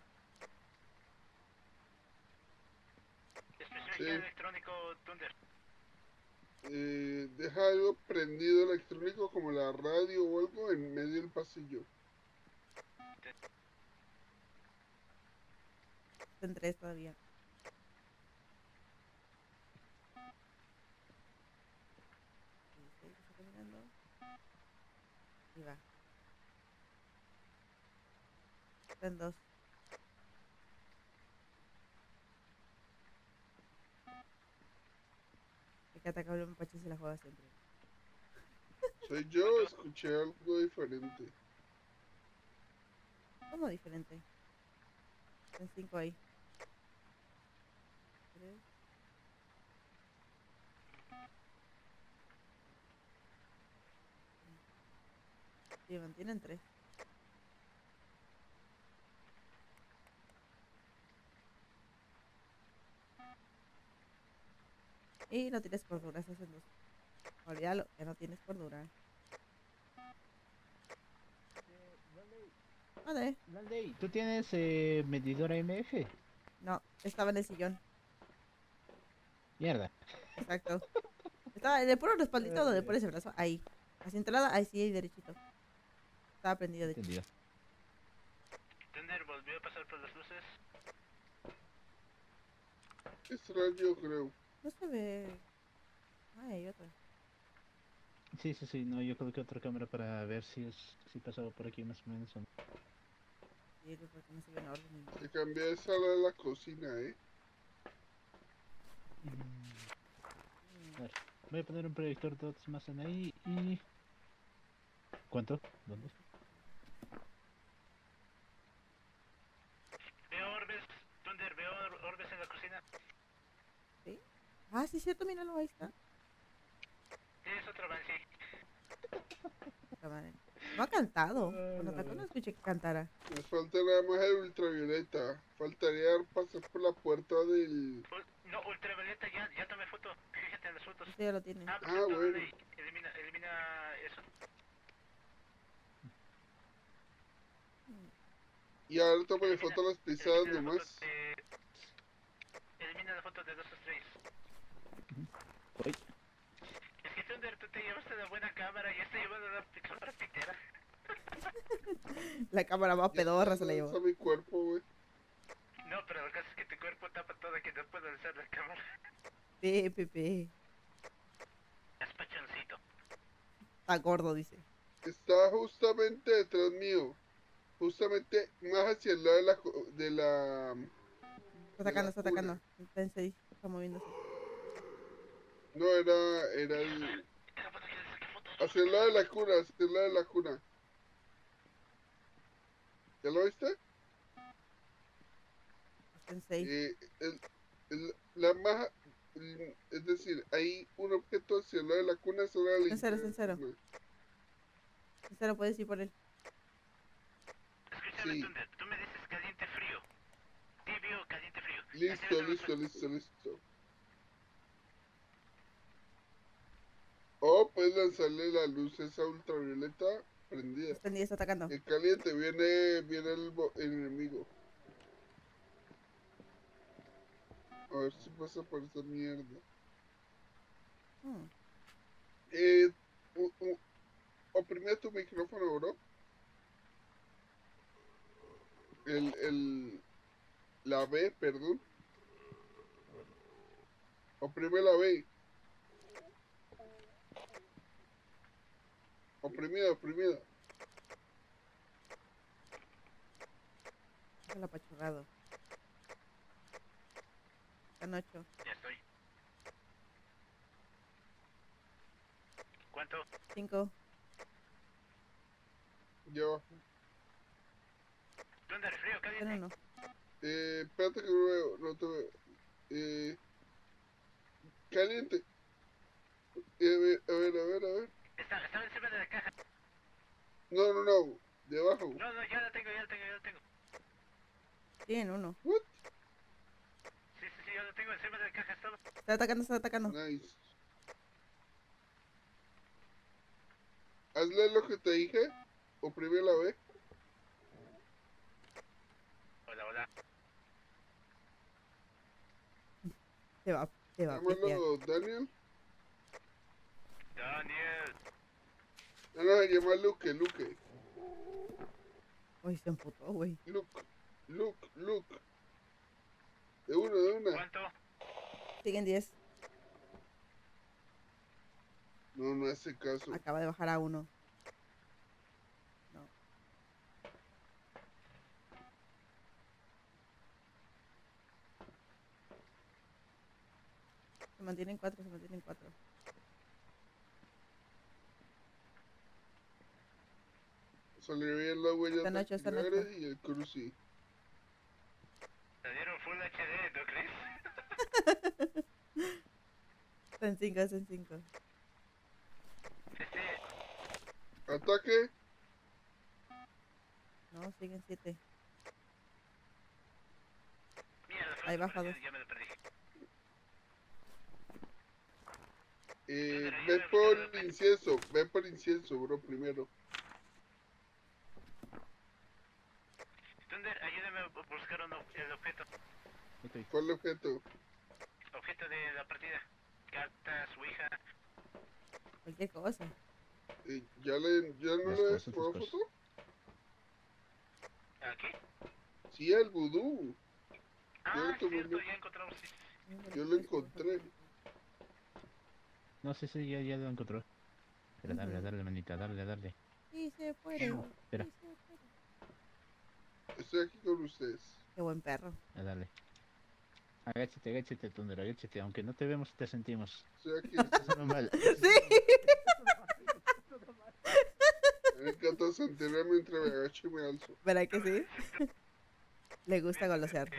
Disposición electrónico Thunder. Deja algo prendido electrónico como la radio o algo en medio del pasillo. Está en 3 todavía. Está caminando. Y va. Está en 2. El que ataca a un Pachi se la juega siempre. Soy yo, escuché algo diferente. ¿Cómo diferente? Están 5 ahí. 3. Sí, mantienen 3. Y no tienes cordura, estás en 2. Olvídalo, ya no tienes cordura. Vale. Vale, ¿tú tienes medidora MF? No, estaba en el sillón. Mierda. Exacto. Estaba de puro respaldito, de por ese brazo. Ahí. Hacia entrada, ahí sí, ahí derechito. Estaba prendido de hecho. Entendido. Thunder volvió a pasar por las luces. Es radio, creo. No se ve. Ay, hay otra. Sí, no, yo coloqué otra cámara para ver si pasaba por aquí más o menos. O no. Sí, porque no se ve en orden. Se cambió de sala a la cocina, A ver. Voy a poner un proyector dots más en ahí y... ¿Cuánto? ¿Dónde? Veo orbes, Thunder, veo orbes en la cocina. ¿Sí? Ah, sí, cierto, míralo, ahí está. Tienes otro van, sí. Puta madre. No ha cantado. Cuando atacó no escuché que cantara. Me falta nada más el ultravioleta. Faltaría pasar por la puerta del... No, ultravioleta, ya tomé foto. Fíjate en las fotos. Este ya lo tiene. Ah, Ah, perfecto, bueno. dale. Elimina eso. Y ahora tómale foto a las pisadas Elimina la nomás. foto de... Elimina la foto de 2 Strays. Uy. Es que Thunder, tú te llevaste la buena cámara y estoy llevando la cámara pitera. La cámara más pedorra se la llevó. Lanza mi cuerpo, güey. No, pero lo que pasa es que tu cuerpo tapa todo, que no puedo alzar la cámara. Sí, Pepe. Es pachoncito. Está gordo, dice. Está justamente detrás mío. Justamente más hacia el lado de la... Está atacando, está atacando. Está en 6. Está moviéndose. No, era el... Hacia el lado de la cuna, hacia el lado de la cuna. ¿Ya lo viste? Está en 6. La más... Es decir, hay un objeto hacia el lado de la cuna, hacia el lado de la Está en 0. En 0 puedes ir por él. Escúchame, Sí. Thunder, tú me dices caliente frío. Tibio, caliente frío. Listo. O puedes lanzarle la luz esa ultravioleta prendida. Está en 10, está atacando. El caliente, viene el enemigo. A ver si pasa por esa mierda. Oprime tu micrófono, bro. La B, perdón. Oprime la B. Oprimida. Es el apachurrado. Están 8. Ya estoy. ¿Cuánto? 5. Ya abajo. Thunder, frío, Están caliente. 1. Espérate que no te veo. Caliente. A ver. Estaba encima de la caja. No. De abajo. No, ya la tengo. Tienen 1. What? Sí, yo la tengo encima de la caja, estaba. Está atacando. Nice. Hazle lo que te dije. Oprime la B. Hola. Te va a pitear. Llámalo Daniel. Daniel. No, se llama Luke. Uy, se emputó, güey. Luke. De una. ¿Cuánto? Siguen 10. No hace caso. Acaba de bajar a 1. No. Se mantienen 4. Salió bien la huella Están ocho, están dactilares ocho. y el cruci. ¿Te dieron Full HD, ¿no crees? Está en 5. Ataque. No, siguen 7. Mira, Ahí baja 2. ya me lo perdí. Ve por incienso, bro, primero. Thunder, ayúdame a buscar el objeto. ¿Cuál objeto? Objeto de la partida. Cartas, ouija. Cualquier cosa. ¿Ya no le tomado foto? ¿Aquí? Sí, el vudú. Ah, Yo le cierto, tomé- ya encontramos. Sí. Yo lo encontré. No sé si ya lo encontró. Pero dale, manita, dale. Sí, se puede. Espera. Sí, se puede. Estoy aquí con ustedes. Qué buen perro. Dale. Agáchate, Thunder, agáchate. Aunque no te vemos, te sentimos. Estoy aquí. Eso no mal. Sí. Me encanta sentirme mientras me agacho y me alzo. ¿Verdad que sí? Le gusta golosearte.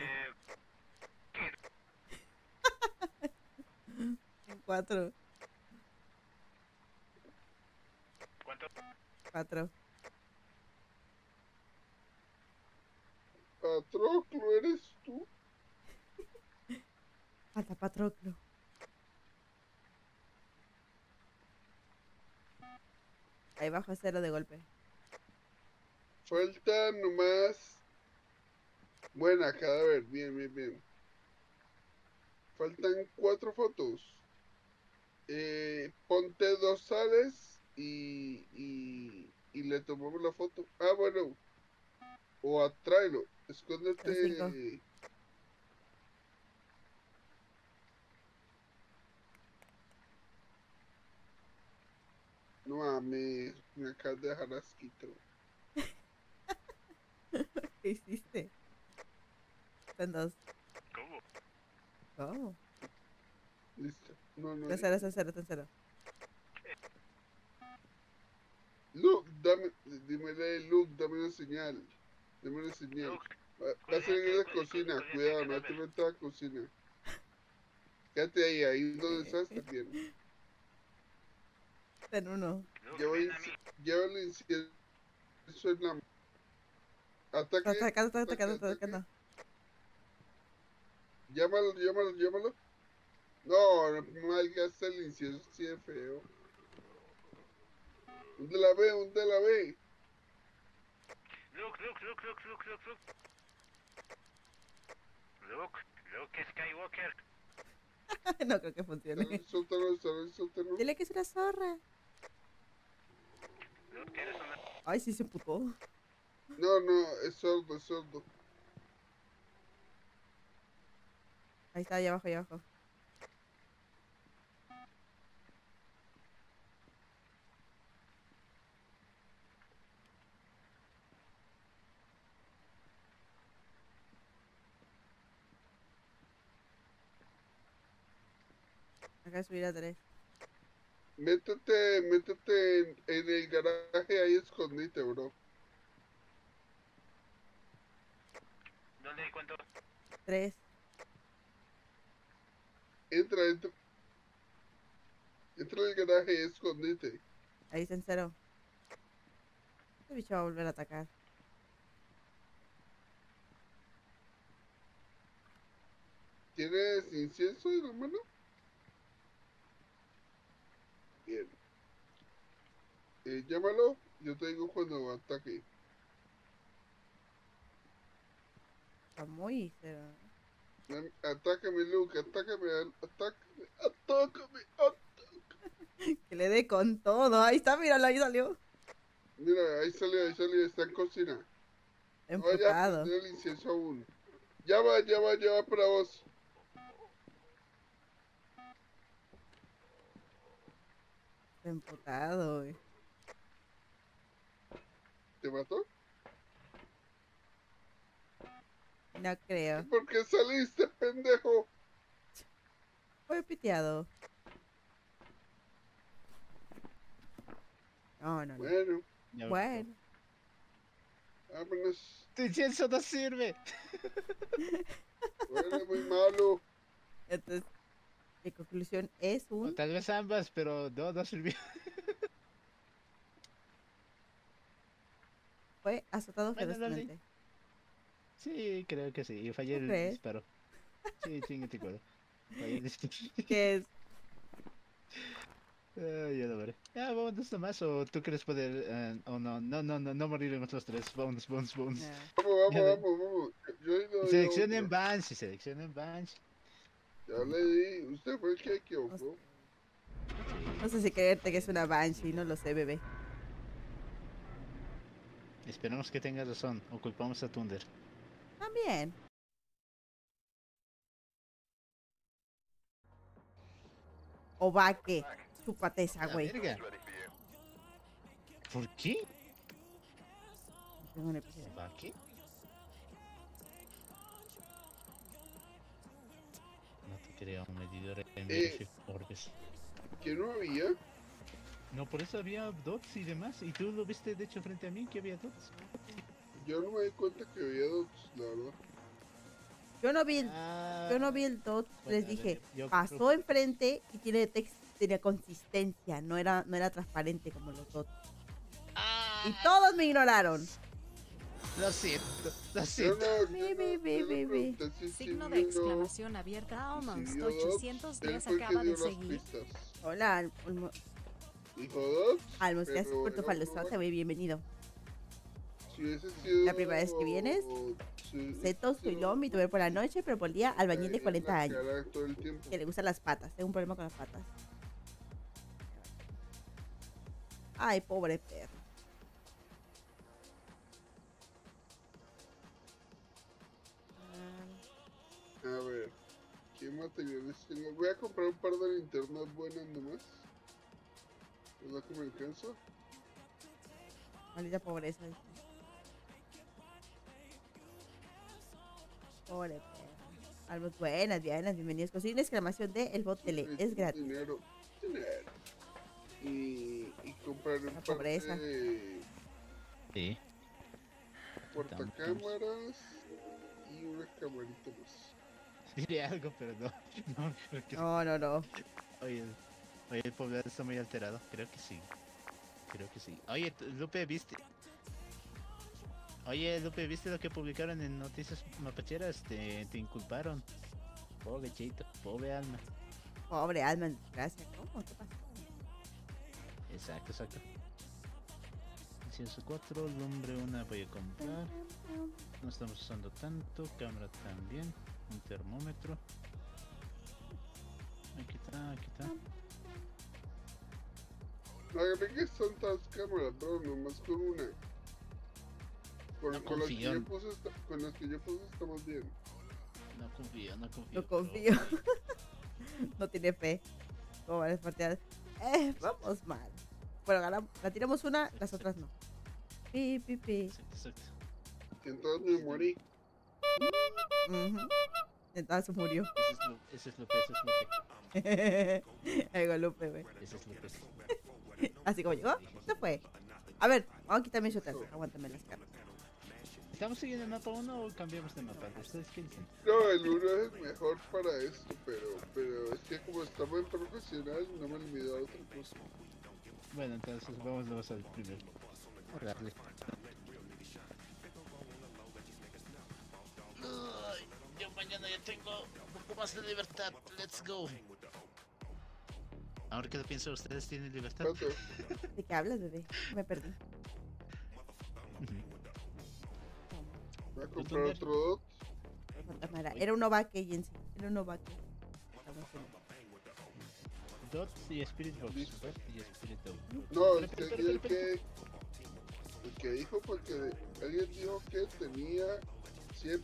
En 4. ¿Cuánto? 4. Patroclo, ¿eres tú? Falta Patroclo. Ahí bajo 0 de golpe. Falta nomás. Buena, cadáver. Bien. Faltan 4 fotos. Ponte 2 sales y le tomamos la foto. Ah, bueno. O atráelo. Escóndete. 5. No mames, me acabas de dejar asquito. ¿Qué hiciste? Están 2. ¿Cómo? ¿Cómo? Listo. No. Están 0. Luke, dímele, Luke, dame una señal. Dame una señal. Luke, Va a salir de la cocina, cuidado, no te metas a la cocina. Quédate ahí donde estás también. Está en 1. Luke, ven a mí. Lleva el incienso en la mano. Está Ataque. atacando. Llámalo. No malgas el incienso, sí es feo. ¿Dónde la ve? Luke Skywalker. No creo que funcione. Suéltalo. Dile que es una zorra. Luke, eres una... Ay, sí se emputó. No, es sordo. Ahí está, allá abajo. Acá subir a 3. Métete en el garaje ahí escondite, bro. ¿Dónde? ¿Cuánto? 3. Entra al garaje y escondite. Ahí está en 0. Este bicho va a volver a atacar. ¿Tienes incienso en la mano? Bien. Llámalo, yo te digo cuando ataque. Está muy 0. Atácame, Luke, atácame. Que le dé con todo. Ahí está, míralo, ahí salió. Mira, ahí salió, está en cocina. Emputado. No, ya el incienso aún. Ya va para vos. Emputado, güey. ¿Te mató? No creo. ¿Por qué saliste, pendejo? Fue piteado. No. Bueno, Bueno. vámonos. Tu incienso no sirve. Bueno, muy malo. Entonces, mi conclusión es O un... tal vez ambas, pero no sirvió. Fue azotado Bueno, ferozmente. Sí, creo que sí. Y fallé ¿Tú el crees? disparo. Sí, chingate cuero. Fallé el disparo. Que es... Ya lo veré. Ya, vámonos nomás. O tú crees poder. O no moriremos los tres. Vámonos. nah. Vamos. Yo he ido Seleccionen Banshee. Ya le di. Usted fue el que equivocó. No sé si creerte que es una Banshee, no lo sé, bebé. Esperamos que tengas razón. O culpamos a Thunder. También. O va que. Chúpate esa, La güey. verga. ¿Por qué? Tengo un episodio. ¿Para qué? crea un medidor en Shift Orbes. ¿Que no había? No, por eso había dots y demás. Y tú lo viste de hecho frente a mí que había dots. Yo no me di cuenta que había dots, la verdad. Yo no vi el dot, les dije, pasó enfrente y tenía consistencia, no era transparente como los dots. Y todos me ignoraron. Lo siento, lo Yo siento. no pregunté si Signo sí de vino, exclamación abierta. Almost si vio dots, 810 él fue el que acaba de dio las seguir. pistas. Hola, Dijo dots, Almos, ¿qué haces pero por tu era falosote, güey? Bienvenido. Si hubiese sido... La primera vez que vienes, Zeto, soy Lomi, tuve por la noche, pero por el día albañil de 40 años. Todo el tiempo. Que le gustan las patas, tengo un problema con las patas. Ay, pobre perro. A ver, ¿qué materiales tengo? Voy a comprar un par de linternas buenas nomás. ¿Verdad que me alcanza? Maldita pobreza. Pobre perro. Algo buenas, bienvenidos. Consigue una exclamación de el bot tele, es gratis. Dinero. Y comprar un par pobreza. de Sí. portacámaras y una camarita más. Diré algo, pero no. No, creo que No. Oye, el poblado está muy alterado. Creo que sí. Oye, Lupe, ¿viste? ¿Viste lo que publicaron en Noticias Mapacheras? Te inculparon. Pobre Cheito, pobre alma. Pobre alma, gracias. ¿Cómo? ¿Qué pasó? Exacto. Incienso 4, lumbre 1 voy a comprar. No estamos usando tanto, cámara también. Un termómetro. Aquí está. La verdad que son tantas cámaras, pero nomás con una. Con las que yo puse estamos bien. No confío. No confío. No tiene fe. ¿Cómo van las partidas? Vamos mal. Bueno, la tiramos una, las otras no. Pi. Exacto. Entonces me morí. Entonces se murió. Ese es Lupe. Algo Lupe, güey. Ese es Lupe. Así como llegó, se fue. A ver, vamos a quitar mi shooter. Aguántame las cartas. ¿Estamos siguiendo el mapa 1 o cambiamos de mapa? ¿Ustedes qué dicen? No, el 1 es mejor para esto, pero es que como estamos en profesional no me olvidó de otra cosa. Bueno, entonces vamos al primero. A darle. Yo mañana ya tengo un poco más de libertad. Let's go. Ahora que lo pienso, ¿ustedes tienen libertad? ¿De qué hablas, bebé? Me perdí. Voy a comprar otro dot. Era un Ovaque, Jensi. Era un Ovaque. Dots y Spirit Box. Y Spirit Box. No, el que dijo porque alguien dijo que tenía 100%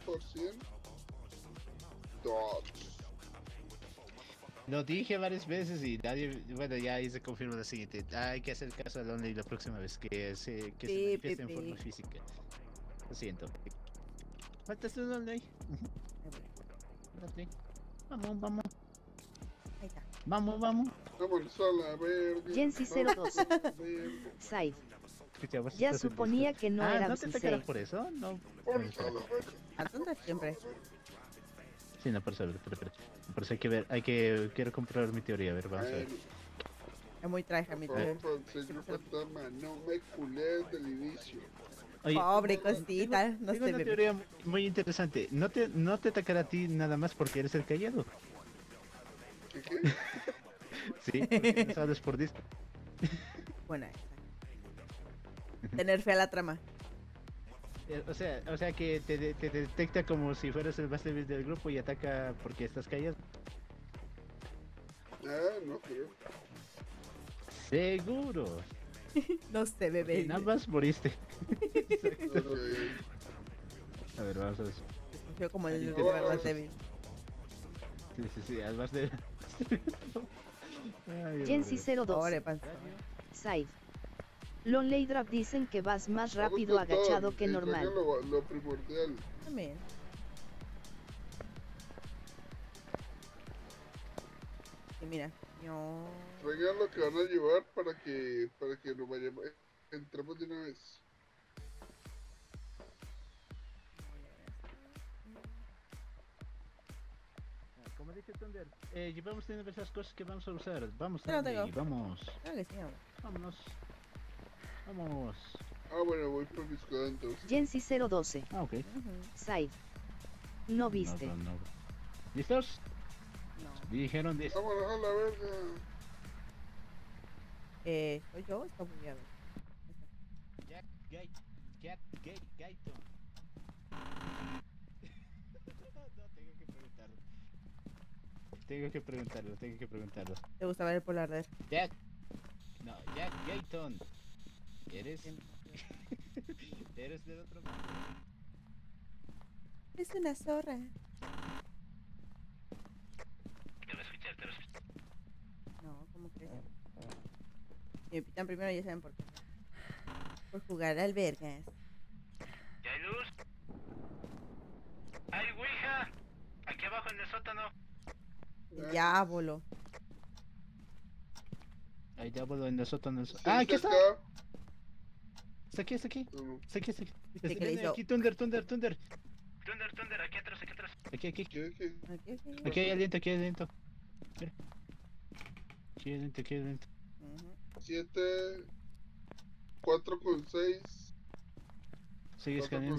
dots. Lo dije varias veces y nadie, bueno, ya ahí se confirma lo siguiente. Hay que hacer caso a Lonely la próxima vez que se manifieste en forma física. Lo siento. Faltas tú, Lonely. Vamos. Ahí está. Vamos. Vámonos a la verga. Jensi 02. Side. Ya suponía que no era ¿no te atacará por eso? No. Atenta siempre. Sí, no, por eso, pero hay que ver, quiero comprobar mi teoría, a ver, vamos a ver. Es muy traje mi teoría. No me culé desde el inicio. Oye, pobre cosita, no tengo sé. una teoría muy interesante. No te atacará a ti nada más porque eres el callado. ¿Qué? Sí, porque no sabes por disco. Buena esa. Tener fe a la trama. O sea que te detecta como si fueras el más débil del grupo y ataca porque estás callado. No creo. Seguro. No sé, bebé. Nada más moriste. A ver, vamos a ver. Yo como el más débil. Sí, al más débil. Jensi 02. Pobre panza. Side. Lonely Drop dicen que vas más rápido agachado que normal. Lo primordial. También. mira. Yo... Traigan lo que van a llevar para que nos vayamos, entremos de una vez. Como dice Thunder, llevamos de una vez las cosas que vamos a usar. Vamos, Yo no tengo. Andy, vamos. Claro que sí, hombre. Vámonos. Vamos. Ah, bueno, voy por mis cosas entonces. Jensi 012. Ah, ok. Side. No viste. No. ¿Listos? No. Dijeron de... Vámonos a la verga. ¿Soy yo o está bugueado? Gayton. Tengo que preguntarlo. ¿Te gusta ver el polar de Jack Gayton. ¿Eres del otro mundo? Es una zorra. Te va a escuchar. No, ¿cómo crees? Si me pitan primero ya saben por qué. Por jugar al vergas. ¿Ya hay luz? ¡Hay ouija! Aquí abajo en el sótano. El diablo. Hay diablo en el sótano. Sí, Ah, aquí está. acá. Está aquí. Está aquí. ¿Qué le hizo? Aquí, Thunder. Thunder, aquí atrás. Aquí. ¿Qué? Aquí hay aliento. Mira. Aquí hay aliento. 7, 4 con 6, Sigue escaneando.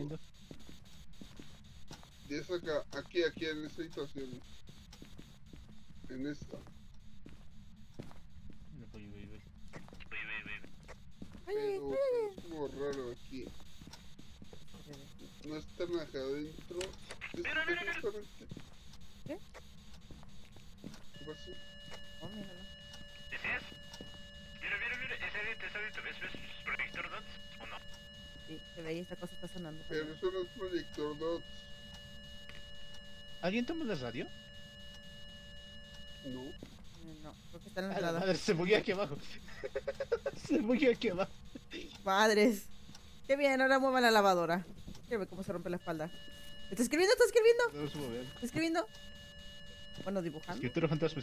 10 acá, aquí en esta situación. En esta. Voy. Pero es como raro aquí. No están acá adentro. Mira. ¿Qué? ¿Qué pasó? Oh, míralo. ¿Ese es? Mira, ese adentro, ¿ves proyector dots o no? Sí, se ve y esta cosa está sonando. Pero eso no es proyector dots. ¿Alguien toma la radio? No. No, creo que está en el A la lado. madre, se buguea aquí abajo. Madres. Qué bien, ahora muevan la lavadora. Quiero ver cómo se rompe la espalda. ¿Está escribiendo? No subo, vean. ¿Está escribiendo? Bueno, dibujando. Escritura fantasma.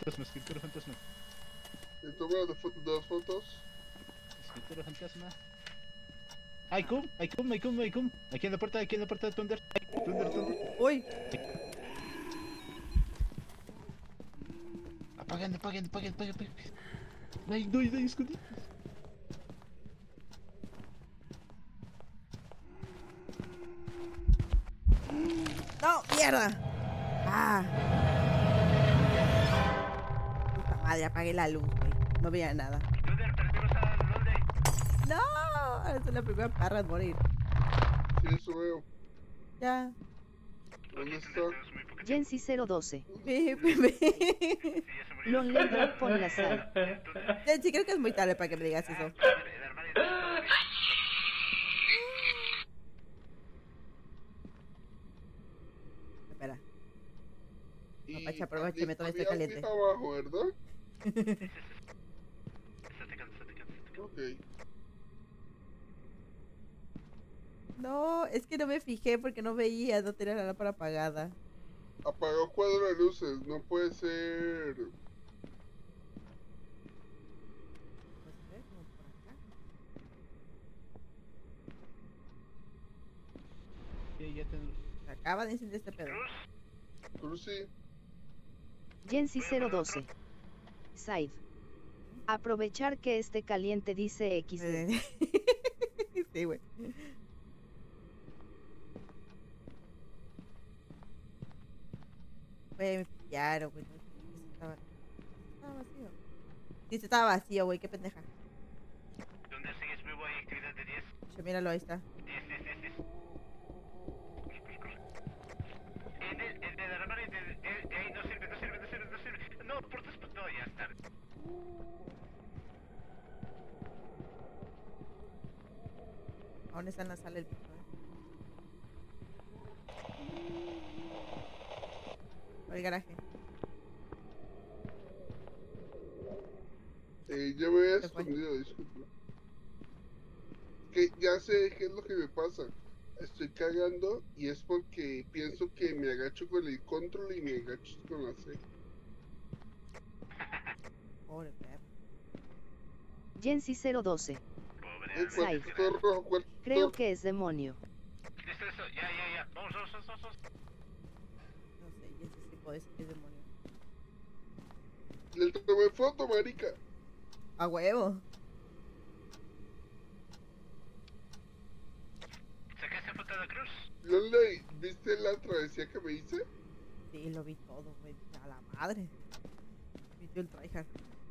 Le tomo dos fotos. Escritura fantasma. ¡Ay, cum! Aquí en la puerta de Thunder. Thunder. ¡Uy! Apaguen. No hay escondido. ¡No! ¡Mierda! ¡Ah! Puta madre, apagué la luz, güey. No veía nada. Thunder, perdimos a London. ¡No! Ahora soy la primera perra en morir. Sí, eso veo. Ya. ¿Dónde está? Jensi 012. Ve. Lonely Drop pon la sal. Sí, creo que es muy tarde para que me digas eso. Espera. Y Pacha, aprovechame, todo está había caliente. ouija abajo, ¿verdad? Ok. No, es que no me fijé porque no veía, no tenía la lámpara apagada. Apagó cuadro de luces, no puede ser. Pues ve, como por acá. Sí, ya tengo. Se acaba de encender este pedo. Cruci. Jensi 012. Side. Aprovechar que esté caliente dice XD. Sí, güey. Güey, me pillaron, güey. Estaba vacío. Sí, estaba vacío, güey. Qué pendeja. ¿Dónde sigues vivo? Hay actividad de 10. Che, míralo, ahí está. 10. El de la armario de ahí no sirve. No, por después. No, ya está. Aún está en la sala el pico. Por el garaje. Ya me había ¿Qué fue? escondido, disculpa. Que ya sé qué es lo que me pasa. Estoy cagando y es porque pienso que me agacho con el control y me agacho con la C. Pobre perro. Jensi 012. Pobre Sai. Cuarto rojo, cuarto. Creo que es demonio. Listo, listo. Ya. Vamos. No sé, y ese sí puede ser que es demonio. Le tomé foto, marica. A huevo. ¿Sacaste foto de Cruz? Lonely, ¿viste la travesía que me hice? Sí, lo vi todo, güey. A la madre. Vi el tryhard.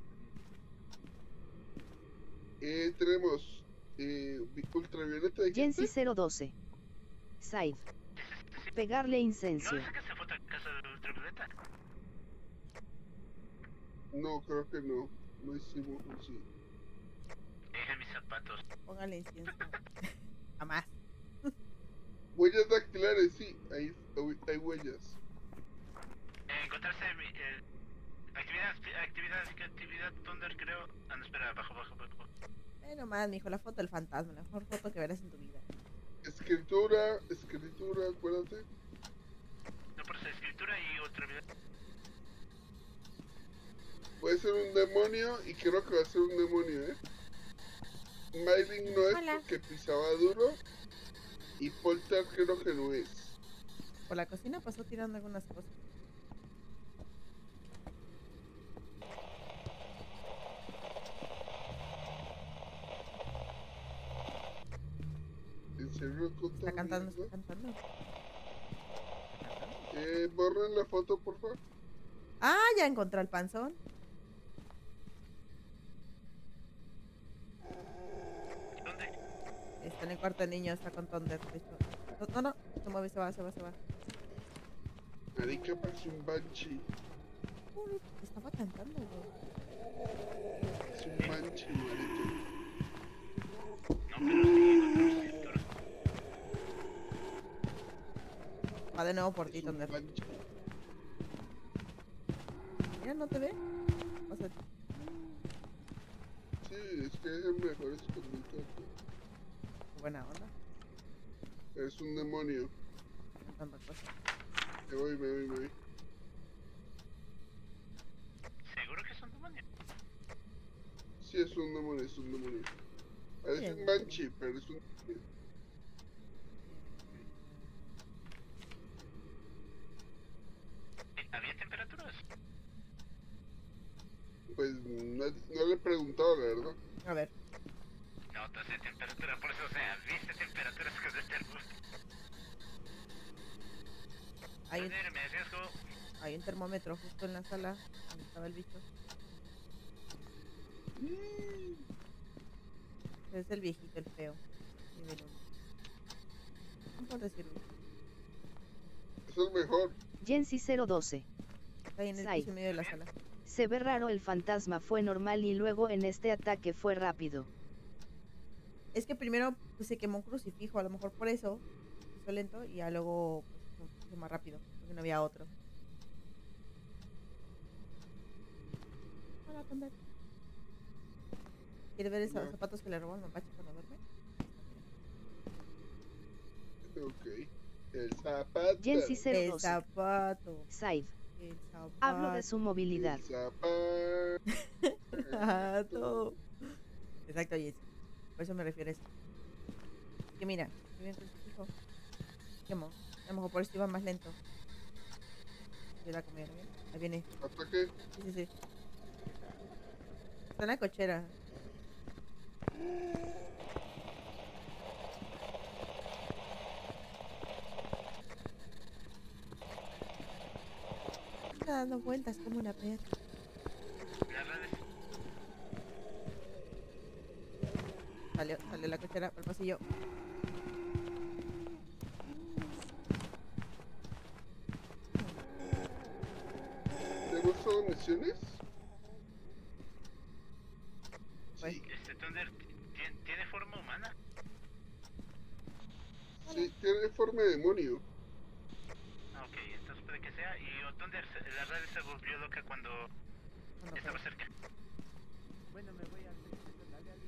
Tenemos ultravioleta de Jensi 012. Said. Pegarle ¿No incencio. le sacaste foto en casa de ultravioleta? No, creo que no. No hicimos así. Dejé mis zapatos. Póngale incienso. Jamás. Huellas dactilares, sí. Hay huellas. Encontrarse actividad Thunder, creo. Ah, no, espera, bajo. Nomás, mijo, la foto del fantasma. La mejor foto que verás en tu vida. Escritura, acuérdate. No, por eso, escritura y ultravioleta. Puede ser un demonio y creo que va a ser un demonio, Myling no es Hola. porque pisaba duro y Polter creo que no es. Por la cocina pasó tirando algunas cosas. ¿En serio? Está cantando, está cantando. Borren la foto, por favor. Ah, ya encontré el panzón. ¿Dónde? Está en el cuarto de niños, está con Thunder. De hecho. No, se mueve, se va. Marica, parece un banshee. Uy, estaba cantando, güey. Es un banshee, marica. No, pero sí encontramos escritura. Va de nuevo por ti, Es un Thunder. banshee. Mira, ¿no te ve? O sea, Sí, es que es el mejor escondite. qué buena onda. Es un demonio. Tanta cosa. Me voy. ¿Seguro que es un demonio? Sí, es un demonio. Parece Bien. un banshee, pero es un demonio. ¿Había temperaturas? Pues no le he preguntado, la verdad. A ver. No, te hace temperatura, por eso, o sea, ¿viste temperaturas con este arbusto? Hay un, Me arriesgo. hay un termómetro justo en la sala donde estaba el bicho. Es el viejito, el feo. Nivel 1. No puedo decirlo. Es el mejor. Jensi 012. Está ahí en el Sai. piso en medio de la sala. Se ve raro, el fantasma fue normal y luego en este ataque fue rápido. Es que primero pues, se quemó un crucifijo, a lo mejor por eso hizo lento y ya luego pues, fue más rápido, porque no había otro. Hola, Thunder. ¿Quieres ver esos No. zapatos que le robó al mapache cuando duerme? Ok. El zapato. Jensi El 012. zapato. Said. El zapato. Hablo de su movilidad. El zapato. Exacto, Jessy. Por eso me refiero a eso. Que mira, si bien crucifijo, quemó. A lo mejor por eso iba más lento. Yo la comí, ¿no? Ahí viene. Ataque. Sí. Está en la cochera. Está dando vueltas como una perra. Las redes. Salió la cochera por el pasillo. ¿Tenemos solo misiones? Pues, Sí. Thunder tiene forma humana. Sí, tiene forma de demonio. Ah, ok, entonces puede que sea. Y Thunder, la radio se volvió loca cuando estaba cerca. Bueno, me voy a hacer. Dale, Ali.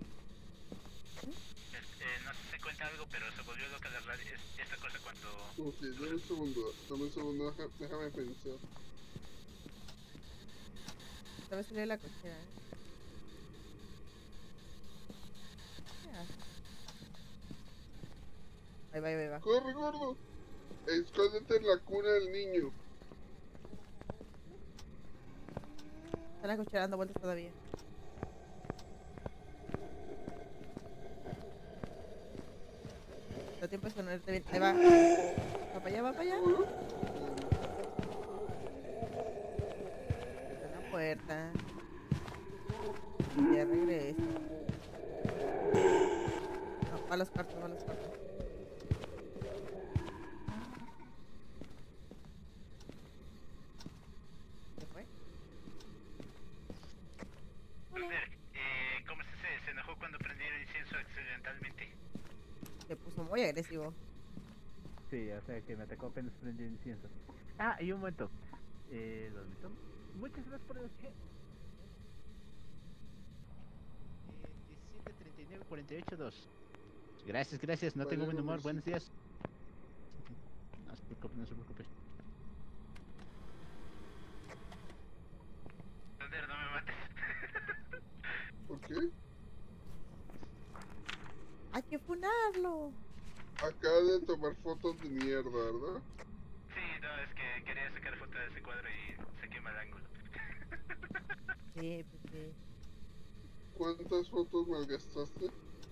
No sé si se cuenta algo, pero se volvió loca la radio, esta cosa cuando... Ok, dame un segundo, déjame pensar. Esta vez salió de la cochera, ¿eh? ¿Qué hace? Ahí va, ahí va. ¡Corre, gordo! Escóndete en la cuna del niño. Está en la cochera dando vueltas todavía. Todo tiempo es ponerte bien. Ahí va. Va para allá, va para allá. Está en la puerta. Ya regresa. No, va a los cuartos, va a los cuartos. ¿Se fue? Thunder, ¿cómo se enojó cuando prendí el incienso accidentalmente? Se puso muy agresivo. Sí, o sea que me atacó apenas prendí el incienso. Ah, y un momento. ¿Lo has visto? Muchas gracias por el... 1739-48-2. Gracias, gracias, no tengo buen humor, buenos días. No se preocupe, no se preocupe. Thunder, no me mates. ¿Por qué? ¡Hay que funarlo! Acaba de tomar fotos de mierda, ¿verdad? Sí, no, es que quería sacar foto de ese cuadro y se quema el ángulo. Sí, pues sí. ¿Cuántas fotos malgastaste?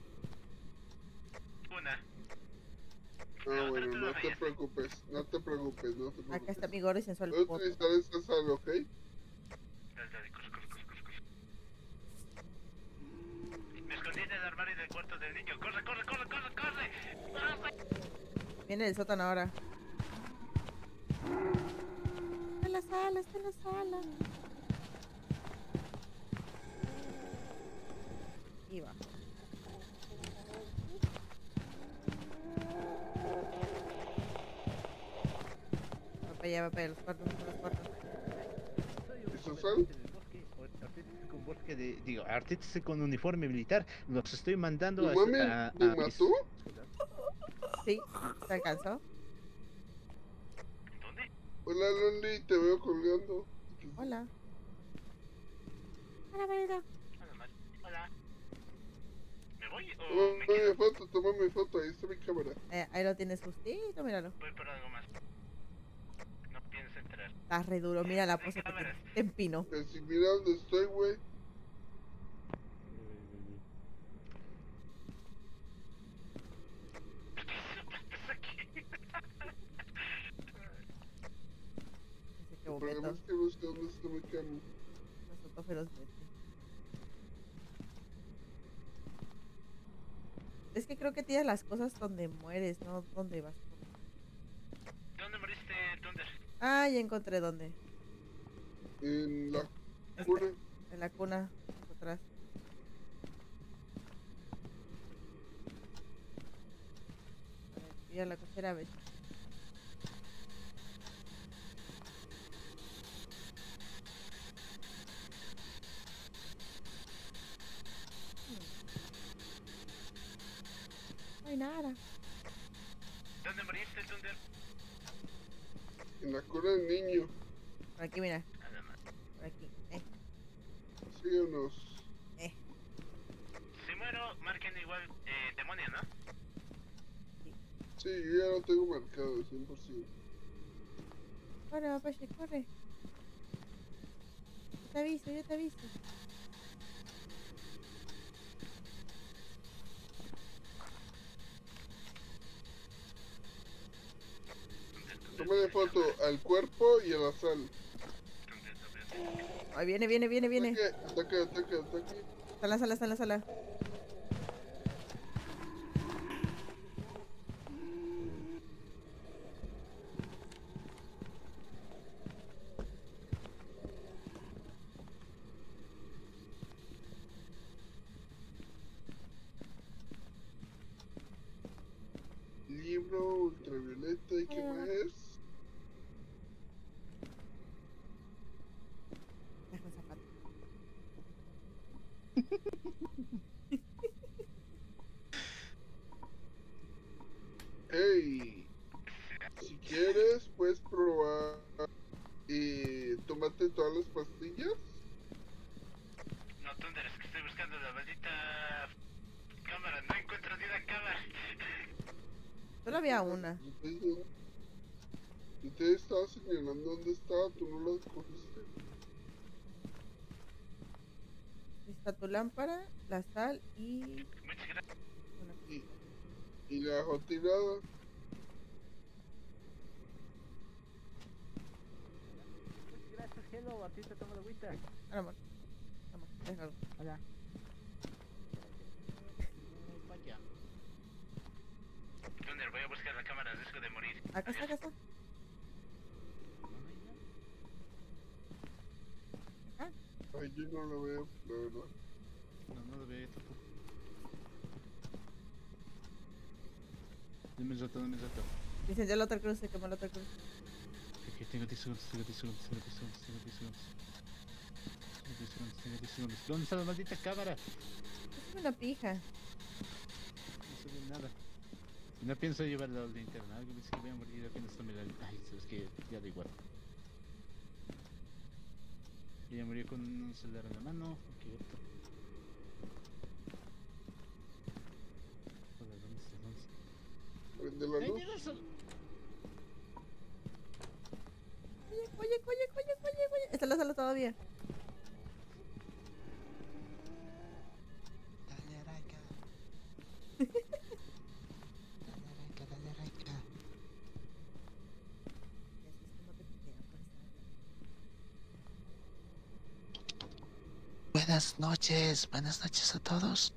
Una. Ah, bueno, no te preocupes, no te preocupes, no te preocupes. Acá está mi gordo y sensual. Voy a utilizar esta sal, ¿ok? Dale, dale, corre, corre, corre, corre, corre. Me escondí en el armario del cuarto del niño. ¡Corre, corre, corre, corre, corre! Viene del sótano ahora. Está en la sala, está en la sala. Y va. Va para allá, va para allá, los cuartos, los cuartos. ¿Eso sal? Con bosque de, digo, artistas con uniforme militar, los estoy mandando ¿Tu mami me mató? Sí, ¿te alcanzó? ¿Dónde? Hola, Loli, te veo colgando. Hola. Hola, Marita. Hola. ¿Me voy o me Toma mi foto, ahí está mi cámara. Ahí lo tienes justito, míralo. voy por algo más? No pienso entrar. Está re duro, mira la pose que te empino. Pero si mira dónde estoy, güey. Qué El problema momento. es que no sé dónde está mi cámara. Me azotó ferozmente. Es que creo que tienes las cosas donde mueres, no donde vas. ¿Dónde moriste, Thunder? Ah, ya encontré dónde. En la cuna. En la cuna, atrás. A ver, voy a la cochera a ver. No hay nada. ¿Dónde moriste, Thunder? En la cuna del niño. Por aquí, mira. Nada más. Por aquí. Síguenos. Si muero, marquen igual demonio, ¿no? Sí, yo ya lo tengo marcado, 100%. Corre, papaye, corre. Yo te aviso, yo te aviso. Tómale foto al cuerpo y a la sal. Ahí viene, viene, viene, viene. Ataque, ataque, ataque. Está en la sala, está en la sala. Libro ultravioleta, ¿y qué más es? Deja un zapato. Hey, si quieres, puedes probar. Tómate todas las pastillas. Thunder, es que estoy buscando la maldita cámara, no encuentro ni una cámara. Solo había una. Yo te estaba señalando dónde estaba, tú no la cogiste. Está tu lámpara, la sal y... Muchas gracias. Y la dejó tirada. Gracias, Hello, a ti te tomo la agüita. Ah, amor. Amor, déjalo. Hola. Vaya. Thunder, voy a buscar la cámara, riesgo de morir. Acá está, acá está. Ay, yo no lo veo, la verdad. No lo veo tampoco. Dame el rato, dame el rato. Incendió la otra cruz, se quemó la otra cruz. Ok, tengo 10 segundos, tengo 10 segundos. ¿Dónde está la maldita cámara? Es una pija. No se ve nada. No pienso llevar la linterna, algo me dice que voy a morir apenas tome la... Ay, sabes que ya da igual. Ella murió con un celular en la mano. Ok, otro. Joder, ¿dónde está? Prende la luz. Oye. Está en la sala todavía. Dale, Araika. Dale, Araika. Buenas noches a todos.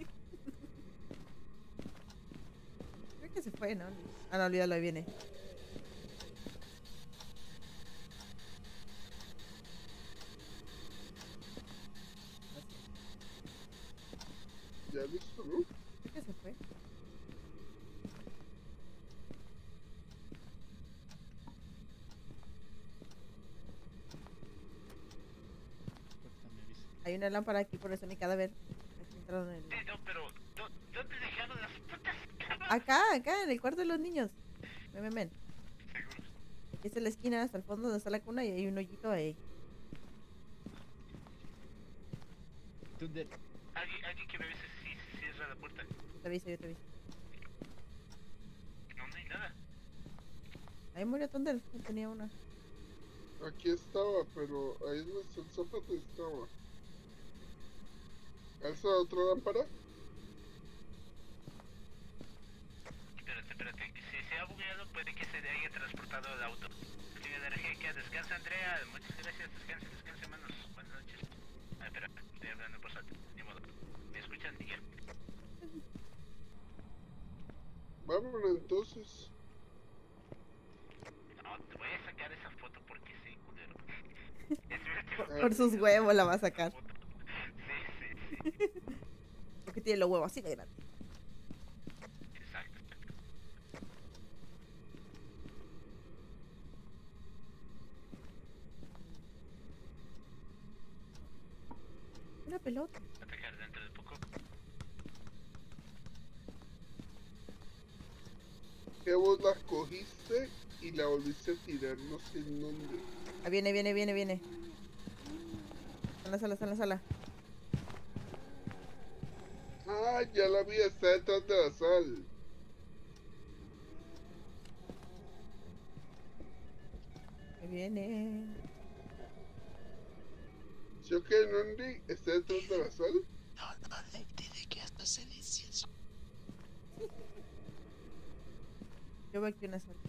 Creo que se fue, ¿no? Ah, no, olvídalo, ahí viene. Ya listo, ¿no? Creo que se fue. Hay una lámpara aquí, por eso mi cadáver. Aquí entraron en... Sí, no, pero ¿dónde dejaron las putas cámaras? Acá, en el cuarto de los niños. Ven. Seguro. Aquí está la esquina, hasta el fondo donde está la cuna y hay un hoyito ahí. Thunder. Alguien que me avise si cierra la puerta. Yo te aviso. No hay nada. Ahí murió Thunder, tenía una. Aquí estaba, pero ahí donde está el zapato estaba. ¿Alza otra lámpara? Espérate. Si se ha bugueado, puede que se haya transportado el auto. Sin energía, descansa, Andrea. Muchas gracias. Descansa, hermanos. Buenas noches. Ah, espera, estoy hablando por salto. Ni modo. ¿Me escuchan, Miguel? Vámonos entonces. No, te voy a sacar esa foto porque sí, culero. Es mi última Por sus huevos la va a sacar. foto. Sí. Porque tiene los huevos así de grandes. Exacto. Una pelota. Atacar dentro de poco. Que vos la cogiste y la volviste a tirar, no sé en dónde. Ah, viene. Está en la sala. Ah, ya la vi, está detrás de la sal. Ahí viene. ¿Sí o qué, Nandi? ¿Está detrás de la sal? No, le tiene que hasta ser incienso. Yo veo aquí una sala.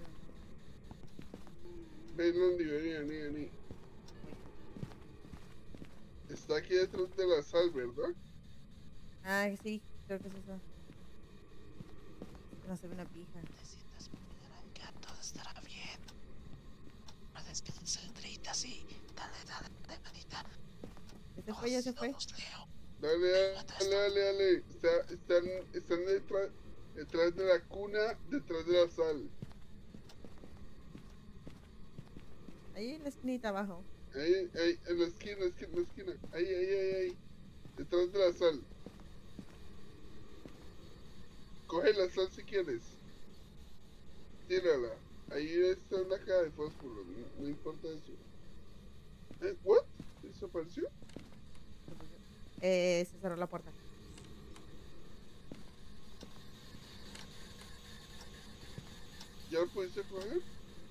Ven, Nandi, vení. Está aquí detrás de la sal, ¿verdad? Ah, sí, creo que es eso. No se ve una pija. Necesitas morir, Araika, todo estará bien. No descansa, Andreita, sí. Dale, manita. Ya se fue. Dale. Están detrás de la cuna, detrás de la sal. Ahí en la esquinita abajo. Ahí, en la esquina. Ahí. Detrás de la sal. Coge la sal si quieres. Tírala. Ahí está una caja de fósforo. No importa eso. ¿What? ¿Desapareció? Se cerró la puerta. ¿Ya lo pudiste coger?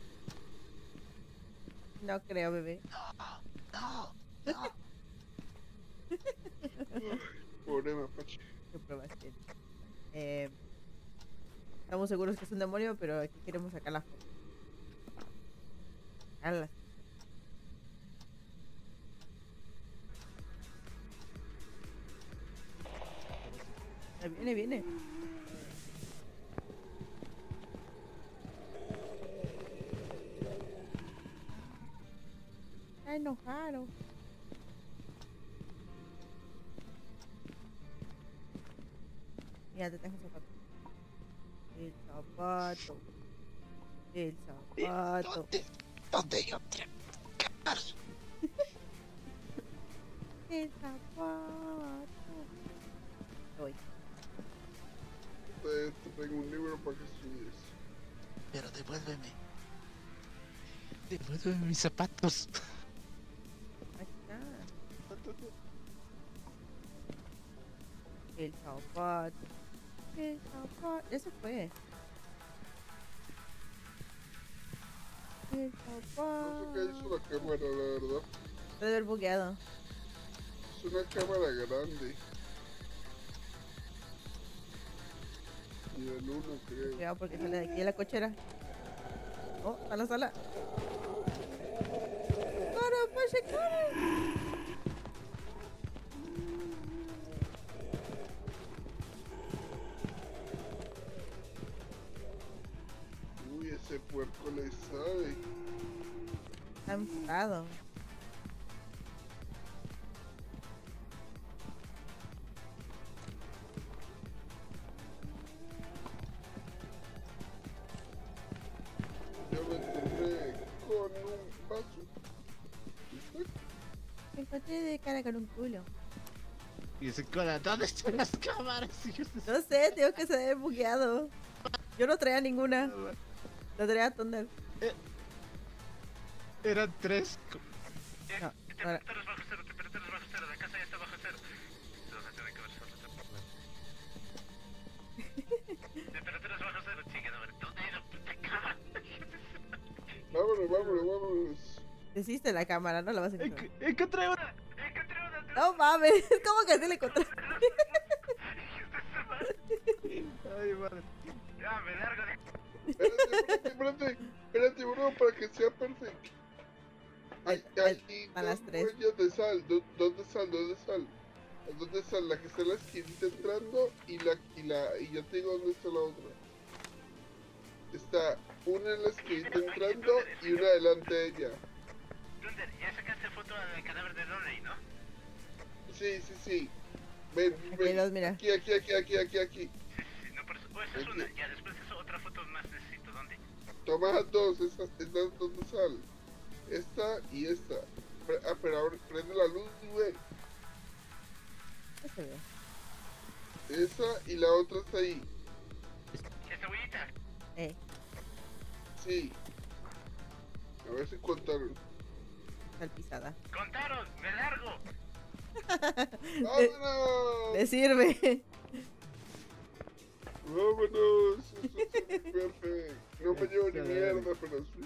No creo, bebé. No. Pobre mapache. ¿Qué pruebas tienes? Estamos seguros que es un demonio, pero aquí queremos sacar la foto. Sacarla. Viene. Está enojado. Mira, te tengo un zapato. El zapato. El zapato. ¿Dónde yo? El zapato. Voy. Te traigo un libro para que estudies. Pero devuélveme. Devuélveme mis zapatos. Aquí está. El zapato. El zapato. Ya se fue. El zapato. No sé qué hizo la cámara, la verdad. Debe haber bugueado. Es una cámara grande. Nivel 1, creo. Cuidado porque sale de aquí de la cochera. Oh, a la sala. ¡Cara, pase, cara! Uy, ese puerco le sabe. Está enfocado. Yo me encontré con un vaso. Me encontré de cara con un culo. Y ese cola, ¿dónde están las cámaras? No sé, tengo que se debe bugueado. Yo no traía ninguna. Lo traía Thunder. Eran 3. No, Temperaturas bajo cero, temperaturas bajo cero, la casa ya está bajo cero. Entonces tiene que ver solo temperaturas bajo cero, chica, no, ¿dónde hay la puta cámara? Vámonos. Desiste la cámara, no la vas a encontrar. Encontré una. No mames, ¿cómo que así le encontré? Ay, madre. Ya, me largo de... Espérate, bro, para que sea perfecto. Aquí a las 3. huellas de sal. ¿Dónde sal? ¿Dónde sal? La que está en la esquinita entrando y ya te digo dónde está la otra. Está una en la esquinita entrando y una delante de ella. Thunder, ya sacaste foto del cadáver de Rory, ¿no? Sí. Ven. Mira. Aquí. Sí, no, por eso, pues es una, ya, después de eso, otra foto más necesito, ¿dónde? Toma dos, esas dos de sal. Esta y esta. Pero ahora prende la luz, güey. Ese ve. Esa y la otra está ahí. ¿Esta huellita? Sí. A ver si contaron. Salpizada. ¡Contaron! ¡Me largo! ¡Vámonos! Le sirve. ¡Vámonos! Eso es perfecto. No me llevo ni mierda, pero sí.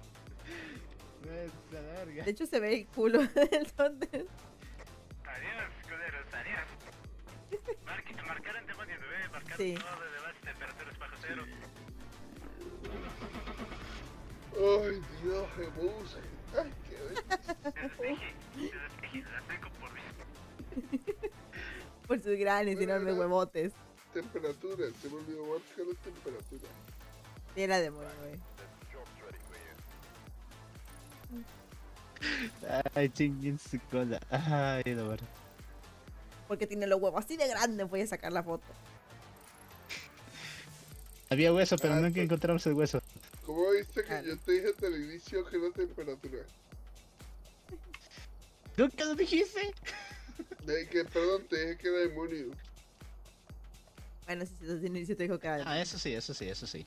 De hecho se ve el culo del Thunder. Adiós, culeros, adiós. Marcar en demonio, bebé, marcar Sí. todo de base, temperaturas bajo cero. Ay, Dios, Jesús. Ay, qué Despeje, la tengo por mí. Por sus grandes y enormes huevotes. temperatura. Se me olvidó marcar la temperatura. Sí, era demonio, güey. Ay, chinguen su cola. Ay, la verdad. Porque tiene los huevos así de grandes. Voy a sacar la foto. Había hueso, pero nunca encontramos el hueso. ¿Cómo viste que yo te dije desde el inicio que era temperatura? ¿Nunca lo dijiste? Perdón, te dije que era demonio. Bueno, si desde el inicio te dijo que era demonio. Ah, eso sí.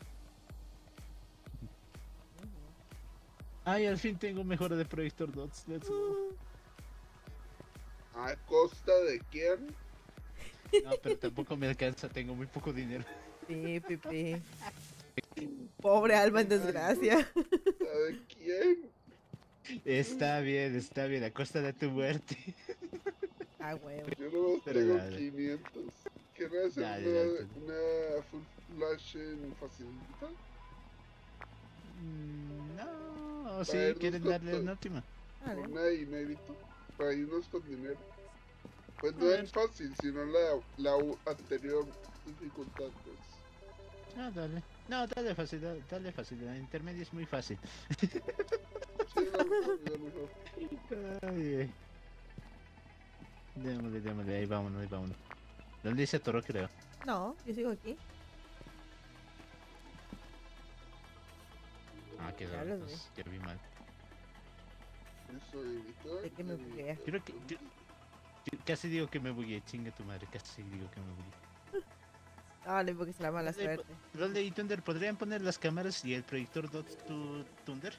Ay, al fin tengo mejora de proyector dots. Let's go. ¿A costa de quién? No, pero tampoco me alcanza, tengo muy poco dinero. Sí, Pipi. Pobre alma en desgracia. ¿De quién? Está bien, a costa de tu muerte. Ah, huevo. Yo nomás Pero tengo dale. 500. ¿Querés hacer Dale. una full flash en facilita? No, Para sí, irnos quieren con darle todo. una última. Vale. Una dinerito. Para irnos con dinero. Pues no en fácil, sino la anterior dificultad, pues. Ah, dale. No, dale facilidad. La intermedia es muy fácil. Sí, la mejor. Ay, démosle, ahí vámonos. ¿Dónde se atoró, creo? No, yo sigo aquí. Ah, qué Ya raro, lo pues, ya vi mal. Eso evitó. De que me buguea. Creo que... casi digo que me bugué, chinga tu madre, casi digo que me bugué. Dale, porque es la mala suerte. Rolde y Thunder, ¿podrían poner las cámaras y el proyector Dots to Thunder?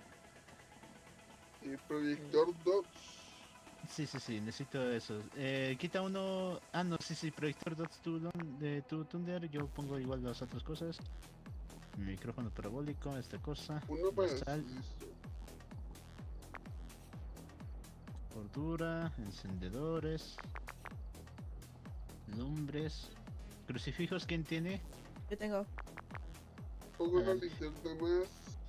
El proyector Dots. Sí, necesito eso. Quita uno... Ah, no, sí, proyector Dots to Thunder, yo pongo igual las otras cosas. Mi micrófono parabólico, esta cosa. Uno más. Sal, Listo. bordura, encendedores, lumbres, crucifijos. ¿Quién tiene? Yo tengo. Pongo una Adelante. linterna más.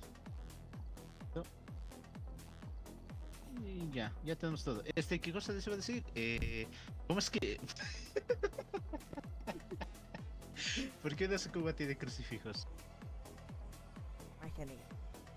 Y ya tenemos todo. ¿Qué cosa les iba a decir? ¿Cómo es que...? ¿Por qué no se Cuba tiene crucifijos? Magia negra.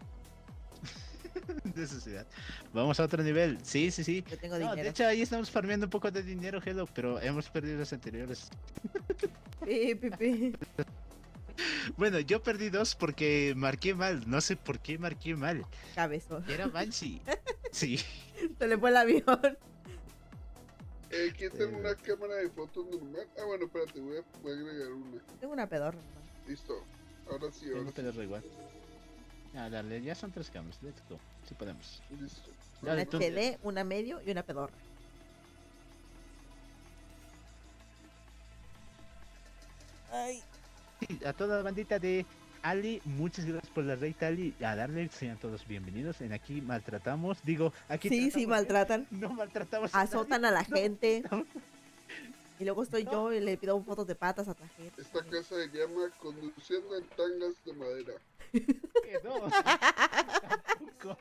Necesidad. Vamos a otro nivel. Sí. Yo tengo No, dinero. de hecho ahí estamos farmeando un poco de dinero, Hello, pero hemos perdido los anteriores. Sí, Pipi. Bueno, yo perdí 2 porque marqué mal. No sé por qué marqué mal. Cabezón. Era Banshee. Sí. Se le fue el avión. ¿Quién tiene una cámara de fotos normal? Ah, bueno, espérate, voy a agregar una. Tengo una pedorra. Listo. Ahora sí, Tengo ahora sí. pedo igual. Ah, dale, ya son 3 cámaras. Let's go. Sí podemos. Listo. Dale, Una tú. HD, una medio y una pedorra. Ay. A toda la bandita de Ali, muchas gracias por la raid, Ali. A darle, sean todos bienvenidos. En aquí maltratamos, digo, aquí Sí, tratamos- maltratan. No maltratamos. Azotan a la gente. No. Y luego estoy yo y le pido fotos de patas a la gente. Esta casa se llama Conduciendo en Tangas de Madera. Que no. Tampoco.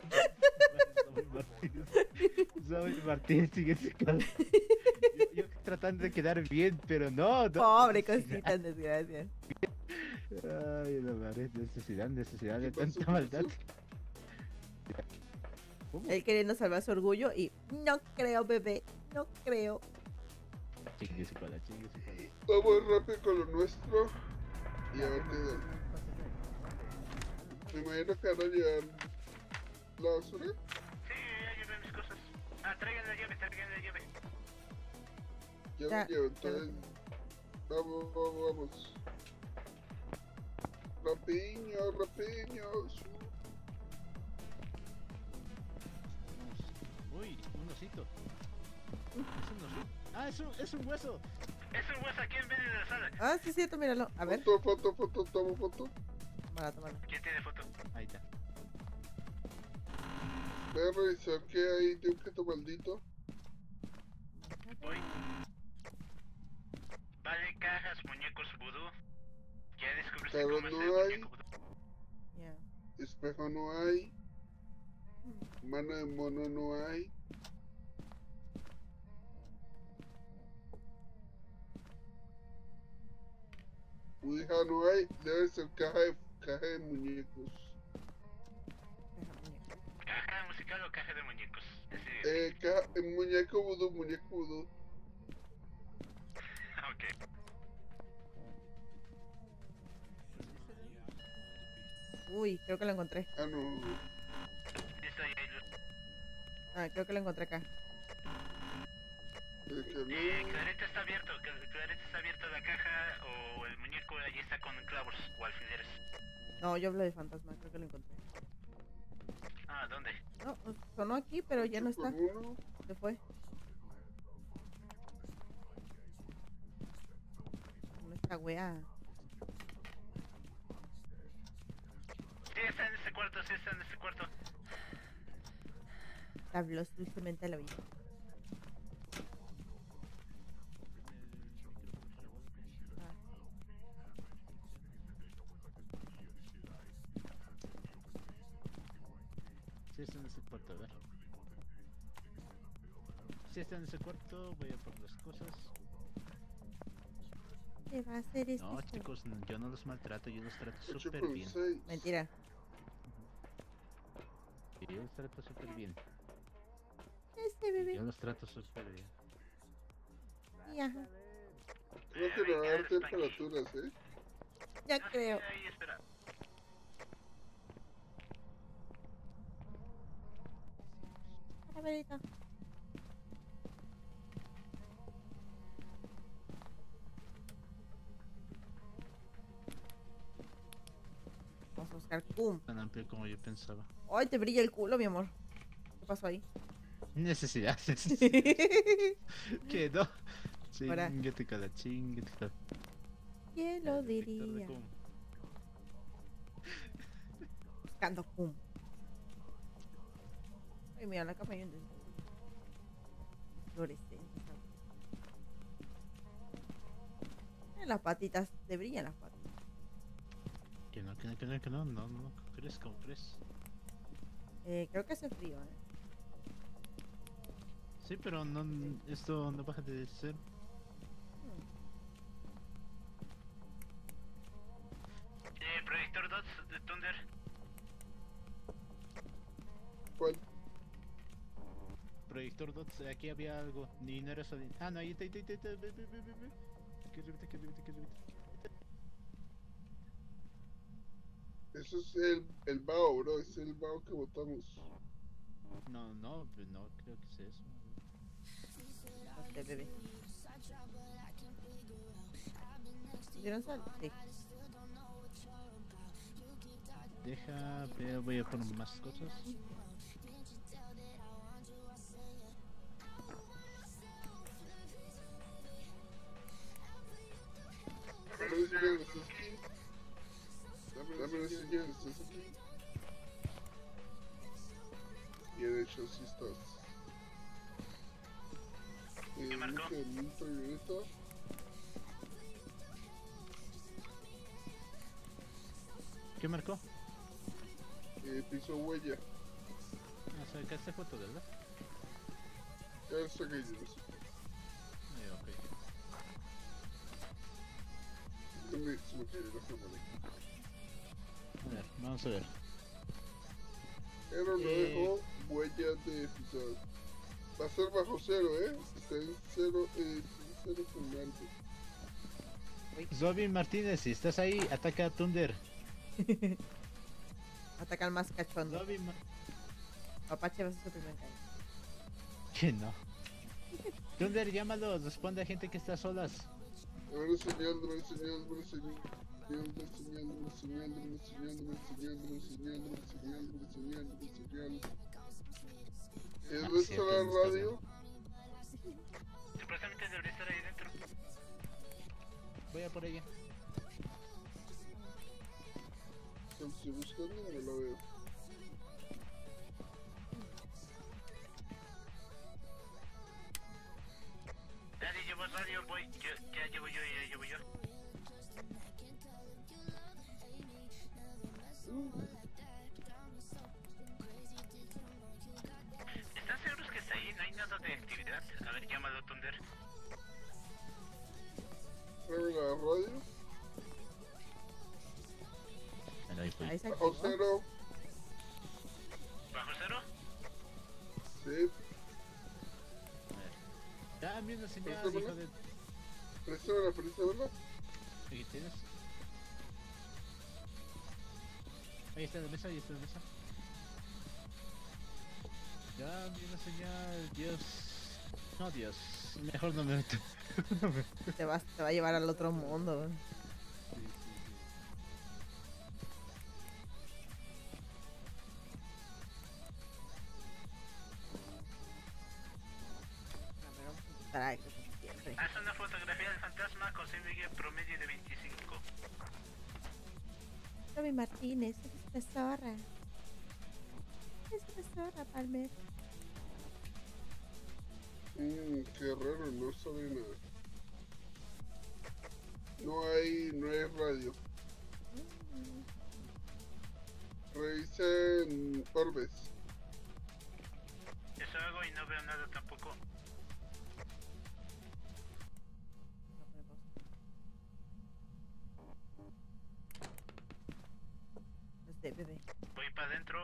Soy Martín, sigue ese caso. Yo tratando de quedar bien, pero no. Pobre cosita en desgracia. Ay, la madre, necesidad de ¿Qué pasó? tanta maldad. Él queriendo salvar su orgullo y no creo, bebé. No creo. Chingue su cola. Vamos rápido con lo nuestro. Y a ver qué da. Me imagino que van a llevar la basura. Sí, ya llevé mis cosas. Ah, traigan la llave. Ya Ya, lo llevo, entonces. Vamos. Rapiños. Uy, un osito. Es un osito. Ah, es un hueso. Es un hueso aquí en medio de la sala. Ah, sí, cierto, míralo. A ver. Foto, tomo foto. Tómala. ¿Quién tiene foto? Ahí está. Voy a revisar qué hay de objeto maldito. Voy. Vale, cajas, muñecos vudú. Ya descubriste Claro, cómo es no el hay. muñeco vudú. Ya. Espejo no hay. Mano de mono no hay. Ouija no hay. Debe ser caja de muñecos. ¿Caja musical o caja de muñecos? Así Muñeco vudú. Ok. Uy, creo que lo encontré. Ah, no. Listo, ya hay luz. Ah, creo que lo encontré acá. Clarete está abierto. Clarete está abierto la caja o el muñeco allí está con clavos o alfileres. No, yo hablo de fantasma, creo que lo encontré. Ah, ¿dónde? No, sonó aquí, pero ya no está. Se fue. esta wea. Sí, está en ese cuarto, sí, está en ese cuarto. Habló dulcemente al oído. Sí, está en ese cuarto, a ver. Sí, está en ese cuarto, voy a por las cosas. ¿Qué va a hacer este? No, chicos, yo no los maltrato, yo los trato súper bien. Mentira. Yo los trato súper bien. Este bebé. Yo los trato súper bien. Ya. Creo que le va a dar temperaturas, Ya creo. Ahí, espera. A verito. Vamos a buscar cum. Tan amplio como yo pensaba. Ay, te brilla el culo, mi amor. ¿Qué pasó ahí? Necesidades. ¿Qué no? Ahora. Chingate cada chingate cada. ¿Quién lo diría? Buscando cum. Ay, mira, la capa hay un fluorescente. En las patitas, te brillan las patas. Que no, no, crees como crees. Creo que hace frío, Sí, pero no, esto no baja de ser. Proyector dots de Thunder. ¿Cuál? Proyector dots, aquí había algo. Ni no era eso. Ah, no, ahí está, ve. Que revite. Eso es el Bao, bro. Es el Bao que votamos. No creo que sea eso. Este bebé. ¿Vieron sal? Sí. Deja, voy a poner más cosas. Dame la señal, ¿estás aquí? Dame la señal, ¿estás aquí? Y de hecho, sí estás. ¿Qué marcó? Un proyecto. ¿Qué marcó? Te hizo huella. O sea, acá está foto, ¿verdad? Ya está cayendo. Ok. Se me cayó la cámara. A ver, vamos a ver. Pero no dejó huellas de pisado. Va a ser bajo cero, está en cero fulminante. Zombie Martínez, si estás ahí, ataca a Thunder. Ataca al más cachondo. Zombie Apache va a ser su primer caño. Que no. Thunder, llámalo, responde a gente que está a solas. Dame la señal, dame la señal, dame la señal. Dame la señal, dame la señal, dame la señal, dame la señal, dame la señal, dame la señal, dame la señal, dame la señal. ¿Dónde está la radio? Supuestamente debería estar ahí dentro. Voy a por ella. La estoy buscando y no la veo. Nadie llevó radio, voy. Ya llevo yo. ¿Están seguros que está ahí? No hay nada de actividad. A ver, llámalo Thunder. Dame la radio. Ahí se Bajo activó. cero. ¿Bajo cero? Sí. Dame una señal, Préstamela. hijo de... Préstamela. Aquí tienes. Ahí está la mesa, Dame una señal, Dios. No, Dios. Mejor no me meto. Te va a llevar al otro mundo. Haz una fotografía del fantasma. zona con CMG promedio de 25. Toby Martínez, eres una zorra. Es una zorra, Palmer. Qué raro, no sabe nada. No hay radio. Revisen orbes. Eso hago y no veo nada tampoco. Bebé. Voy para adentro.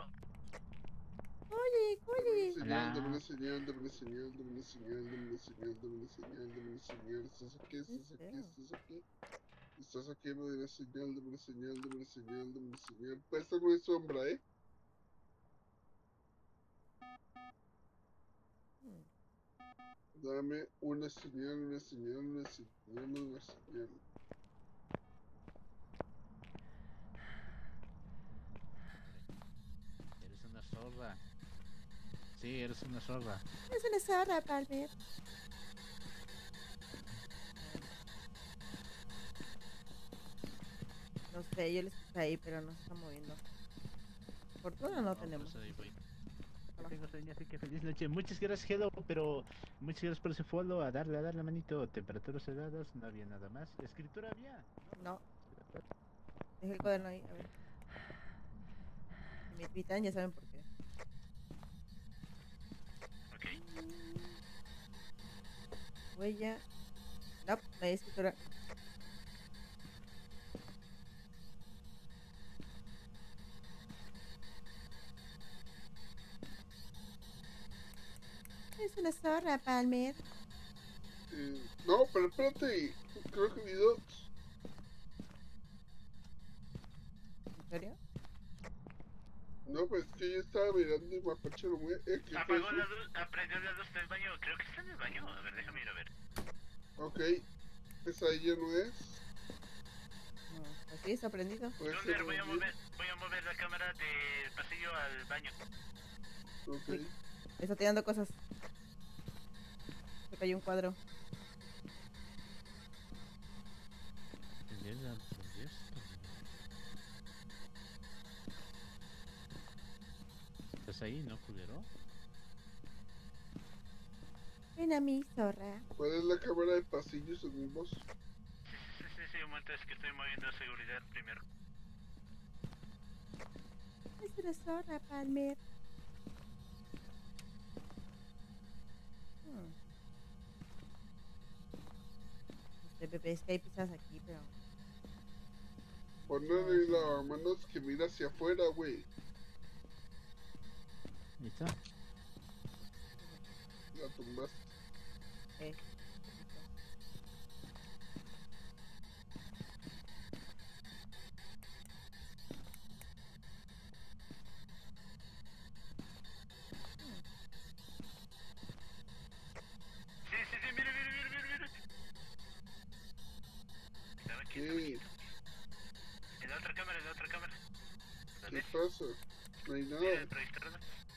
Oye. Dame una señal. Estás aquí. Estás aquí, me da una señal. Pues esto no es sombra, ¿eh? Dame una señal. Eres una zorra. Sí, eres una zorra. Es una zorra, Palmer. No sé, yo le escuché ahí, pero no se está moviendo. Fortuna no tenemos. Pues ahí voy. Tengo sueño, así que feliz noche. Muchas gracias, Hello, pero muchas gracias por ese follow. A darle, manito. Temperaturas heladas, no había nada más. ¿Escritura había? No. Deja el cuaderno ahí, a ver. Si me pitan, ya saben por qué. Ok. Huella. No, no hay escritura. Es una zorra, Palmer. No, pero espérate. Creo que vi dos. ¿En serio? No, pues que yo estaba mirando el mapache lo muy... ¿qué fue Apagó eso? la luz, aprendió la luz del baño. Creo que está en el baño. A ver, déjame ir a ver. Ok. Esa ya no es. No, así está prendido. Puede Thunder, ser voy a también. mover la cámara del pasillo al baño. Ok. Uy. Está tirando cosas. Se cayó un cuadro. ¿Estás ahí, no, culero? Ven a mí, zorra. ¿Cuál es la cámara de pasillo según vos? Sí, un momento, es que estoy moviendo seguridad primero. Es una zorra, Palmer. Bebé, es que hay pizzas aquí, pero... Ponle la manos que mira hacia afuera, güey. ¿Listo? La tumbaste. Sí, mire. Estaba aquí, ¿Qué? En la otra cámara. ¿La ¿Qué ves? pasa? No hay Mira, nada. por ahí está.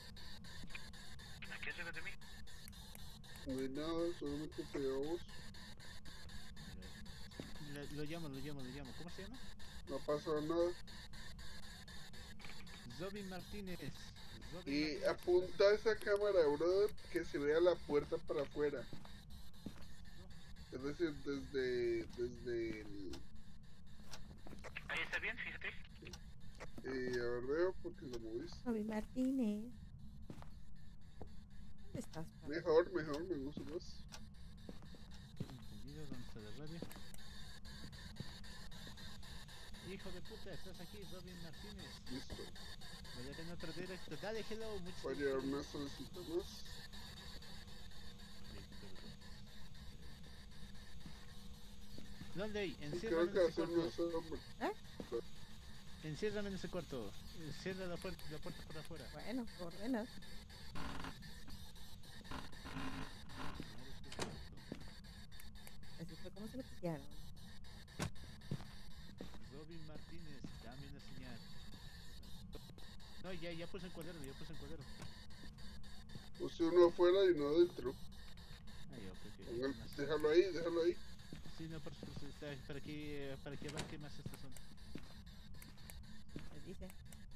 Aquí arriba de mí. No hay nada, solamente pegamos. Lo llamo. ¿Cómo se llama? No pasa nada. Zobi Martínez. Y apunta esa cámara, brother, que se vea la puerta para afuera. Es decir, desde el... Ahí está bien, fíjate. A ver, veo porque lo moviste. Toby Martínez. ¿Dónde estás, Palmer? Mejor, me gusta más. Entendido, ¿dónde está la radio? Hijo de puta, estás aquí, Robin Martínez. Listo. Voy a tener otro directo. Dale, hello, muchas Voy a llevar una solicitud más. ¿Dónde hay? Y creo Enciérrame que en ese hacer cuarto. una sombra. Enciérrame en ese cuarto. Cierra la puerta por afuera. Bueno, ordenas. Así fue como se lo pillaron. Robin Martínez, dame una señal. No, ya puse el cuadro. Puse uno afuera y uno adentro. Ay, ok. Déjalo ahí. Sí, no, por supuesto, para que abarque más esta zona. Me dice.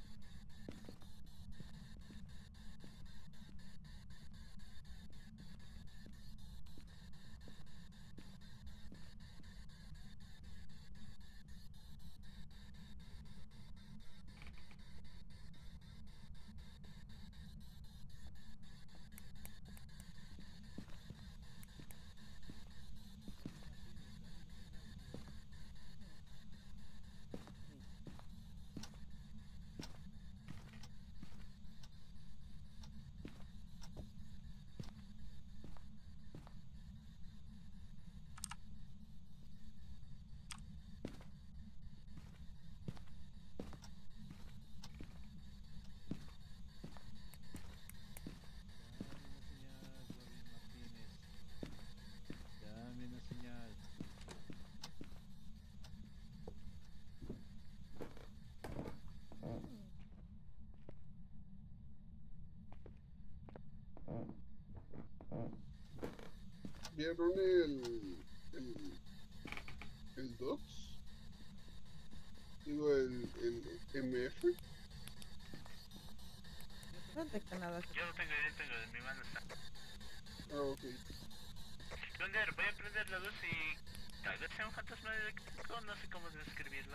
Dame una señal. ¿Vieron el DOTS? Digo, el MF. No detecta nada. Yo lo tengo, en mi mano está. Ah, ok. Dunder, voy a prender la luz y tal vez sea un fantasma eléctrico, no sé cómo describirlo.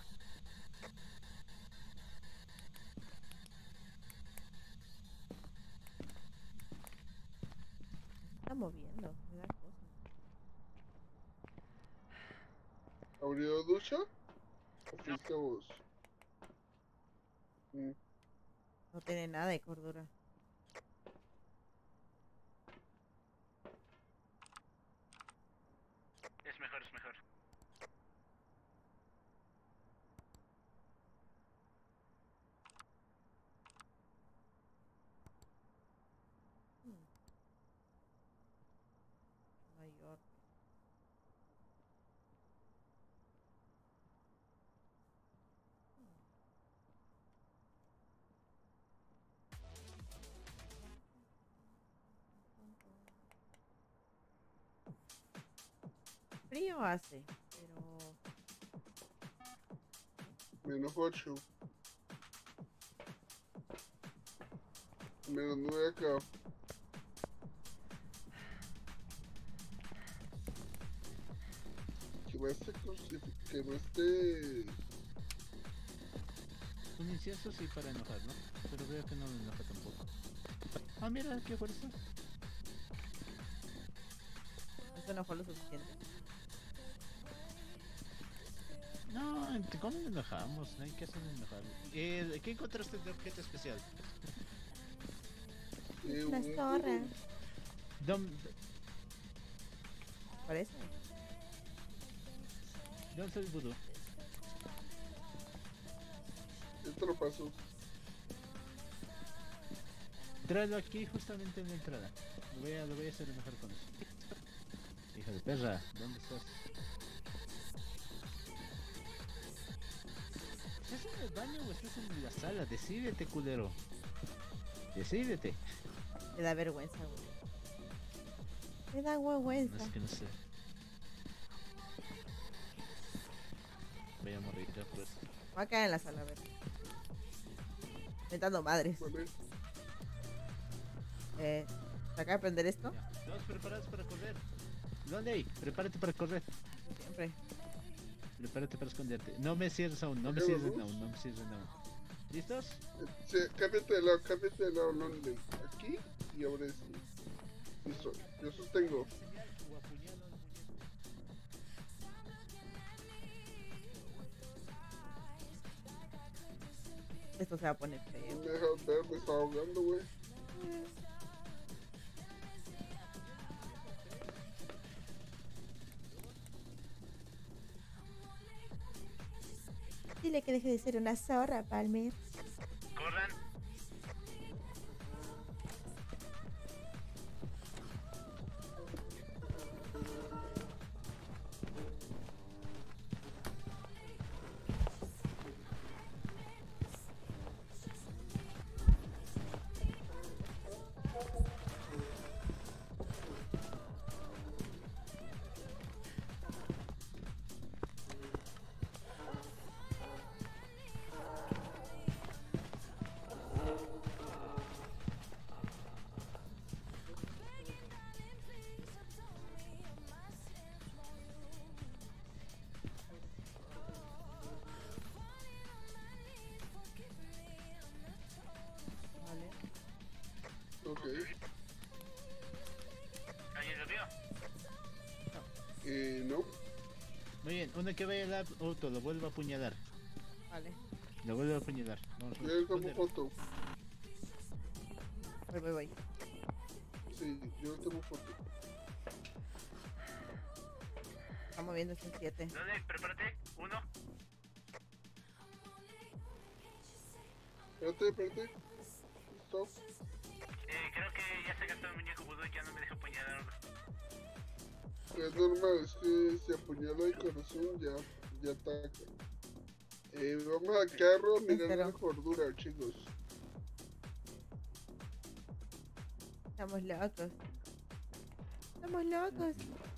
Está moviendo, me da cosa. ¿Abrió ducha? ¿O fuiste vos? No tiene nada de cordura. Es mejor, es mejor. Mayor. Frío hace, pero -8. -9 acá. Que no esté... Un incienso sí para enojar, ¿no? Pero veo que no me enoja tampoco. Ah, mira, qué fuerza. eso no fue lo suficiente. No, ¿cómo nos enojamos? No hay que hacer enojar. ¿Qué encontraste de objeto especial? Una zorra. Parece. ¿Dónde está el vudú? Yo te lo paso. Tráelo aquí justamente en la entrada. Lo voy a hacer enojar con eso. Hija de perra, ¿dónde estás? ¿Estás en el baño o estás en la sala? Decídete, culero. Decídete. Me da vergüenza, güey. Me da vergüenza. No, es que no sé. Voy a morir ya por eso. Voy a caer en la sala, a ver. Inventando madres. Se acaba de prender esto. Ya. Todos preparados para correr. ¿Dónde? Prepárate para correr. Siempre. Prepárate para esconderte. No me cierres aún, no me cierres aún, no me cierres aún. ¿Listos? Sí, cámbiate de lado, Lonely. Aquí y ahora sí. Listo, yo sostengo. Esto se va a poner feo. Me dejas ver, me está ahogando, güey. Dile que deje de ser una zorra, Palmer. Corran. Bien, una que vaya al auto, lo vuelvo a apuñalar. Vale. Lo vuelvo a apuñalar. Vamos, Yo tomo foto. Voy. Sí, yo tomo foto. Estamos viendo este 7. ¿Dónde? Prepárate. 1. Espérate. Stop. Creo que ya se gastó el muñeco vudú y ya no me deja apuñalarlo. Es normal, es que si apuñala el corazón ya ataca. Vamos al carro a mirar la cordura, chicos. Estamos locos. Estamos locos.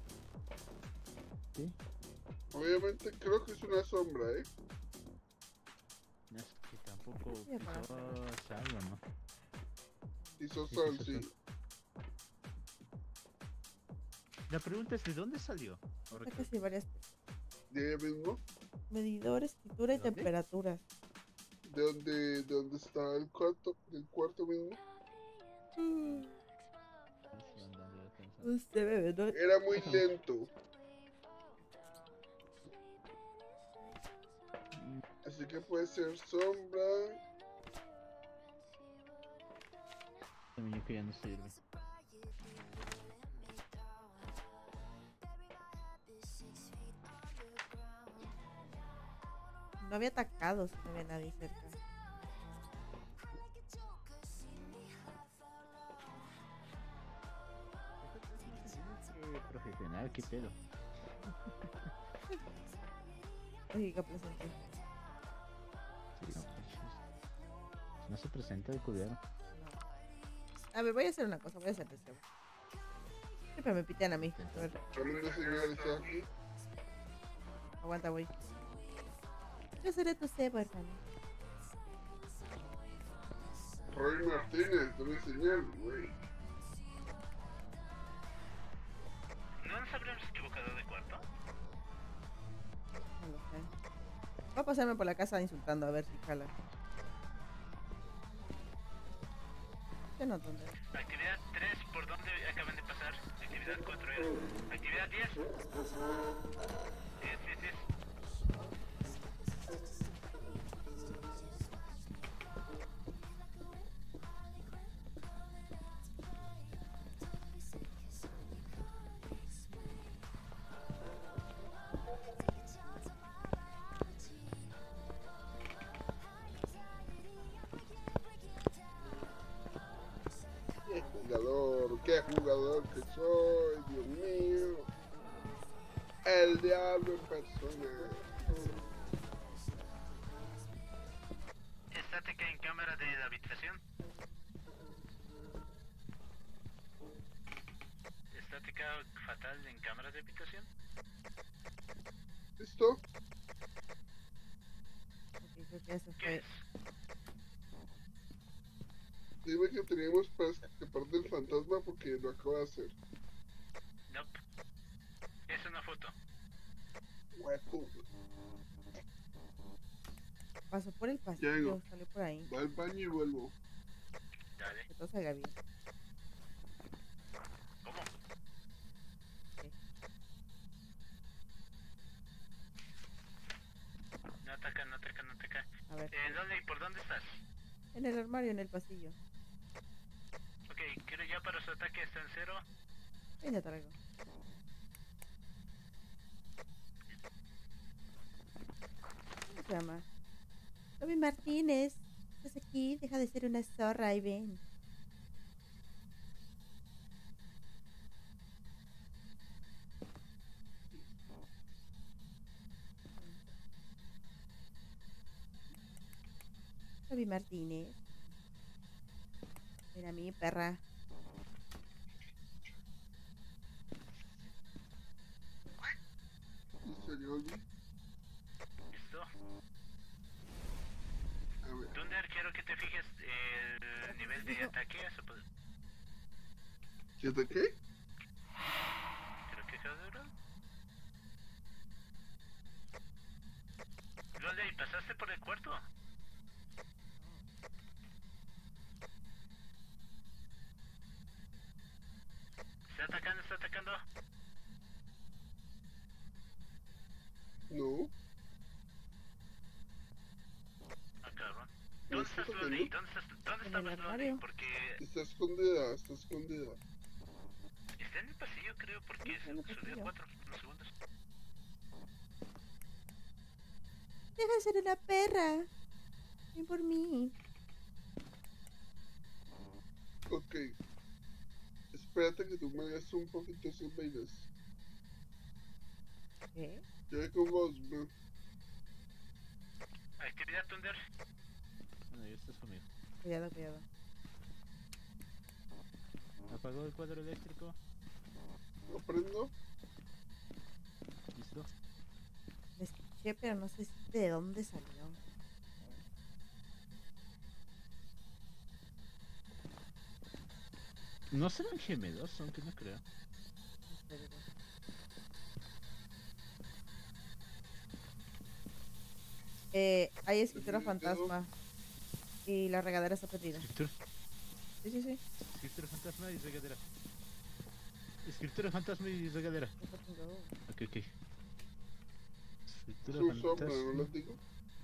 ¿Sí? Obviamente creo que es una sombra, No, es que tampoco Sí, para pisó sal, ¿o no? Hizo Sí, sol, hizo sí. sol. La pregunta es, ¿de dónde salió? Hay que hacer varias De ahí mismo, medidor, escritura y ¿Dónde? temperaturas. de donde está el cuarto mismo. Usted bebe, ¿no? Era muy lento. Así que puede ser sombra. El muñeco ya no sirve. No había atacado, si no había nadie cerca. Profesional, qué pedo. Oye, qué presente. Sí, no, no se presenta el culero. A ver, voy a hacer una cosa, voy a hacer deseo. Siempre me pitean a mí. A ver, Hablando señores aquí. aguanta, voy. Yo seré tu cebo, hermano. Roy Martínez, dame señal, güey. ¿No nos habremos equivocado de cuarto? No lo sé. Voy a pasarme por la casa insultando a ver si jala. ¿Qué no? ¿Dónde? Actividad 3, ¿por dónde acaban de pasar? Actividad 4 era. Actividad 10. 10. Qué jugador que soy, Dios mío. El diablo en persona. Estática en cámara de la habitación. Estática fatal en cámara de habitación. ¿Listo? Ok, creo que eso fue. Dime que teníamos para escapar del fantasma porque lo acabo de hacer. Nope. Es una foto. Hueco. Pasó por el Ya pasillo, vengo. salió por ahí. Va al baño y vuelvo. Dale. Que todo salga bien. ¿Cómo? No ataca, no ataca, no ataca. A ver. ¿Dónde y por dónde estás? En el armario, en el pasillo. Ok, quiero ya para su ataque está en 0. Ven, ya traigo. ¿Cómo se llama? Toby Martínez. Estás aquí, deja de ser una zorra y ven. Toby Martínez. Ven a mí, perra. ¿Salió alguien? ¿Listo? A ver. Dunder, quiero que te fijes el nivel de ataque. ¿Qué ataqué? Creo que cabrón. ¿Dónde pasaste por el cuarto? Está atacando, está atacando. Loli, ¿dónde está Miss Loli? Porque Está escondida, está escondida. está en el pasillo, creo, porque subió 4 unos segundos. Deja de ser una perra. Ven por mí. Ok. Espérate que tú me hagas un poquito esas vainas. ¿Qué? Yo voy con vos, bro. Actividad Thunder. Bueno, ya estás conmigo. Cuidado, cuidado. ¿Apagó el cuadro eléctrico? ¿Lo prendo? ¿Listo? Me escuché, pero no sé de dónde salió. No serán gemelos, aunque no creo. Hay escritura fantasma. Y la regadera está perdida. ¿Escritura? Sí, sí, sí. Escritura fantasma y regadera. Escritura fantasma y regadera. Ok, ok. Escritura Su sombra, ¿no fantasma. les digo?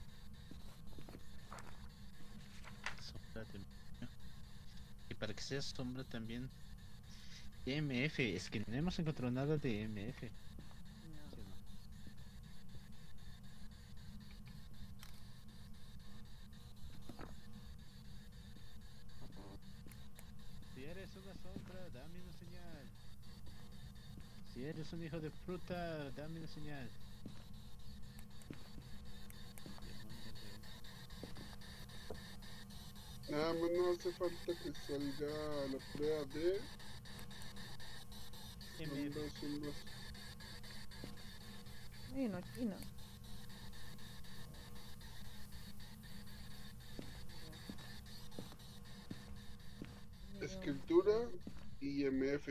Sombra de... Y para que sea sombra también. EMF, es que no hemos encontrado nada de EMF. ¿Sí o no? Si eres una sombra, dame una señal. Si eres un hijo de fruta, dame una señal. Nada más no hace falta que salga la prueba de... sombras. Ay, no, aquí no. Escritura y MF.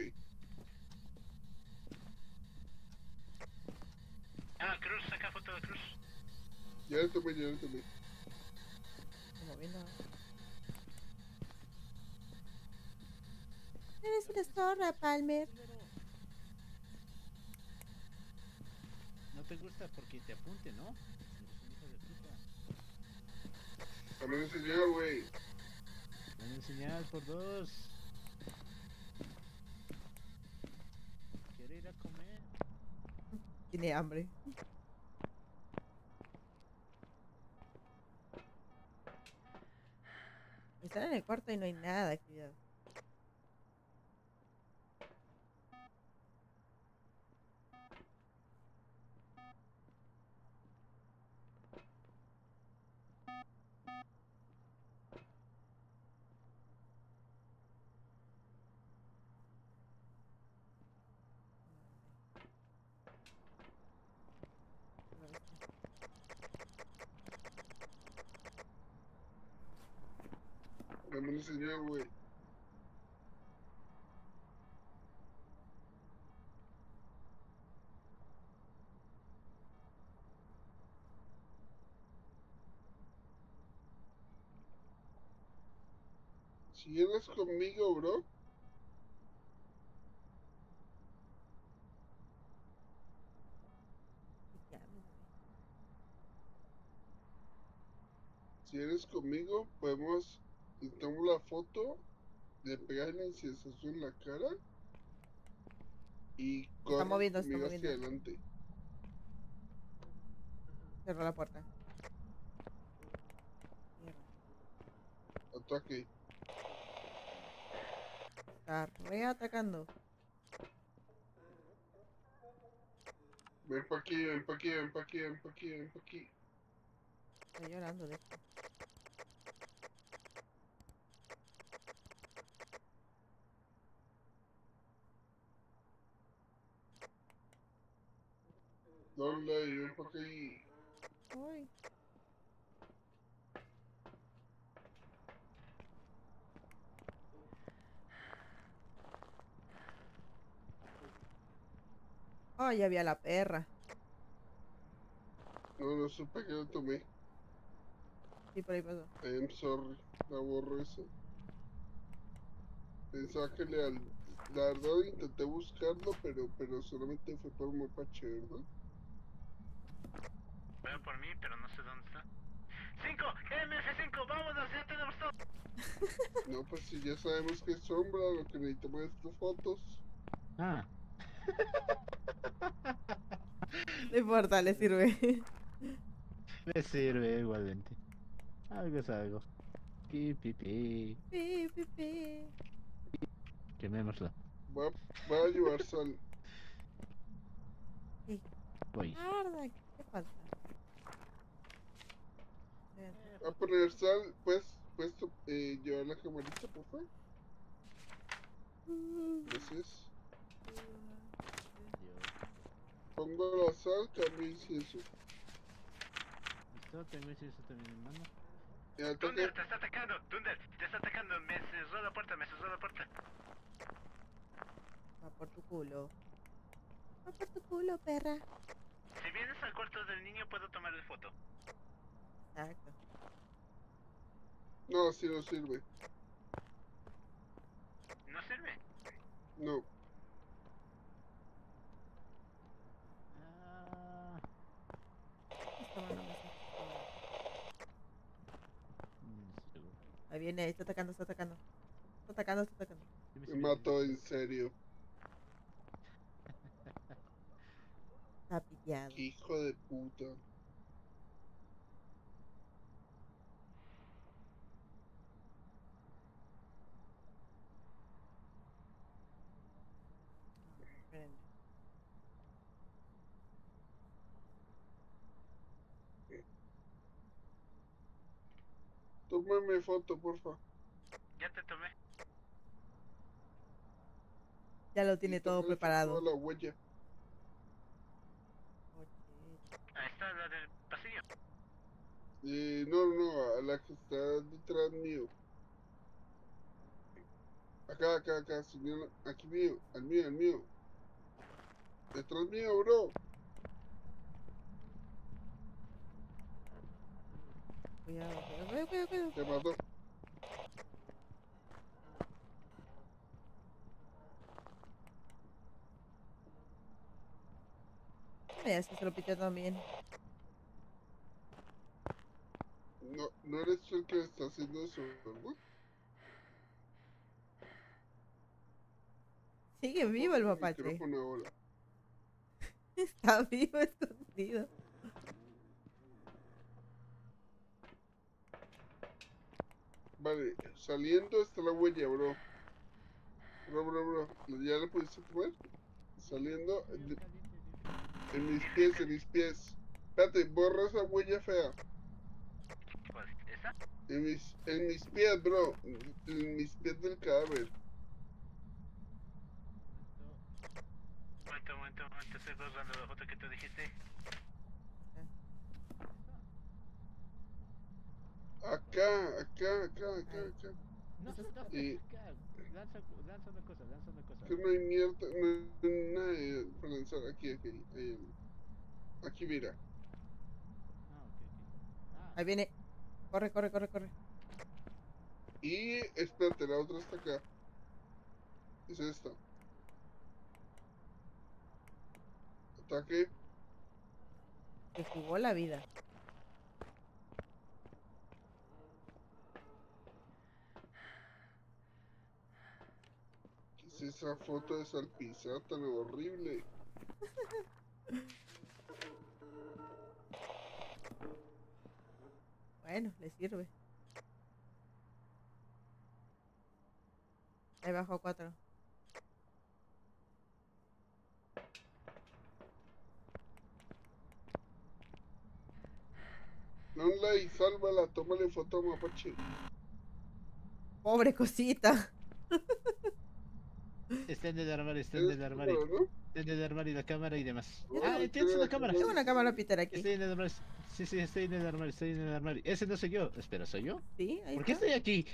Ah, Cruz, saca foto de Cruz. Ya le tomé, ya le tomé. Como vino. Eres una zorra, Palmer. No te gusta porque te apunte, ¿no? Eres un hijo de puta. También enseñó, güey. Dame señal por 2. Quiero ir a comer. Tiene hambre. Están en el cuarto y no hay nada de actividad. También enseñó, güey. Si llegas conmigo, bro. Si eres conmigo, podemos... Y tomo la foto, le pegas la inciensación en la cara y Está corres moviendo, está conmigo hacia moviendo. adelante. Cerró la puerta. Ataque. Está reatacando. Ven pa' aquí, ven pa' aquí, ven pa' aquí, ven pa' aquí, ven pa' aquí. Está llorando, de hecho. Doble y ven pa' aquí. Uy. Oh, ya había la perra. No, no supe que lo tomé. Sí, por ahí pasó. I'm sorry, la borro eso. Pensaba que la verdad intenté buscarlo, pero solamente fue por mapache, ¿verdad? Veo por mí, pero no sé dónde está. 5, MF5, vámonos, ya tenemos todo. No, pues si ya sabemos que es sombra, lo que necesitamos es tus fotos. Ah. No importa, le sirve. Me sirve igualmente. Algo es algo. Pi, pi, pi. Pi, pi, pi. Quemémoslo. Voy a llevar sal. Sí. Voy. Arda, ¿qué falta? Voy a poner sal, puedes llevar la camarita, por favor. Gracias. Pongo la sal, cambio incienso. Listo, tengo incienso también en mano. Ya toca. Thunder, te está atacando, Thunder, te está atacando, me cerró la puerta, me cerró la puerta. Va por tu culo. Va por tu culo, perra. Si vienes al cuarto del niño puedo tomarle foto. Exacto. No, si no sirve. ¿No sirve? No. Ah, Esta mano me hace- seguro. Ahí viene, está atacando, está atacando. Está atacando, está atacando. Me mató en serio. Está piteado. Qué hijo de puta. Prende. Tómame foto, porfa. Ya te tomé. Ya lo tiene todo Tómale preparado. foto a la huella. Ahí está la del pasillo. No, a la que está detrás mío. Acá, señor. Aquí mío, al mío. Detrás mío, bro. Cuidado, cuidado. Te mató. Mira, si se lo piteó también. No eres tú el que está haciendo eso, ¿verdad? Sigue vivo el El mapache. micrófono ahora. Está vivo, escondido. Vale, saliendo está la huella, bro. Bro. ¿Ya la pudiste tomar? Saliendo en mis pies. Espérate, borra esa huella fea. ¿Cuál? ¿Esa? En mis pies, bro. En mis pies del cadáver. Momento, estoy borrando la foto que tú dijiste. Acá. No, no, Y lanza una cosa. que no hay mierda, no hay nada para lanzar. Aquí. Aquí mira. Ah, ok. Ahí viene. Corre. Y espérate, la otra está acá. Es esta. Ataque. Te jugó la vida. ¿Qué es esa foto de salpizar tan horrible? Bueno, le sirve. Ahí bajó 4. Lonley, sálvala, tómale foto a Mapache. Pobre cosita. Está en el armario, ¿Tienes cámara, no? Está en el armario, la cámara y demás. Ah, ¿tienes una cámara? Tengo una cámara Peter aquí. Estoy en el armario. Sí, estoy en el armario. Ese no soy yo. Espera, ¿soy yo? Sí, ahí ¿Por qué está. estoy aquí?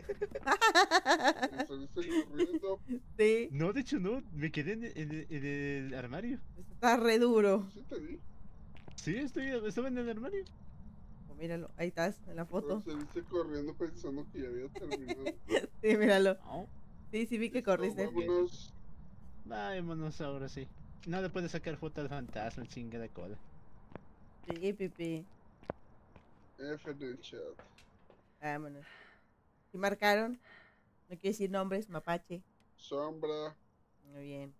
Saliste corriendo. Sí, No, de hecho no. Me quedé en el armario. está re duro. Sí te vi. Sí, estaba en el armario. Oh, míralo, ahí estás, en la Pero foto. saliste corriendo pensando que ya había terminado. Sí, míralo. No. Sí, vi que Listo, corriste. vámonos. Vámonos ahora sí. No le puedes sacar foto al fantasma, chinga de cola. Sí, Pipi. F en el chat. Vámonos. ¿Sí marcaron? No quiero decir nombres, mapache. Sombra. Muy bien.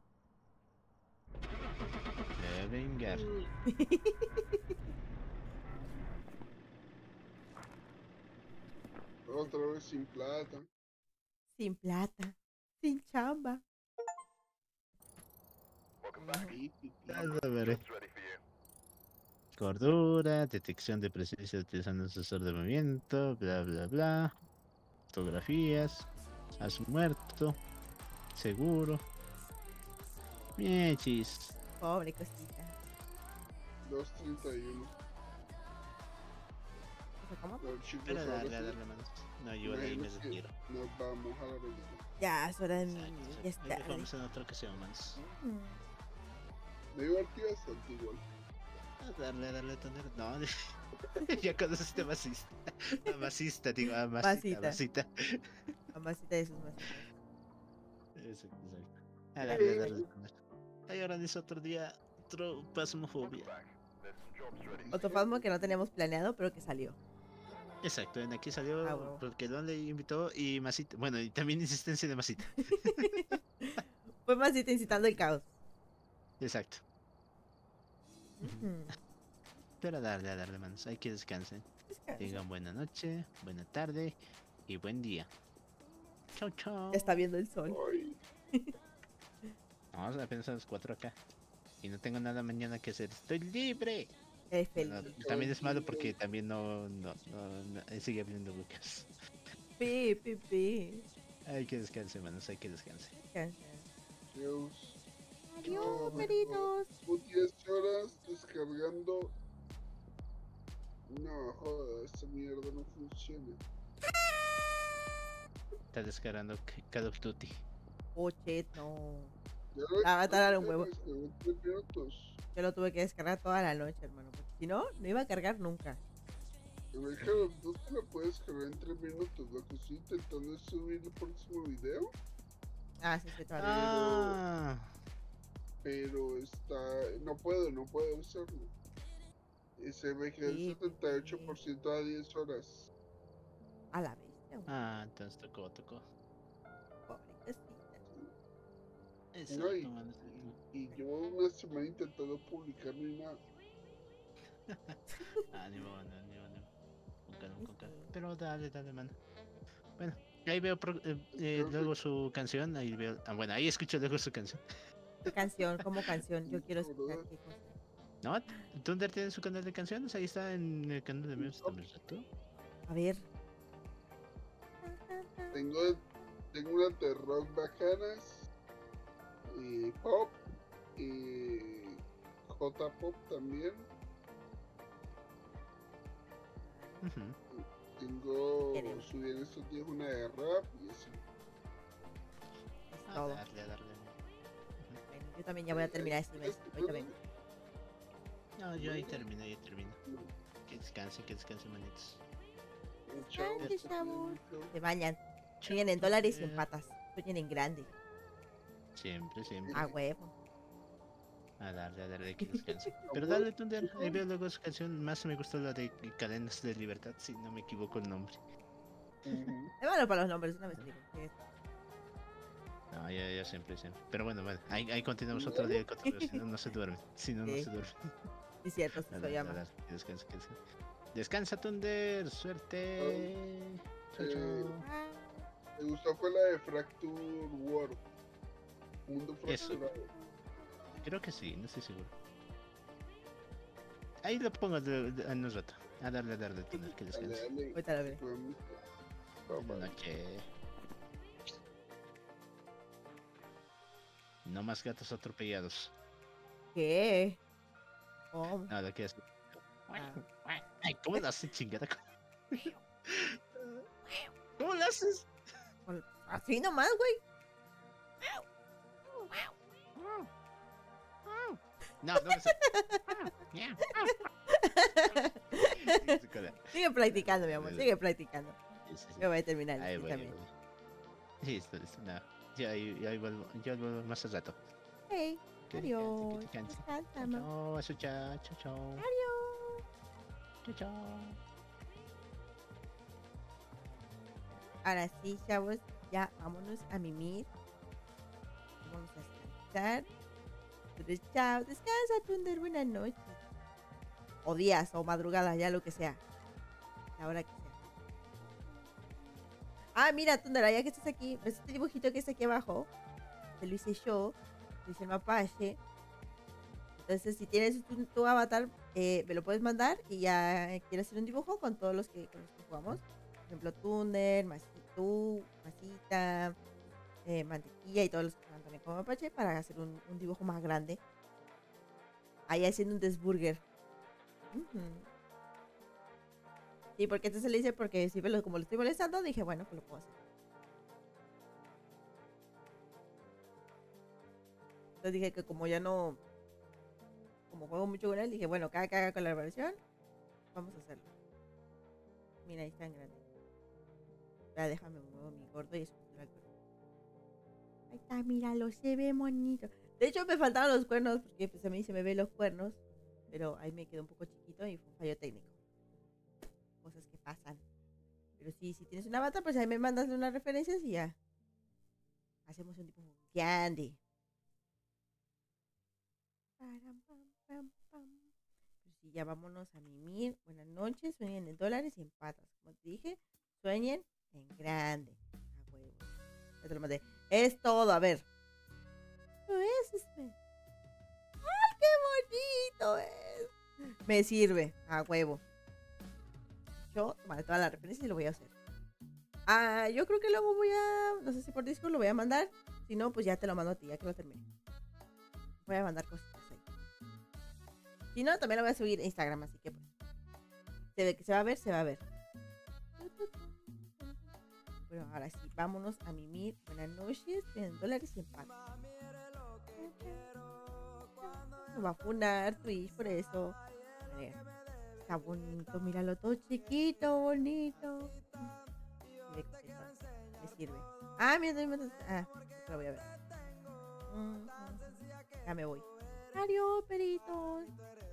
Vengar. Otra vez sin plata. Sin plata. Sin chamba. A ver. Cordura, detección de presencia utilizando un sensor de movimiento, bla bla bla. Fotografías. Has muerto. Seguro. Miechis. Pobre cosita. 2.31. ¿Cómo? Los chicos Pero ahora darle, sí, darle manos. No, yo de ahí me imagino que retiro. nos vamos a la avenida. Ya, es hora de mí. Exacto, Ya exacto. está. Ahí dejamos en otra ocasión, manos. Me divertí bastante igual. Darle, Thunder. No, ya conociste masista. Masista, digo, Masita. masita. Mamacita de sus masitas. Exacto. Darle, Thunder. Ahí ahora es otro día, otro pasmofobia. Otro fasmo que no teníamos planeado, pero que salió. Exacto, en aquí salió Bueno. porque Don le invitó y Masita. Bueno, y también insistencia de Masita. Fue Masita incitando el caos. Exacto. Pero darle, manos. Hay que descansen. Tengan buena noche, buena tarde y buen día. Chau, chau. Ya está viendo el sol. No, apenas son las 4 acá. Y no tengo nada mañana que hacer. ¡Estoy libre! Eres feliz. No, también es malo porque también no sigue abriendo Lucas. Pi. Hay que descansar, manos, hay que descansar. Dios. Adiós, queridos. 10 horas descargando. No, joda, esta mierda no funciona. Está descargando Call of Duty. No. Ya Va a tardar un lo huevo. descargué en 3 minutos. Yo lo tuve que descargar toda la noche, hermano. Porque si no, no iba a cargar nunca. El Call of Duty lo puedes descargar en 3 minutos. Lo que estoy intentando es subir el próximo video. Ah, sí, todavía. Pero está. No puedo usarlo. Y se me queda el 78% a 10 horas. A la bestia. Entonces tocó. Pobre cosita. Exacto, No, manos. y llevo una semana intentando publicar ni nada. Ni modo. Con calma. Pero dale, mano. Bueno, ahí veo luego su canción. Ahí veo. Bueno, ahí escucho luego su canción. Como canción. Yo quiero escuchar qué cosa. ¿No? Thunder tiene su canal de canciones. Ahí está en el canal de Memes también. A ver. Tengo unas de rock bacanas. Y pop. Y J-pop también. Tengo subí en estos días una de rap y así. Todo. Darle. Bueno, yo también ya voy a terminar este mes. Ahorita vengo. No, yo ahí termino. Que descanse, manitos. Gracias, chavos. Se bañan. Sueñen en dólares y en patas. Sueñen en grande. Siempre. A huevo. A darle que descanse. Pero dale, Thunder. Ahí veo luego su canción. Más me gustó la de Cadenas de Libertad, si no me equivoco el nombre. Es malo para los nombres, no me explico. No, ya siempre. Pero bueno, ahí continuamos otro día. Si no se duerme. No se duerme. Sí, cierto, se llama. Que descanse. Descansa, Thunder. Suerte. Chau. Me gustó fue la de Fracture World. Mundo fracturado. Creo que sí, no estoy seguro. Ahí lo pongo en un rato. A darle, Thunder, que descanse. Ahorita lo veré. Buenas noches. No más gatos atropellados. ¿Qué? Oh. Nada, que hacer. Ay, ¿cómo lo haces, chingada? ¿Cómo lo haces? Así nomás, güey. No me sé. Sigue practicando, mi amor. Sigue practicando. Sí. Yo voy a terminar. Ahí voy. También. Listo. No. Yo vuelvo más al rato. Hey, adiós. Que descanse. Descansa, amor. Chao. Adiós. Chao. Ahora sí, chavos, ya vámonos a mimir. Vamos a descansar. Entonces, chao, descansa, Thunder, buenas noches. O días, o madrugadas, ya lo que sea. La hora que sea. Ah, mira, Thunder, ya que estás aquí, ¿ves este dibujito que está aquí abajo? Te lo hice yo, lo hice el mapache. Entonces, si tienes tu avatar, me lo puedes mandar y ya quiero hacer un dibujo con todos los que jugamos. Por ejemplo, Thunder, tú, Masita, Mantequilla y todos los que juegan también con mapache para hacer un dibujo más grande. Ahí haciendo un desburger. Sí, porque este se le hice porque si como lo estoy molestando, dije, bueno, pues lo puedo hacer. Entonces dije que como ya no... Como juego mucho con él, dije, bueno, cada que haga colaboración, vamos a hacerlo. Mira, ahí está en grande. Ya déjame muevo mi gordo y escultura el gordo. Ahí está, míralo, se ve bonito. De hecho, me faltaban los cuernos, porque pues, a mí se me ven los cuernos. Pero ahí me quedó un poco chiquito y fue un fallo técnico. Cosas que pasan. Pero sí, si tienes una bata, pues ahí me mandas unas referencias y ya. Hacemos un tipo grande. Pues sí, ya vámonos a mimir. Buenas noches, sueñen en dólares y en patas. Como te dije, sueñen en grande. A huevo. Ya te lo mandé. Es todo, a ver. ¿Lo es? ¡Ay, qué bonito es! Me sirve, a huevo. Yo tomaré todas las referencias y lo voy a hacer. Ah, yo creo que luego voy a... No sé si por Discord lo voy a mandar. Si no, pues ya te lo mando a ti, ya que lo termine. Voy a mandar cositas ahí. Si no, también lo voy a subir a Instagram, así que pues. Se va a ver, se va a ver. Bueno, ahora sí, vámonos a mimir. Buenas noches, en dólares y en pan. Me va a funar Twitch por eso. A ver, está bonito, míralo todo chiquito, bonito. Me sirve. Ah, mira, lo voy a ver. Ya me voy. Adiós, peritos.